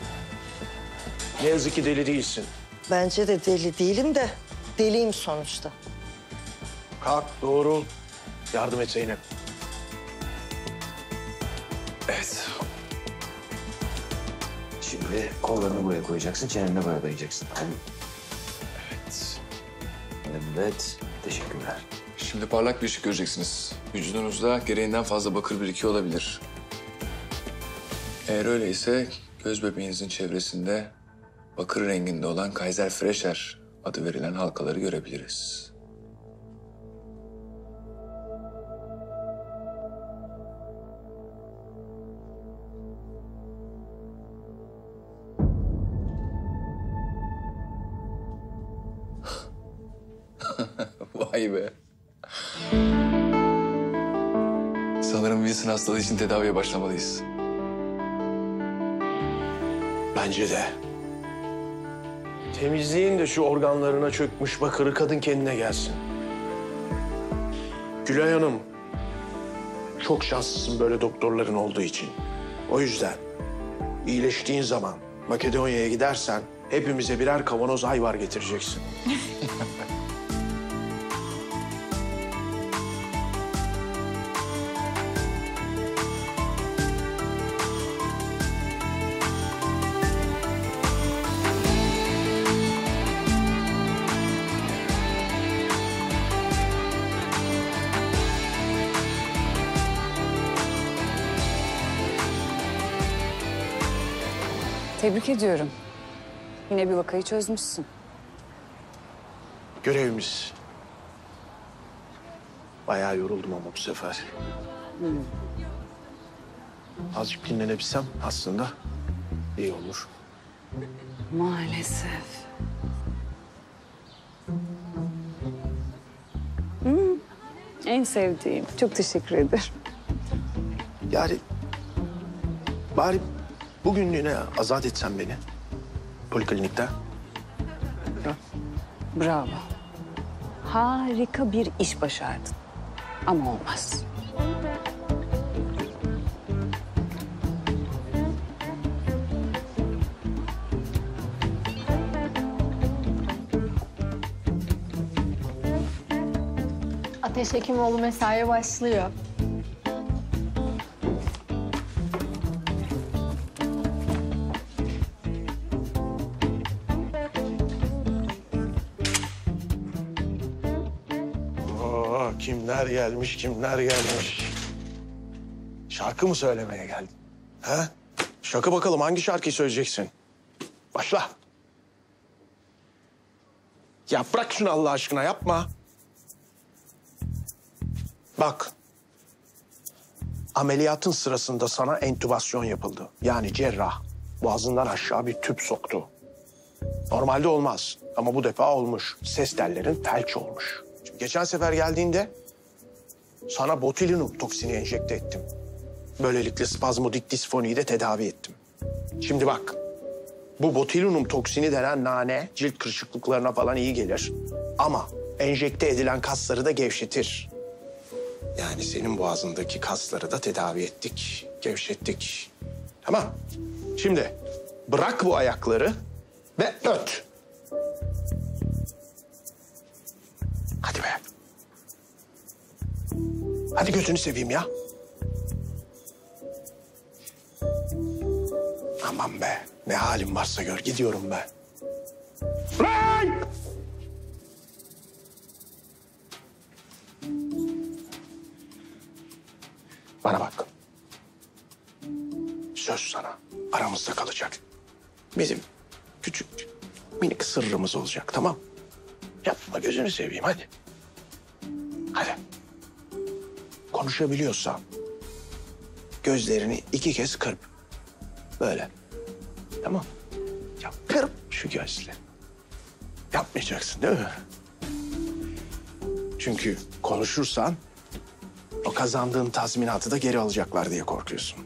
Ne yazık ki deli değilsin. Bence de deli değilim de deliyim sonuçta. Kalk, doğru. Yardım et Zeynep. Evet. Şimdi kollarını buraya koyacaksın, çeneni buraya dayayacaksın. Tamam mı? Evet. Evet, teşekkürler. Şimdi parlak bir ışık göreceksiniz. Vücudunuzda gereğinden fazla bakır birikiyor olabilir. Eğer öyleyse göz bebeğinizin çevresinde bakır renginde olan Kaiser Fresher adı verilen halkaları görebiliriz. Vay be. Sanırım Wilson hastalığı için tedaviye başlamalıyız. Bence de. Temizleyin de şu organlarına çökmüş bakırı, kadın kendine gelsin. Gülay Hanım, çok şanslısın böyle doktorların olduğu için. O yüzden İyileştiğin zaman Makedonya'ya gidersen hepimize birer kavanoz ayvar getireceksin. Tebrik ediyorum. Yine bir vakayı çözmüşsün. Görevimiz. Bayağı yoruldum ama bu sefer. Azıcık dinlenebilsem aslında iyi olur. Maalesef. En sevdiğim. Çok teşekkür ederim. Yani bari bugünlüğüne azat etsen beni poliklinikte. Bravo. Harika bir iş başardın. Ama olmaz. Ateş Hekimoğlu mesaiye başlıyor. Oo, kimler gelmiş, kimler gelmiş. Şarkı mı söylemeye geldin? Ha? Şaka bakalım hangi şarkıyı söyleyeceksin? Başla. Ya bırak şunu Allah aşkına yapma. Bak. Ameliyatın sırasında sana entübasyon yapıldı. Yani cerrah boğazından aşağı bir tüp soktu. Normalde olmaz ama bu defa olmuş. Ses tellerin felç olmuş. Şimdi geçen sefer geldiğinde sana botulinum toksini enjekte ettim. Böylelikle spazmodik disfoniyi de tedavi ettim. Şimdi bak, bu botulinum toksini denen nane cilt kırışıklıklarına falan iyi gelir. Ama enjekte edilen kasları da gevşetir. Yani senin boğazındaki kasları da tedavi ettik, gevşettik. Tamam. Şimdi bırak bu ayakları ve öt. Hadi be. Hadi gözünü seveyim ya. Aman be. Ne halim varsa gör. Gidiyorum ben. Lan! Bana bak. Söz sana. Aramızda kalacak. Bizim küçük, minik sırrımız olacak, tamam? Yapma gözünü seveyim, hadi. Hadi. Konuşabiliyorsan gözlerini 2 kez kırp. Böyle. Tamam. Ya kırp şu gözleri. Yapmayacaksın değil mi? Çünkü konuşursan o kazandığın tazminatı da geri alacaklar diye korkuyorsun.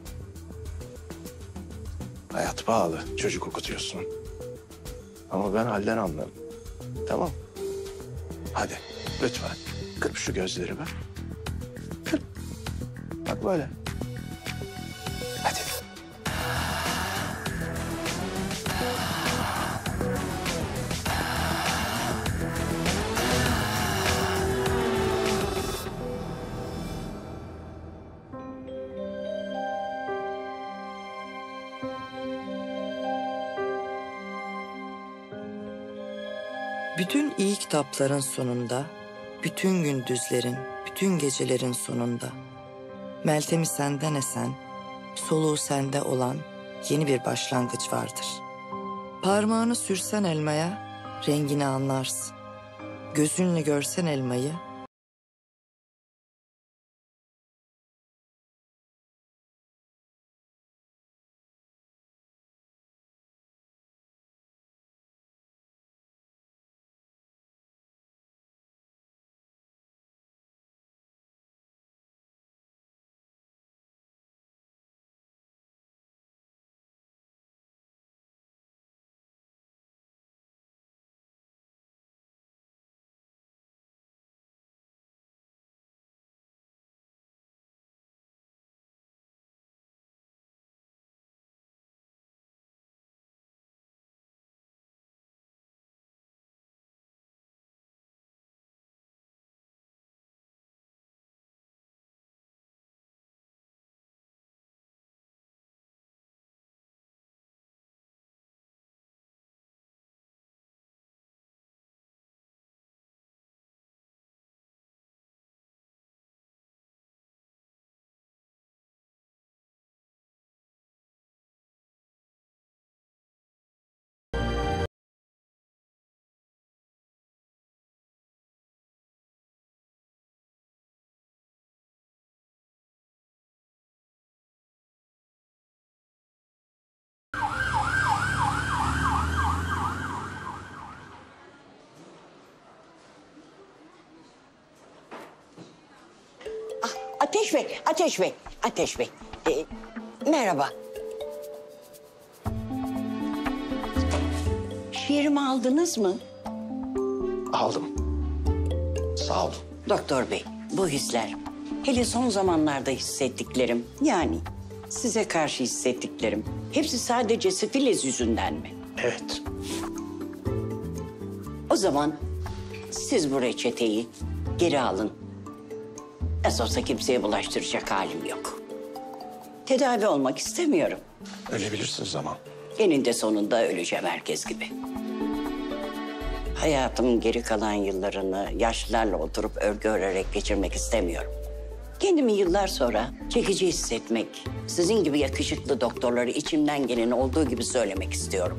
Hayat pahalı, çocuk okutuyorsun. Ama ben halden anlarım. Tamam. Hadi lütfen kırp şu gözleri be. Kırp. Bak böyle. Hadi. Bütün iyi kitapların sonunda, bütün gündüzlerin, bütün gecelerin sonunda, Meltem'i senden esen, soluğu sende olan yeni bir başlangıç vardır. Parmağını sürsen elmaya, rengini anlarsın. Gözünle görsen elmayı, Ateş Bey, Ateş Bey, Ateş Bey. Merhaba. Şiirimi aldınız mı? Aldım. Sağ olun. Doktor Bey, bu hisler, hele son zamanlarda hissettiklerim, yani size karşı hissettiklerim, hepsi sadece sifiliz yüzünden mi? Evet. O zaman siz bu reçeteyi geri alın. Nasıl olsa kimseye bulaştıracak halim yok. Tedavi olmak istemiyorum. Ölebilirsiniz ama. Eninde sonunda öleceğim herkes gibi. Hayatımın geri kalan yıllarını yaşlılarla oturup örgü örerek geçirmek istemiyorum. Kendimi yıllar sonra çekici hissetmek, sizin gibi yakışıklı doktorları içimden geleni olduğu gibi söylemek istiyorum.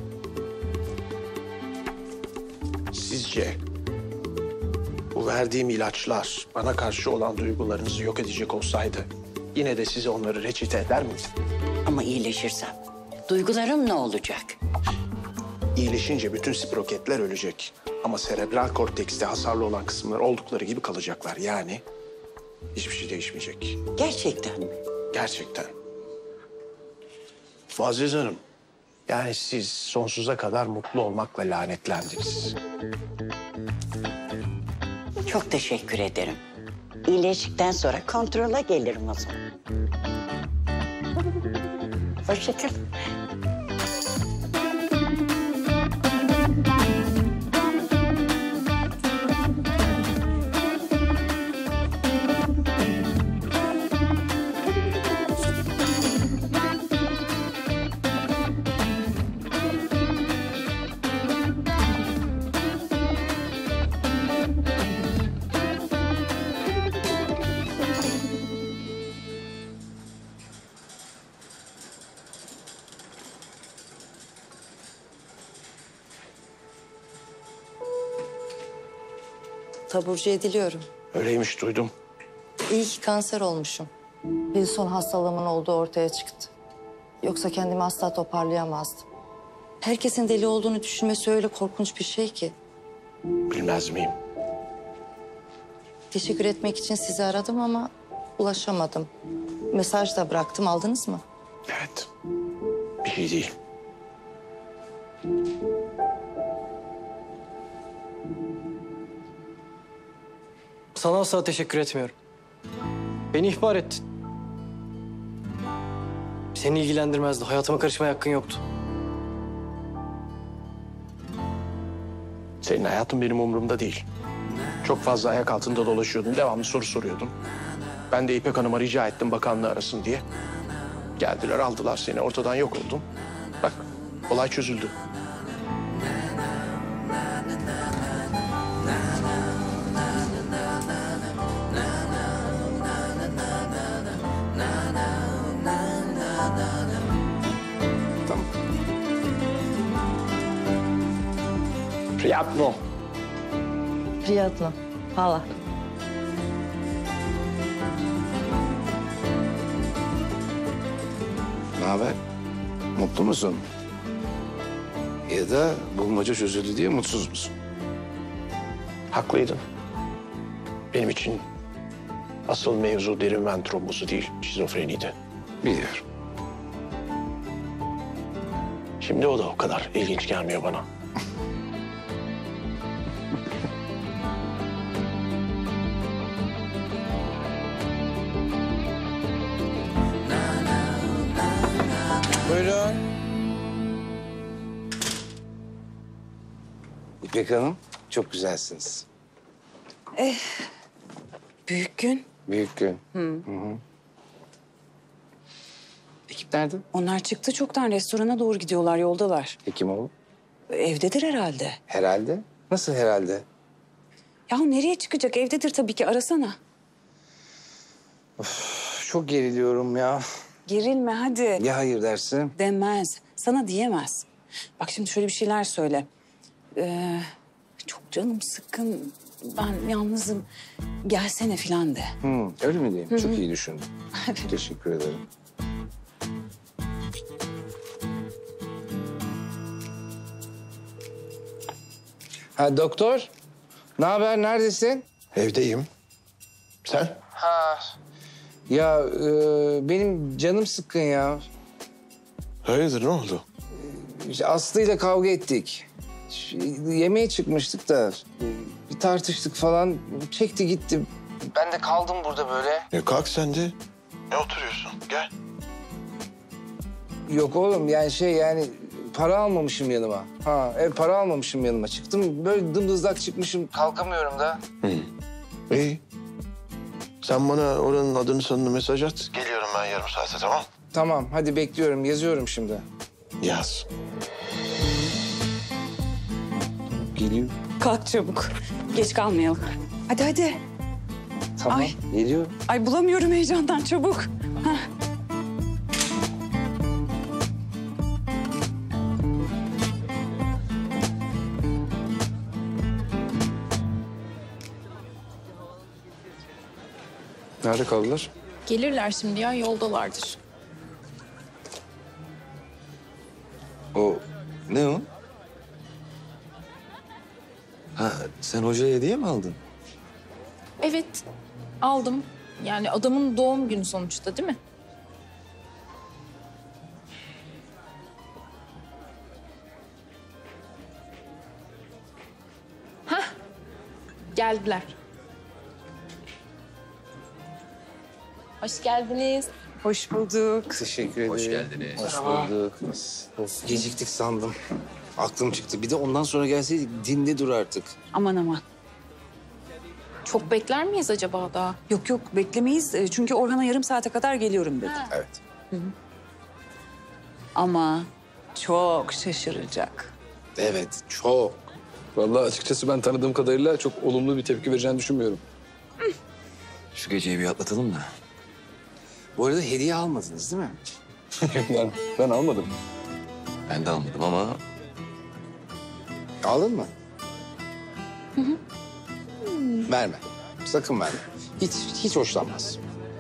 Sizce bu verdiğim ilaçlar bana karşı olan duygularınızı yok edecek olsaydı yine de size onları reçete eder miydim? Ama iyileşirsem duygularım ne olacak? İyileşince bütün spiroketler ölecek. Ama serebral kortekste hasarlı olan kısımlar oldukları gibi kalacaklar. Yani hiçbir şey değişmeyecek. Gerçekten mi? Gerçekten. Muazzez Hanım, yani siz sonsuza kadar mutlu olmakla lanetlendiniz. Çok teşekkür ederim. İyileştikten sonra kontrola gelirim o zaman. Hoşça kal. Taburcu ediliyorum. Öyleymiş, duydum. İyi ki kanser olmuşum. Wilson hastalığımın olduğu ortaya çıktı. Yoksa kendimi asla toparlayamazdım. Herkesin deli olduğunu düşünmesi öyle korkunç bir şey ki. Bilmez miyim? Teşekkür etmek için sizi aradım ama ulaşamadım. Mesaj da bıraktım, aldınız mı? Evet. Bir şey değil. Sana asla teşekkür etmiyorum. Beni ihbar ettin. Seni ilgilendirmezdi. Hayatıma karışmaya hakkın yoktu. Senin hayatın benim umurumda değil. Çok fazla ayak altında dolaşıyordun, devamlı soru soruyordun. Ben de İpek Hanım'a rica ettim bakanlığı arasın diye. Geldiler, aldılar seni, ortadan yok oldun. Bak, olay çözüldü. Tamam. Priятно. Приятно. Hala. Ne haber? Mutlu musun? Ya da bulmaca çözüldü diye mutsuz musun? Haklıydın. Benim için asıl mevzu derin ven trombozu değil, şizofreniydi. Biliyorum. Şimdi o da o kadar ilginç gelmiyor bana. Buyurun. İpek Hanım, çok güzelsiniz. Büyük gün. Büyük gün. Hı. Hı. Ekip nerede? Onlar çıktı çoktan, restorana doğru gidiyorlar, yoldalar. Hekimoğlu. Evdedir herhalde. Herhalde. Nasıl herhalde? Yahu nereye çıkacak? Evdedir tabii ki, arasana. Çok geriliyorum ya. Gerilme hadi. Ya hayır dersin? Demez. Sana diyemez. Bak şimdi şöyle bir şeyler söyle. Çok canım sıkkın. Ben yalnızım. Gelsene filan de. Öyle mi diyeyim? Hı hı. Çok iyi düşündüm. Teşekkür ederim. Ha doktor. Ne haber? Neredesin? Evdeyim. Sen? Ha. Ya benim canım sıkkın ya. Hayırdır, ne oldu? İşte Aslı ile kavga ettik. Yemeğe çıkmıştık da bir tartıştık falan. Çekti gitti. Ben de kaldım burada böyle. Kalk sen de. Ne oturuyorsun? Gel. Yok oğlum yani para almamışım yanıma. Para almamışım yanıma. Çıktım böyle dımdızlak çıkmışım. Kalkamıyorum da. İyi. Sen bana oranın adını sanını mesaj at. Geliyorum ben yarım saate, tamam? Tamam hadi bekliyorum. Yazıyorum şimdi. Yaz. Geliyor. Kalk çabuk. Geç kalmayalım. Hadi hadi. Tamam Ay. geliyor. Ay bulamıyorum heyecandan çabuk. Hah. Nerede kaldılar? Gelirler şimdi ya, yoldalardır. O ne o? Ha, sen hocaya hediye mi aldın? Evet, aldım. Yani adamın doğum günü sonuçta, değil mi? Hah, geldiler. Hoş geldiniz. Hoş bulduk. Teşekkür ederim. Hoş geldiniz. Hoş bulduk. Of, geciktik sandım. Aklım çıktı. Bir de ondan sonra gelseydik dinde dur artık. Aman aman. Çok bekler miyiz acaba daha? Yok yok beklemeyiz. Çünkü Orhan'a yarım saate kadar geliyorum dedi. Evet. Hı hı. Ama çok şaşıracak. Evet, çok. Vallahi açıkçası ben tanıdığım kadarıyla çok olumlu bir tepki vereceğini düşünmüyorum. Şu geceyi bir atlatalım da. Bu arada hediye almadınız değil mi? ben almadım. Ben de almadım ama... Aldın mı? Verme. Sakın verme. Hiç hoşlanmaz.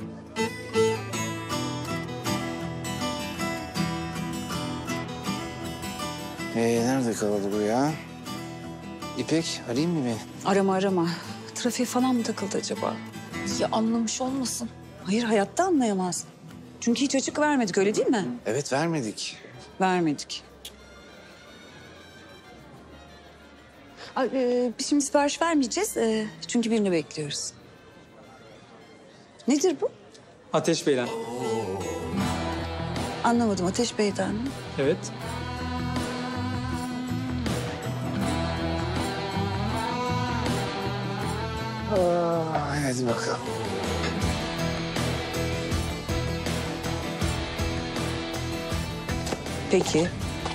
Nerede kaldı bu ya? İpek, arayayım mı beni? Arama. Trafiğe falan mı takıldı acaba? Ya anlamış olmasın. Hayır hayatta anlayamaz. Çünkü hiç açık vermedik öyle değil mi? Evet, vermedik. Vermedik. Biz şimdi sipariş vermeyeceğiz. Çünkü birini bekliyoruz. Nedir bu? Ateş Bey'den. Anlamadım. Ateş Bey'den mi? Evet. Hadi bakalım. Peki.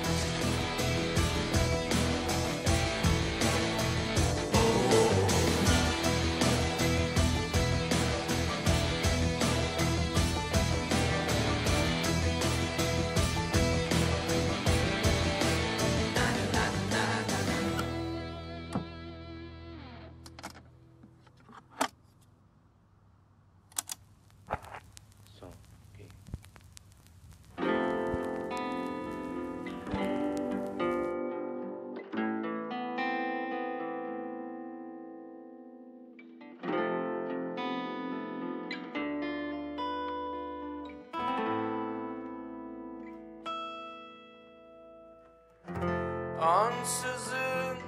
Ansızın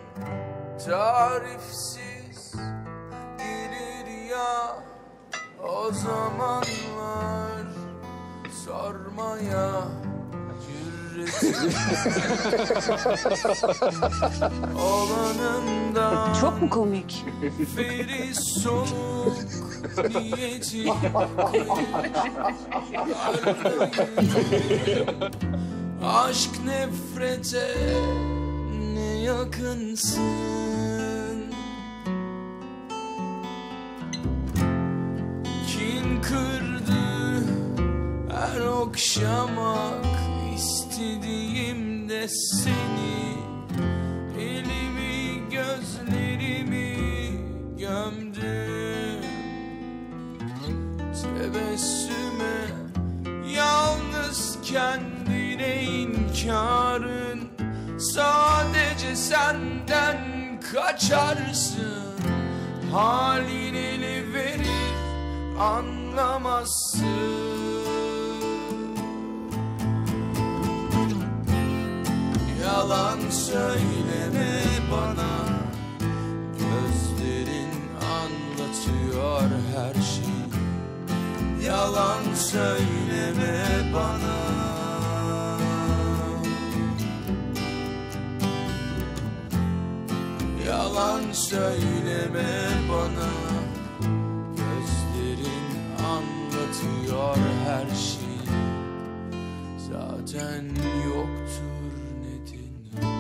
tarifsiz gelir ya o zamanlar sormaya cüretim olanında Çok mu komik? feri soluk niyeti aşk nefrete ne yakınsın. Kin kırdı her okşamak istediğimde seni. Elimi gözlerimi gömdüm tebessüme, yalnız kendine inkarın. Sadece senden kaçarsın, halin eli verir anlamazsın. Yalan söyleme bana, gözlerin anlatıyor her şeyi. Yalan söyleme bana. Yalan söyleme bana, gözlerin anlatıyor her şeyi. Zaten yoktur nedeni.